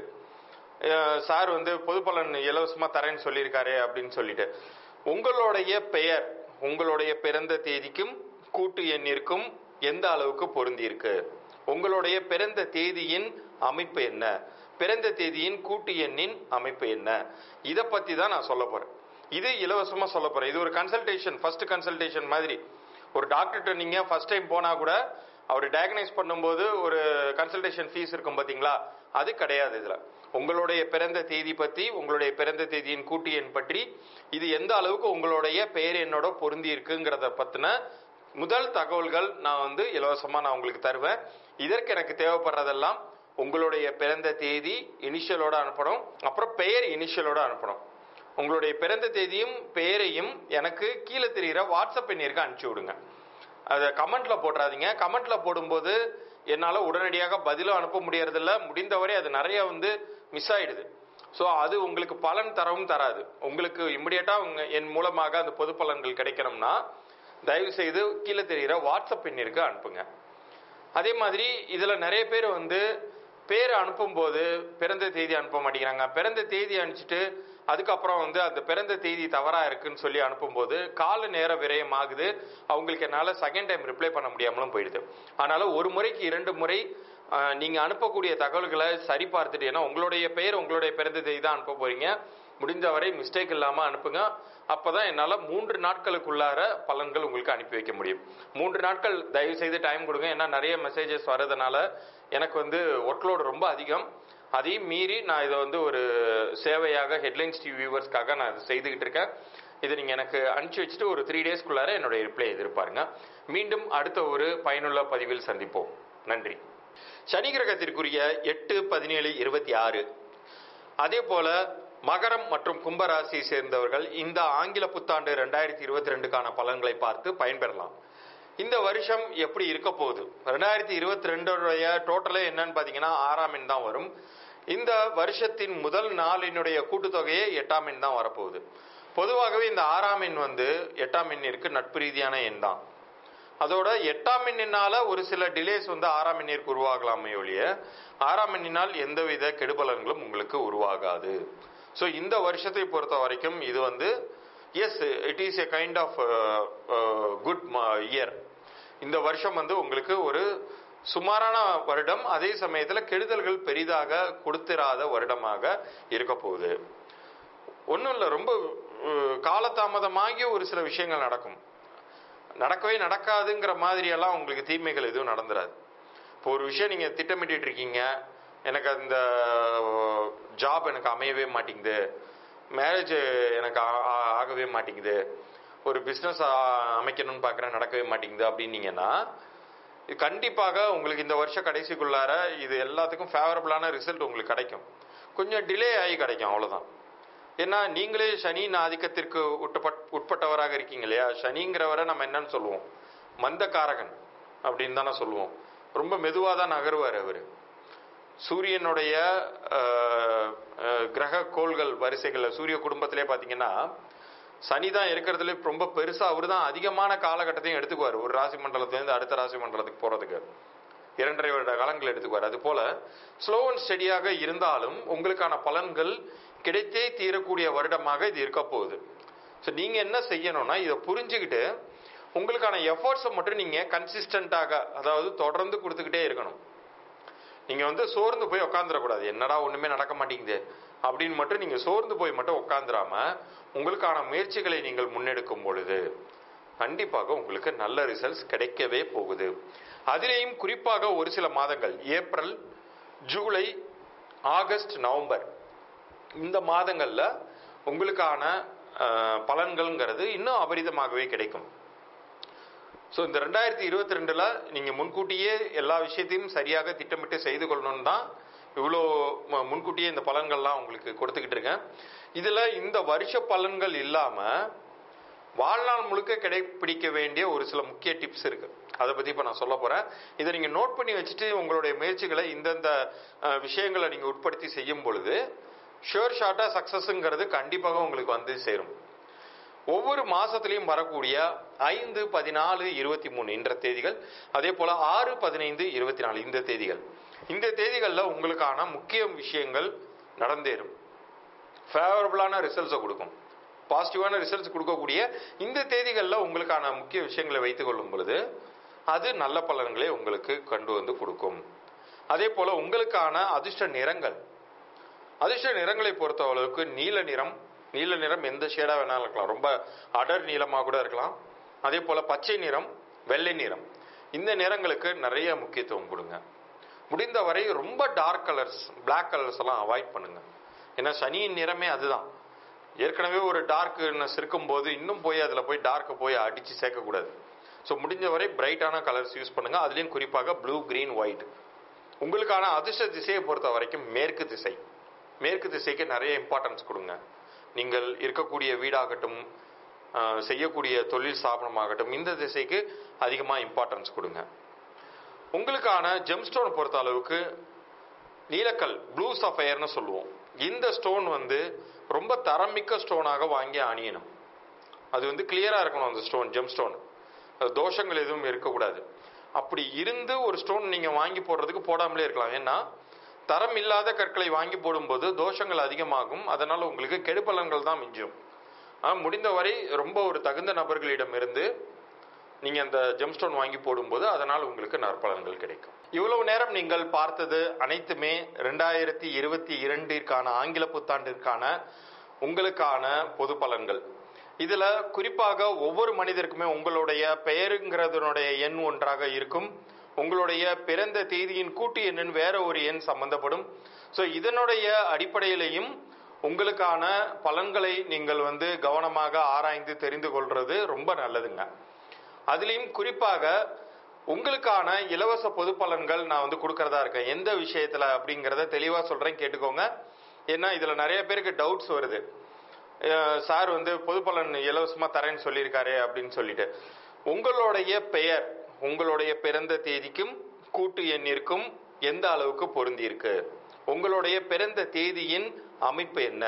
சார் வந்து பொது பலன் இலவசமா தரேன்னு சொல்லியிருக்காரு அப்படின்னு சொல்லிட்டு. உங்களுடைய பெயர் உங்களுடைய பிறந்த தேதிக்கும் கூட்டு எண்ணிற்கும் எந்த அளவுக்கு பொருந்தி இருக்கு, உங்களுடைய பிறந்த தேதியின் அமைப்பு என்ன, பிறந்த தேதியின் கூட்டு எண்ணின் அமைப்பு என்ன, இதை பத்தி தான் நான் சொல்ல போறேன். இது இலவசமா சொல்ல போறேன். இது ஒரு கன்சல்டேஷன், ஃபர்ஸ்ட் கன்சல்டேஷன் மாதிரி. ஒரு டாக்டர்கிட்ட நீங்க ஃபர்ஸ்ட் டைம் போனா கூட அவர் டயக்னைஸ் பண்ணும்போது ஒரு கன்சல்டேஷன் ஃபீஸ் இருக்கும் பாத்தீங்களா, அது கிடையாது. இதுல உங்களுடைய பிறந்த தேதி பத்தி, உங்களுடைய பிறந்த தேதியின் கூட்டு எண் பற்றி, இது எந்த அளவுக்கு உங்களுடைய பெயர் என்னோட பொருந்தி இருக்குங்கிறத பத்தின முதல் தகவல்கள் நான் வந்து இலவசமா நான் உங்களுக்கு தருவேன். இதற்கு எனக்கு தேவைப்படுறதெல்லாம் உங்களுடைய பிறந்த தேதி இனிஷியலோட அனுப்பணும், அப்புறம் பெயர் இனிஷியலோட அனுப்பணும். உங்களுடைய பிறந்த தேதியும் பெயரையும் எனக்கு கீழே தெரிகிற வாட்ஸ்அப் எண்ணிற்கு அனுப்பிச்சு விடுங்க. அதை கமெண்ட்ல போட்டுறாதீங்க. கமெண்ட்ல போடும்போது என்னால் உடனடியாக பதிலும் அனுப்ப முடியறதில்ல, முடிந்தவரை அது நிறைய வந்து மிஸ் ஆயிடுது. ஸோ அது உங்களுக்கு பலன் தரவும் தராது. உங்களுக்கு இமிடியேட்டா என் மூலமாக அந்த பொது பலன்கள் கிடைக்கணும்னா தயவு செய்து கீழே தெரிகிற வாட்ஸ்அப் எண்ணிற்கு அனுப்புங்க. அதே மாதிரி இதுல நிறைய பேர் வந்து பேர் அனுப்பும்போது பிறந்த தேதி அனுப்ப மாட்டேங்கிறாங்க. பிறந்த தேதி அனுப்பிச்சிட்டு அதுக்கப்புறம் வந்து அந்த பிறந்த தேதி தவறா இருக்குன்னு சொல்லி அனுப்பும்போது கால நேர விரயம் ஆகுது. அவங்களுக்கு என்னால செகண்ட் டைம் ரிப்ளை பண்ண முடியாமலும் போயிடுது. அதனால ஒரு முறைக்கு 2 முறை நீங்க அனுப்பக்கூடிய தகவல்களை சரி பார்த்துட்டு, ஏன்னா உங்களுடைய பெயர் உங்களுடைய பிறந்த தேதி தான் அனுப்ப போறீங்க, முடிஞ்சவரை மிஸ்டேக் இல்லாம அனுப்புங்க. அப்பதான் என்னால 3 நாட்களுக்குள்ளார பலன்கள் உங்களுக்கு அனுப்பி வைக்க முடியும். 3 நாட்கள் தயவு செய்து டைம் கொடுங்க. ஏன்னா நிறைய மெசேஜஸ் வர்றதுனால எனக்கு வந்து ஒர்க்லோடு ரொம்ப அதிகம். அதையும் மீறி நான் இதை வந்து ஒரு சேவையாக ஹெட்லைன்ஸ் டிவி வியூவர்ஸ்க்காக நான் இதை செய்துகிட்டு இருக்கேன். இதை நீங்க எனக்கு அனுப்பிச்சு வச்சுட்டு ஒரு 3 டேஸ்க்குள்ளார என்னுடைய ரிப்ளை எதிர்பாருங்க. மீண்டும் அடுத்த ஒரு பயனுள்ள பதிவில் சந்திப்போம். நன்றி. சனி கிரகத்திற்குரிய 8-17-26. அதே போல மகரம் மற்றும் கும்பராசியை சேர்ந்தவர்கள் இந்த ஆங்கில புத்தாண்டு 2022 பலன்களை பார்த்து பயன்பெறலாம். இந்த வருஷம் எப்படி இருக்க போகுது, 2022 டோட்டலே என்னன்னு பாத்தீங்கன்னா 6ஆம் எண் தான் வரும். இந்த வருஷத்தின் முதல் நாளினுடைய கூட்டுத்தொகையே 8ஆம் எண் தான் வரப்போகுது. பொதுவாகவே இந்த 6ஆம் எண் வந்து 8ஆம் எண்ணிற்கு நட்பு ரீதியான எண் தான். அதோட 8ஆம் எண்ணினால ஒரு சில டிலேஸ் வந்து 6ஆம் எண்ணிற்கு உருவாகலாமே ஒழிய 6ஆம் எண்ணினால் எந்தவித கெடுபலன்களும் உங்களுக்கு உருவாகாது. ஸோ இந்த வருஷத்தை பொறுத்த வரைக்கும் இது வந்து yes, it is a kind of good year. இந்த வருஷம் வந்து உங்களுக்கு ஒரு சுமாரான வருடம், அதே சமயத்தில் கெடுதல்கள் பெரிதாக கொடுத்திராத வருடமாக இருக்க போகுது. ஒன்றும் இல்லை, ரொம்ப காலதாமதமாகி ஒரு சில விஷயங்கள் நடக்கவே நடக்காதுங்கிற மாதிரி எல்லாம் உங்களுக்கு தீமைகள் எதுவும் நடந்துராது. இப்போ ஒரு விஷயம் நீங்க திட்டமிட்டு இருக்கீங்க, எனக்கு அந்த ஜாப் எனக்கு அமையவே மாட்டேங்குது, மேரேஜ் எனக்கு ஆகவே மாட்டேங்குது, ஒரு பிஸ்னஸ் அமைக்கணும்னு பார்க்குறேன் நடக்கவே மாட்டேங்குது அப்படின்னீங்கன்னா கண்டிப்பாக உங்களுக்கு இந்த வருஷம் கடைசிக்குள்ளார இது எல்லாத்துக்கும் ஃபேவரபிளான ரிசல்ட் உங்களுக்கு கிடைக்கும். கொஞ்சம் டிலே ஆகி கிடைக்கும், அவ்வளோதான். ஏன்னா நீங்களே சனியின் ஆதிக்கத்திற்கு உட்பட்டவராக இருக்கீங்க இல்லையா. சனிங்கிறவரை நம்ம என்னன்னு சொல்லுவோம், மந்தகாரகன் அப்படின்னு தானே சொல்லுவோம். ரொம்ப மெதுவாக தான் நகருவார் அவர். சூரியனுடைய கிரக கோள்கள் வரிசைகளில் சூரிய குடும்பத்திலே பார்த்தீங்கன்னா சனி தான் இருக்கிறதுல ரொம்ப பெருசாக அவர் தான் அதிகமான காலகட்டத்தையும் எடுத்துக்குவார். ஒரு ராசி மண்டலத்திலேருந்து அடுத்த ராசி மண்டலத்துக்கு போகிறதுக்கு 2.5 வருட காலங்கள் எடுத்துக்குவார். அது போல ஸ்லோ அண்ட் ஸ்டெடியாக இருந்தாலும் உங்களுக்கான பலன்கள் கிடைத்தே தீரக்கூடிய வருடமாக இது இருக்க போகுது. ஸோ நீங்கள் என்ன செய்யணும்னா இதை புரிஞ்சுக்கிட்டு உங்களுக்கான எஃபர்ட்ஸை மட்டும் நீங்கள் கன்சிஸ்டண்ட்டாக, அதாவது தொடர்ந்து கொடுத்துக்கிட்டே இருக்கணும். நீங்கள் வந்து சோர்ந்து போய் உட்காந்துடக்கூடாது, என்னடா ஒன்றுமே நடக்க மாட்டேங்குது அப்படின்னு மட்டும் நீங்கள் சோர்ந்து போய் மட்டும் உட்காந்துராம உங்களுக்கான முயற்சிகளை நீங்கள் முன்னெடுக்கும் பொழுது கண்டிப்பாக உங்களுக்கு நல்ல ரிசல்ட்ஸ் கிடைக்கவே போகுது. அதிலேயும் குறிப்பாக ஒரு சில மாதங்கள் ஏப்ரல், ஜூலை, ஆகஸ்ட், நவம்பர் இந்த மாதங்கள்ல உங்களுக்கான பலன்கள்ங்கிறது இன்னும் அபரிதமாகவே கிடைக்கும். ஸோ இந்த 2022ல் நீங்கள் முன்கூட்டியே எல்லா விஷயத்தையும் சரியாக திட்டமிட்டு செய்து கொள்ளணும்னு தான் இவ்வளோ முன்கூட்டியே இந்த பலன்கள்லாம் உங்களுக்கு கொடுத்துக்கிட்டு இருக்கேன். இதில் இந்த வருஷ பலன்கள் இல்லாமல் வாழ்நாள் முழுக்க கடைபிடிக்க வேண்டிய ஒரு சில முக்கிய டிப்ஸ் இருக்கு. அதை பற்றி இப்போ நான் சொல்ல போகிறேன். இதை நீங்கள் நோட் பண்ணி வச்சுட்டு உங்களுடைய முயற்சிகளை இந்தந்த விஷயங்களை நீங்கள் உட்படுத்தி செய்யும் பொழுது ஷுர் ஷார்ட்டாக சக்ஸஸுங்கிறது கண்டிப்பாக உங்களுக்கு வந்து சேரும். ஒவ்வொரு மாசத்திலையும் வரக்கூடிய 5, 14, 23 என்ற தேதிகள், அதே போல 6, 15, 24 இந்த தேதிகளில் உங்களுக்கான முக்கிய விஷயங்கள் நடந்தேறும். ஃபேவரபிளான ரிசல்ட்ஸை கொடுக்கும், பாசிட்டிவான ரிசல்ட்ஸ் கொடுக்கக்கூடிய இந்த தேதிகளில் உங்களுக்கான முக்கிய விஷயங்களை வைத்துக் கொள்ளும் பொழுது அது நல்ல பலன்களை உங்களுக்கு கொண்டு வந்து கொடுக்கும். அதே போல உங்களுக்கான அதிர்ஷ்ட நிறங்களை பொறுத்தளவுக்கு நீல நிறம் எந்த ஷேடா வேணாலும் இருக்கலாம், ரொம்ப அடர் நீளமாக கூட இருக்கலாம். அதே போல பச்சை நிறம், வெள்ளை நிறம் இந்த நிறங்களுக்கு நிறைய முக்கியத்துவம் கொடுங்க. முடிந்தவரை ரொம்ப டார்க் கலர்ஸ், பிளாக் கலர்ஸ் எல்லாம் அவாய்ட் பண்ணுங்க. ஏன்னா சனியின் நிறமே அதுதான். ஏற்கனவே ஒரு டார்க்னஸ் இருக்கும்போது இன்னும் போய் அதில் போய் டார்க்கை போய் அடித்து சேர்க்கக்கூடாது. ஸோ முடிஞ்சவரை பிரைட்டான கலர்ஸ் யூஸ் பண்ணுங்க. அதுலேயும் குறிப்பாக ப்ளூ, கிரீன், ஒயிட். உங்களுக்கான அதிர்ஷ்ட திசையை பொறுத்த வரைக்கும் மேற்கு திசைக்கு நிறைய இம்பார்ட்டன்ஸ் கொடுங்க. நீங்கள் இருக்கக்கூடிய வீடாகட்டும், செய்யக்கூடிய தொழில் ஸ்தாபனமாகட்டும், இந்த திசைக்கு அதிகமாக இம்பார்ட்டன்ஸ் கொடுங்க. உங்களுக்கான ஜெம்ஸ்டோன் பொறுத்த அளவுக்கு நீலக்கல், ப்ளூ சஃபயர்னு சொல்லுவோம். இந்த ஸ்டோன் வந்து ரொம்ப தரமிக்க ஸ்டோனாக வாங்கி அணியணும். அது வந்து கிளியரா இருக்கணும். அந்த ஸ்டோன், ஜெம்ஸ்டோன், தோஷங்கள் எதுவும் இருக்கக்கூடாது. அப்படி இருந்து ஒரு ஸ்டோன் நீங்க வாங்கி போடுறதுக்கு போடாமலே இருக்கலாம். ஏன்னா தரம் இல்லாத கற்களை வாங்கி போடும்போது தோஷங்கள் அதிகமாகும். அதனால உங்களுக்கு கெடுபலன்கள் தான் மிஞ்சும். முடிந்தவரை ரொம்ப ஒரு தகுந்த நபர்களிடம் இருந்து நீங்க அந்த ஜெம்ஸ்டோன் வாங்கி போடும்போது அதனால் உங்களுக்கு நற்பலன்கள் கிடைக்கும். இவ்வளவு நேரம் நீங்கள் பார்த்தது அனைத்துமே 2022 ஆங்கில புத்தாண்டிற்கான உங்களுக்கான பொது பலன்கள். இதுல குறிப்பாக ஒவ்வொரு மனிதருக்குமே உங்களுடைய பெயருங்கிறதுனுடைய எண் ஒன்றாக இருக்கும். உங்களுடைய பிறந்த தேதியின் கூட்டு எண்ணின் வேற ஒரு எண் சம்பந்தப்படும். ஸோ இதனுடைய அடிப்படையிலையும் உங்களுக்கான பலன்களை நீங்கள் வந்து கவனமாக ஆராய்ந்து தெரிந்து கொள்றது ரொம்ப நல்லதுங்க. அதுலேயும் குறிப்பாக உங்களுக்கான இலவச பொது பலன்கள் நான் வந்து கொடுக்கறதா இருக்கேன். எந்த விஷயத்துல அப்படிங்கிறத தெளிவாக சொல்றேன், கேட்டுக்கோங்க. ஏன்னா இதுல நிறைய பேருக்கு டவுட்ஸ் வருது. சார் வந்து பொது பலன் இலவசமா தரேன்னு சொல்லியிருக்காரு அப்படின்னு சொல்லிட்டு. உங்களுடைய பெயர் உங்களுடைய பிறந்த தேதிக்கும் கூட்டு எண்ணிற்கும் எந்த அளவுக்கு பொருந்தி இருக்கு, உங்களுடைய பிறந்த தேதியின் அமைப்பு என்ன,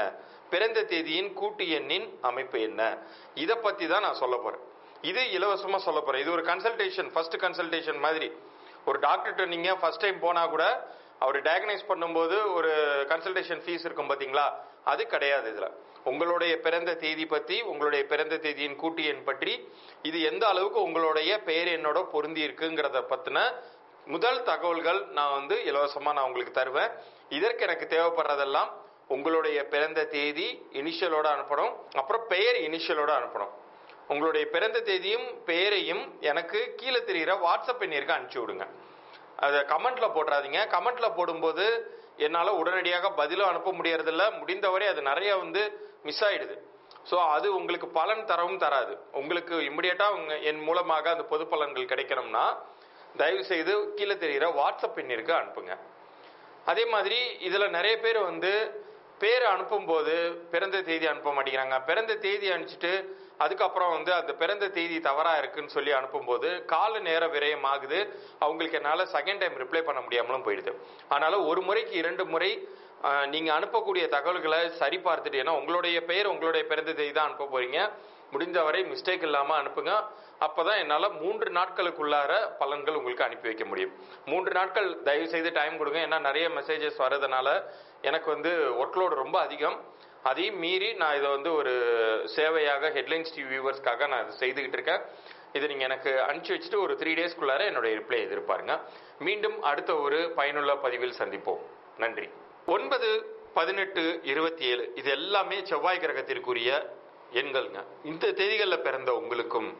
பிறந்த தேதியின் கூட்டு எண்ணின் அமைப்பு என்ன, இதை பத்தி தான் நான் சொல்ல போறேன். இது இலவசமா சொல்ல போறேன். இது ஒரு கன்சல்டேஷன், ஃபர்ஸ்ட் கன்சல்டேஷன் மாதிரி. ஒரு டாக்டர்கிட்ட நீங்க ஃபர்ஸ்ட் டைம் போனா கூட அவர் டயக்னைஸ் பண்ணும்போது ஒரு கன்சல்டேஷன் ஃபீஸ் இருக்கும் பாத்தீங்களா, அது கிடையாது. இதுல உங்களுடைய பிறந்த தேதி பத்தி, உங்களுடைய பிறந்த தேதியின் கூட்டு எண் பற்றி, இது எந்த அளவுக்கு உங்களுடைய பெயர் எண்ணோட பொருந்தி இருக்குங்கிறத பத்தின முதல் தகவல்கள் நான் இலவசமா நான் உங்களுக்கு தருவேன். இதற்கு எனக்கு தேவைப்படுறதெல்லாம் உங்களுடைய பிறந்த தேதி இனிஷியலோட அனுப்பணும், அப்புறம் பெயர் இனிஷியலோட அனுப்பணும். உங்களுடைய பிறந்த தேதியும் பெயரையும் எனக்கு கீழே தெரிகிற வாட்ஸ்அப் எண்ணிற்கு அனுப்பிச்சு விடுங்க. அதை கமெண்ட்ல போட்டுறாதீங்க. கமெண்ட்ல போடும்போது என்னால் உடனடியாக பதிலும் அனுப்ப முடியறதில்ல, முடிந்தவரை அது நிறைய மிஸ் ஆயிடுது. ஸோ அது உங்களுக்கு பலன் தரவும் தராது. உங்களுக்கு இமிடியேட்டா என் மூலமாக அந்த பொது பலன்கள் கிடைக்கணும்னா தயவு செய்து கீழே தெரிகிற வாட்ஸ்அப் எண்ணிற்கு அனுப்புங்க. அதே மாதிரி இதுல நிறைய பேர் பேர் அனுப்பும்போது பிறந்த தேதி அனுப்ப மாட்டேங்கிறாங்க. பிறந்த தேதி அனுப்பிச்சிட்டு அதுக்கப்புறம் அந்த பிறந்த தேதி தவறா இருக்குன்னு சொல்லி அனுப்பும்போது கால நேர விரயம் ஆகுது. அவங்களுக்கு என்னால செகண்ட் டைம் ரிப்ளை பண்ண முடியாமலும் போயிடுது. அதனால ஒரு முறைக்கு 2 முறை நீங்க அனுப்பக்கூடிய தகவல்களை சரி பார்த்துட்டு, ஏன்னா உங்களுடைய பெயர் உங்களுடைய பிறந்த தேதி தான் அனுப்ப போறீங்க, முடிந்தவரை மிஸ்டேக் இல்லாம அனுப்புங்க. அப்பதான் என்னால 3 நாட்களுக்குள்ளார பலன்கள் உங்களுக்கு அனுப்பி வைக்க முடியும். 3 நாட்கள் தயவு செய்து டைம் கொடுங்க. ஏன்னா நிறைய மெசேஜஸ் வர்றதுனால எனக்கு ஒர்க்லோடு ரொம்ப அதிகம். அதையும் மீறி நான் இதை ஒரு சேவையாக ஹெட்லைன்ஸ் டிவி வியூவர்ஸ்க்காக நான் இதை செய்துகிட்டு இருக்கேன். இதை நீங்க எனக்கு அனுப்பிச்சு வச்சுட்டு ஒரு 3 டேஸ்க்குள்ளார என்னுடைய ரிப்ளை எதிர்பாருங்க. மீண்டும் அடுத்த ஒரு பயனுள்ள பதிவில் சந்திப்போம். நன்றி. 9, 18, 27 இது எல்லாமே செவ்வாய் கிரகத்திற்குரிய எண்கள்ங்க. இந்த தேதிகளில் பிறந்த உங்களுக்கும்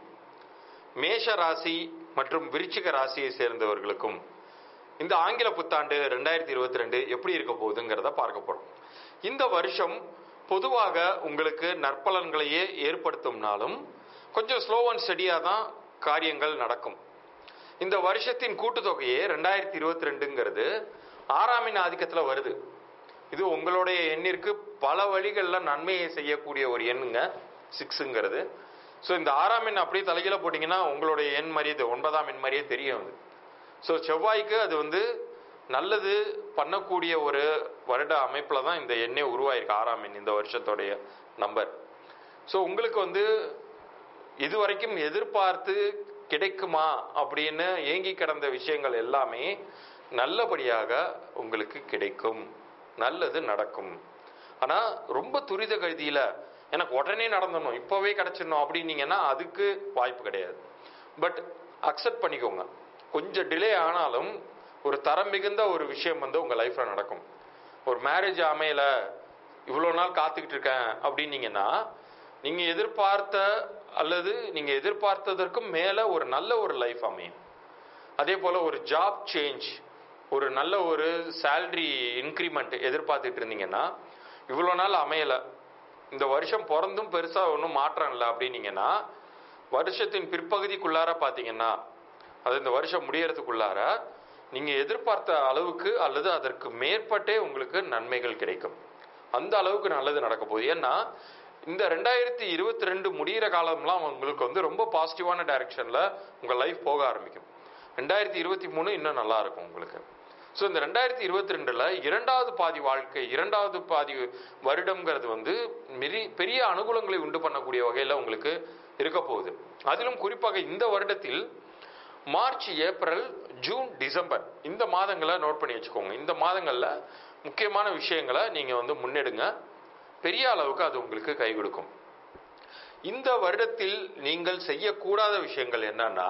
மேஷ ராசி மற்றும் விருச்சிக ராசியை சேர்ந்தவர்களுக்கும் இந்த ஆங்கில புத்தாண்டு 2022 எப்படி இருக்க போகுதுங்கிறத பார்க்க போறோம். இந்த வருஷம் பொதுவாக உங்களுக்கு நற்பலன்களையே ஏற்படுத்தும்னாலும் கொஞ்சம் ஸ்லோ அண்ட் ஸ்டடியா தான் காரியங்கள் நடக்கும். இந்த வருஷத்தின் கூட்டுத்தொகையே 2022ங்கிறது 6ஆம் எண் ஆதிக்கத்துல வருது. இது உங்களுடைய எண்ணிற்கு பல வழிகளில் நன்மையை செய்யக்கூடிய ஒரு எண்ணுங்க 6ங்கிறது. ஸோ இந்த 6ஆம் எண் அப்படியே தலைகீழ போட்டிங்கன்னா உங்களுடைய எண் மாதிரியே 9ஆம் எண் மாதிரியே தெரியும். ஸோ செவ்வாய்க்கு அது நல்லது பண்ணக்கூடிய ஒரு வருட அமைப்பில் தான் இந்த எண்ணே உருவாயிருக்கு. 6ஆம் எண் இந்த வருஷத்தோடைய நம்பர். ஸோ உங்களுக்கு இதுவரைக்கும் எதிர்பார்த்து கிடைக்குமா அப்படின்னு ஏங்கி கிடந்த விஷயங்கள் எல்லாமே நல்லபடியாக உங்களுக்கு கிடைக்கும், நல்லது நடக்கும். ஆனால் ரொம்ப துரித கதியில எனக்கு உடனே நடந்தணும், இப்போவே கிடைச்சிடணும் அப்படின்னீங்கன்னா அதுக்கு வாய்ப்பு கிடையாது. பட் அக்செப்ட் பண்ணிக்கோங்க, கொஞ்சம் டிலே ஆனாலும் ஒரு தரம் மிகுந்த ஒரு விஷயம் உங்க லைஃப்ல நடக்கும். ஒரு மேரேஜ் அமையல, இவ்வளோ நாள் காத்துக்கிட்டு இருக்கேன் அப்படின்னீங்கன்னா நீங்க எதிர்பார்த்த அல்லது நீங்க எதிர்பார்த்ததற்கும் மேல ஒரு நல்ல ஒரு லைஃப் அமையும். அதே போல ஒரு ஜாப் சேஞ்ச், ஒரு நல்ல ஒரு சேலரி இன்க்ரிமெண்ட் எதிர்பார்த்துட்டு இருந்தீங்கன்னா இவ்வளோ நாள் அமையல, இந்த வருஷம் பிறந்தும் பெருசா ஒன்றும் மாற்றம் இல்லை அப்படின்னீங்கன்னா வருஷத்தின் பிற்பகுதிக்குள்ளார பார்த்தீங்கன்னா அது இந்த வருஷம் முடியறதுக்குள்ளார நீங்க எதிர்பார்த்த அளவுக்கு அல்லது அதற்கு மேற்பட்டே உங்களுக்கு நன்மைகள் கிடைக்கும். அந்த அளவுக்கு நல்லது நடக்க போகுது. ஏன்னா இந்த 2022 முடிகிற காலம்லாம் உங்களுக்கு ரொம்ப பாசிட்டிவான டைரக்ஷன்ல உங்க லைஃப் போக ஆரம்பிக்கும். 2023 இன்னும் நல்லா இருக்கும் உங்களுக்கு. ஸோ இந்த 2022ல 2வது பாதி வாழ்க்கை, 2வது பாதி வருடம்ங்கிறது பெரிய அனுகூலங்களை உண்டு பண்ணக்கூடிய வகையில உங்களுக்கு இருக்க போகுது. அதிலும் குறிப்பாக இந்த வருடத்தில் மார்ச், ஏப்ரல், ஜூன், டிசம்பர் இந்த மாதங்களை நோட் பண்ணி வச்சுக்கோங்க. இந்த மாதங்கள்ல முக்கியமான விஷயங்களை நீங்க முன்னெடுங்க. பெரிய அளவுக்கு அது உங்களுக்கு கை கொடுக்கும். இந்த வருடத்தில் நீங்கள் செய்யக்கூடாத விஷயங்கள் என்னன்னா,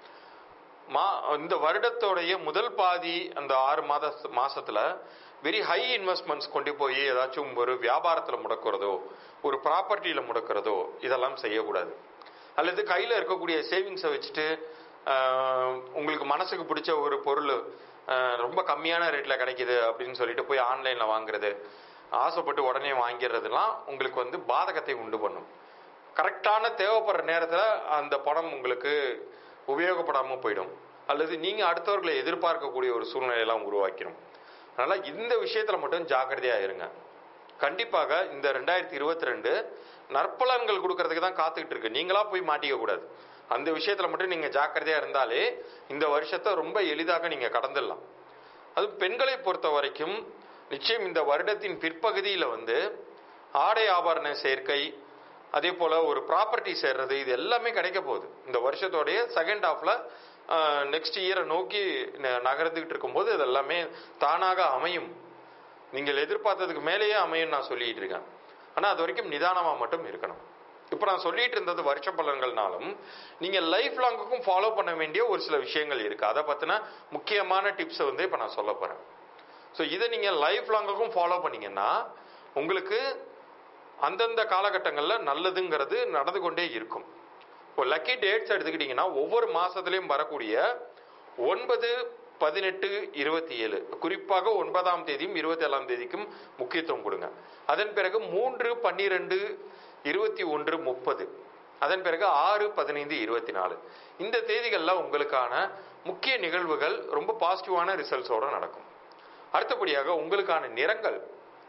இந்த வருடத்தோடைய முதல் பாதி அந்த 6 மாசத்துல வெரி ஹை இன்வெஸ்ட்மெண்ட்ஸ் கொண்டு போய் ஏதாச்சும் ஒரு வியாபாரத்துல முடக்கிறதோ ஒரு ப்ராப்பர்ட்டியில முடக்கிறதோ இதெல்லாம் செய்யக்கூடாது. அல்லது கையில இருக்கக்கூடிய சேவிங்ஸை வச்சுட்டு உங்களுக்கு மனசுக்கு பிடிச்ச ஒரு பொருள் ரொம்ப கம்மியான ரேட்ல கிடைக்குது அப்படின்னு சொல்லிட்டு போய் ஆன்லைன்ல வாங்குறது, ஆசைப்பட்டு உடனே வாங்கிறதுலாம் உங்களுக்கு பாதகத்தை உண்டு பண்ணும். கரெக்டான தேவைப்படுற நேரத்துல அந்த பணம் உங்களுக்கு உபயோகப்படாம போயிடும், அல்லது நீங்க அடுத்தவர்களை எதிர்பார்க்கக்கூடிய ஒரு சூழ்நிலையெல்லாம் உருவாக்கிடும். அதனால இந்த விஷயத்துல மட்டும் ஜாக்கிரதையா இருங்க. கண்டிப்பாக இந்த 2022 நற்பலன்கள் கொடுக்கறதுக்கு தான் காத்துக்கிட்டு இருக்கு. நீங்களா போய் மாட்டிக்க கூடாது. அந்த விஷயத்துல மட்டும் நீங்க ஜாக்கிரதையா இருந்தாலே இந்த வருஷத்தை ரொம்ப எளிதாக நீங்க கடந்துடலாம். அது பெண்களை பொறுத்த வரைக்கும் நிச்சயம் இந்த வருடத்தின் பிற்பகுதியில ஆடை ஆபரண சேர்க்கை, அதே போல ஒரு ப்ராப்பர்ட்டி சேர்றது, இது எல்லாமே கிடைக்க போகுது. இந்த வருஷத்தோடைய செகண்ட் ஹாஃப்ல நெக்ஸ்ட் இயரை நோக்கி நகர்ந்துகிட்டு இருக்கும்போது இது எல்லாமே தானாக அமையும். நீங்கள் எதிர்பார்த்ததுக்கு மேலேயே அமையும் நான் சொல்லிட்டு இருக்கேன். ஆனா அது வரைக்கும் நிதானமா மட்டும் இருக்கணும். இப்ப நான் சொல்லிட்டு இருந்தது வருஷ பலன்கள்னாலும் நீங்க லைஃப் லாங்குக்கும் ஃபாலோ பண்ண வேண்டிய ஒரு சில விஷயங்கள் இருக்கு. அதை பத்தின முக்கியமான டிப்ஸ் இப்ப நான் சொல்ல போறேன். ஸோ இதை நீங்க லைஃப் லாங்குக்கும் ஃபாலோ பண்ணீங்கன்னா உங்களுக்கு அந்தந்த காலகட்டங்களில் நல்லதுங்கிறது நடந்து கொண்டே இருக்கும். இப்போ லக்கி டேட்ஸ் எடுத்துக்கிட்டீங்கன்னா ஒவ்வொரு மாசத்திலையும் வரக்கூடிய 9, 18, 27, குறிப்பாக 9ஆம் தேதியும் 27ஆம் தேதிக்கும் முக்கியத்துவம் கொடுங்க. அதன் பிறகு 3, 12, 21, 30, அதன் பிறகு 6, 15, 24 இந்த தேதிகள்ல உங்களுக்கான முக்கிய நிகழ்வுகள் ரொம்ப பாசிட்டிவான ரிசல்ட்ஸோட நடக்கும். அடுத்தபடியாக உங்களுக்கான நிறங்கள்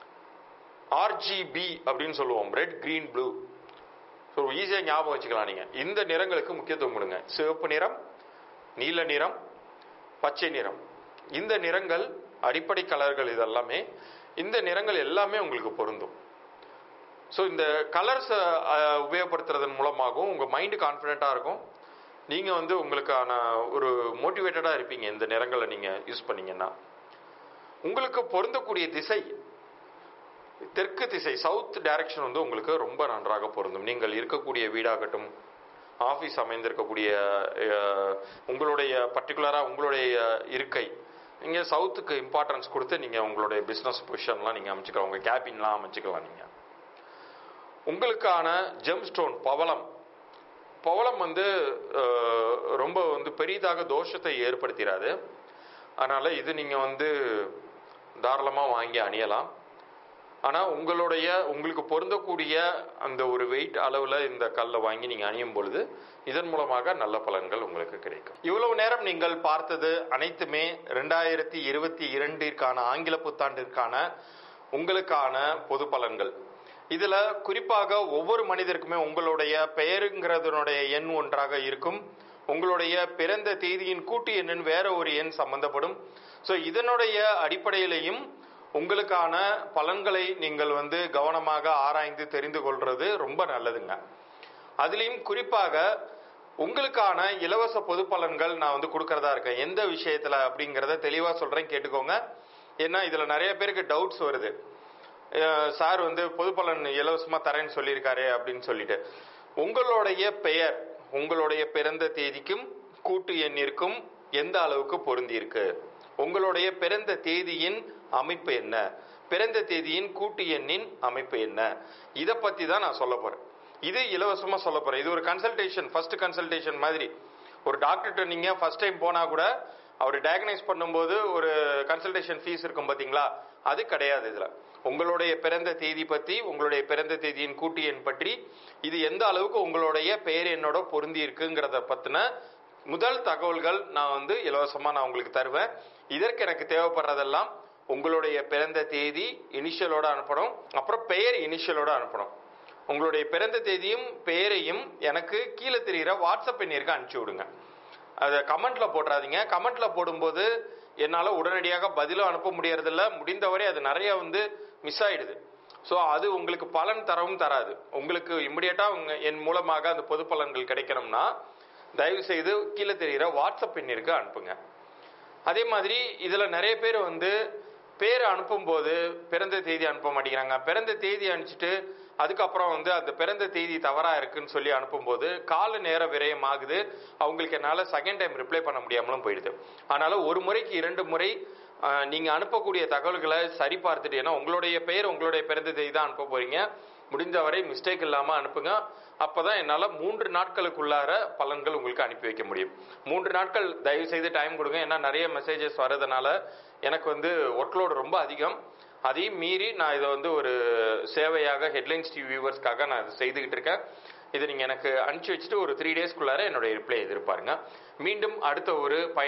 RGB அப்படின்னு சொல்லுவோம், ரெட், கிரீன், ப்ளூ. ஸோ ஈஸியாக ஞாபகம் வச்சுக்கலாம். நீங்க இந்த நிறங்களுக்கு முக்கியத்துவம் கொடுங்க. சிவப்பு நிறம், நீல நிறம், பச்சை நிறம், இந்த நிறங்கள் அடிப்படை கலர்கள். இதெல்லாமே இந்த நிறங்கள் எல்லாமே உங்களுக்கு பொருந்தும். ஸோ இந்த கலர்ஸ் உபயோகப்படுத்துறதன் மூலமாகவும் உங்க மைண்டு கான்ஃபிடென்ட்டா இருக்கும். நீங்க உங்களுக்கான ஒரு மோட்டிவேட்டடா இருப்பீங்க. இந்த நிறங்களை நீங்க யூஸ் பண்ணீங்கன்னா உங்களுக்கு பொருந்தக்கூடிய திசை தெற்கு திசை, சவுத் டைரக்ஷன் உங்களுக்கு ரொம்ப நன்றாக பொருந்தும். நீங்கள் இருக்கக்கூடிய வீடாகட்டும், ஆஃபீஸ் அமைந்திருக்கக்கூடிய உங்களுடைய பர்டிகுலரா உங்களுடைய இருக்கை, நீங்க சவுத்துக்கு இம்பார்ட்டன்ஸ் கொடுத்து நீங்க உங்களுடைய பிசினஸ் பொசிஷன்லாம் நீங்க அமைச்சுக்கலாம். உங்க கேபின்லாம் அமைச்சுக்கலாம். நீங்க உங்களுக்கான ஜெம் ஸ்டோன் பவளம். பவளம் ரொம்ப பெரிதாக தோஷத்தை ஏற்படுத்திடாது. அதனால இது நீங்க தாராளமா வாங்கி அணியலாம். ஆனா உங்களுக்கு பொருந்தக்கூடிய அந்த ஒரு வெயிட் அளவுல இந்த கல்லை வாங்கி நீங்க அணியும் பொழுது இதன் மூலமாக நல்ல பலன்கள் உங்களுக்கு கிடைக்கும். இவ்வளவு நேரம் நீங்கள் பார்த்தது அனைத்துமே 2022 ஆங்கில புத்தாண்டிற்கான உங்களுக்கான பொது பலன்கள். இதுல குறிப்பாக ஒவ்வொரு மனிதருக்குமே உங்களுடைய பெயருங்கிறதுனுடைய எண் ஒன்றாக இருக்கும். உங்களுடைய பிறந்த தேதியின் கூட்டு எண்ணின் வேற ஒரு எண் சம்பந்தப்படும். ஸோ இதனுடைய அடிப்படையிலையும் உங்களுக்கான பலன்களை நீங்கள் கவனமாக ஆராய்ந்து தெரிந்து கொள்றது ரொம்ப நல்லதுங்க. அதுலேயும் குறிப்பாக உங்களுக்கான இலவச பொது பலன்கள் நான் கொடுக்கறதா இருக்கேன். எந்த விஷயத்துல அப்படிங்கிறத தெளிவா சொல்றேன், கேட்டுக்கோங்க. ஏன்னா இதுல நிறைய பேருக்கு டவுட்ஸ் வருது. சார் பொது பலன் இலவசமா தரேன்னு சொல்லியிருக்காரு அப்படின்னு சொல்லிட்டு. உங்களுடைய பெயர் உங்களுடைய பிறந்த தேதிக்கும் கூட்டு எண்ணிற்கும் எந்த அளவுக்கு பொருந்தி இருக்கு, உங்களுடைய பிறந்த தேதியின் அமைப்பு என்ன, பிறந்த தேதியின் கூட்டு எண்ணின் அமைப்பு என்ன, இதை பத்தி தான் நான் சொல்ல போறேன். இது இலவசமா சொல்ல போறேன். இது ஒரு கன்சல்டேஷன், ஃபர்ஸ்ட் கன்சல்டேஷன் மாதிரி. ஒரு டாக்டர்கிட்ட நீங்க ஃபர்ஸ்ட் டைம் போனா கூட அவர் டயக்னைஸ் பண்ணும்போது ஒரு கன்சல்டேஷன் ஃபீஸ் இருக்கும் பாத்தீங்களா, அது கிடையாது. இதுல உங்களுடைய பிறந்த தேதி பத்தி, உங்களுடைய பிறந்த தேதியின் கூட்டு எண் பற்றி, இது எந்த அளவுக்கு உங்களுடைய பெயர் எண்ணோட பொருந்தி இருக்குங்கிறத பத்தின முதல் தகவல்கள் நான் இலவசமா நான் உங்களுக்கு தருவேன். இதற்கு எனக்கு தேவைப்படுறதெல்லாம் உங்களுடைய பிறந்த தேதி இனிஷியலோட அனுப்பணும், அப்புறம் பெயர் இனிஷியலோட அனுப்பணும். உங்களுடைய பிறந்த தேதியும் பெயரையும் எனக்கு கீழே தெரிகிற வாட்ஸ்அப் எண்ணிற்கு அனுப்பிச்சு விடுங்க. அதை கமெண்ட்ல போட்டுறாதீங்க. கமெண்ட்ல போடும்போது என்னால் உடனடியாக பதிலும் அனுப்ப முடியறதில்ல. முடிந்தவரை அது நிறைய மிஸ் ஆயிடுது. ஸோ அது உங்களுக்கு பலன் தரவும் தராது. உங்களுக்கு இமிடியேட்டா என் மூலமாக அந்த பொது பலன்கள் கிடைக்கணும்னா தயவு செய்து கீழே தெரிகிற வாட்ஸ்அப் எண்ணிற்கு அனுப்புங்க. அதே மாதிரி இதுல நிறைய பேர் பேர் அனுப்பும் போது பிறந்த தேதி அனுப்ப மாட்டேங்கிறாங்க. பிறந்த தேதி அனுப்பிச்சிட்டு அதுக்கப்புறம் அந்த பிறந்த தேதி தவறா இருக்குன்னு சொல்லி அனுப்பும்போது கால நேர விரயம் ஆகுது. அவங்களுக்கு என்னால செகண்ட் டைம் ரிப்ளை பண்ண முடியாமலும் போயிடுது. அதனால ஒரு முறைக்கு 2 முறை நீங்க அனுப்பக்கூடிய தகவல்களை சரி பார்த்துட்டு, ஏன்னா உங்களுடைய பெயர் உங்களுடைய பிறந்த தேதி தான் அனுப்ப போறீங்க, முடிஞ்சவரை மிஸ்டேக் இல்லாம அனுப்புங்க. அப்பதான் என்னால 3 நாட்களுக்குள்ளார பலன்கள் உங்களுக்கு அனுப்பி வைக்க முடியும். 3 நாட்கள் தயவு செய்து டைம் கொடுங்க. ஏன்னா நிறைய மெசேஜஸ் வர்றதுனால எனக்கு ஒர்க்லோடு ரொம்ப அதிகம். அதையும் மீறி நான் இதை ஒரு சேவையாக ஹெட்லைன்ஸ் டிவி வியூவர்ஸ்க்காக நான் இதை செய்துகிட்டு இருக்கேன். இதை நீங்க எனக்கு அனுப்பிச்சு வச்சுட்டு ஒரு 3 டேஸ்க்குள்ளார என்னுடைய ரிப்ளை எதிர்பாருங்க. மீண்டும் அடுத்த ஒரு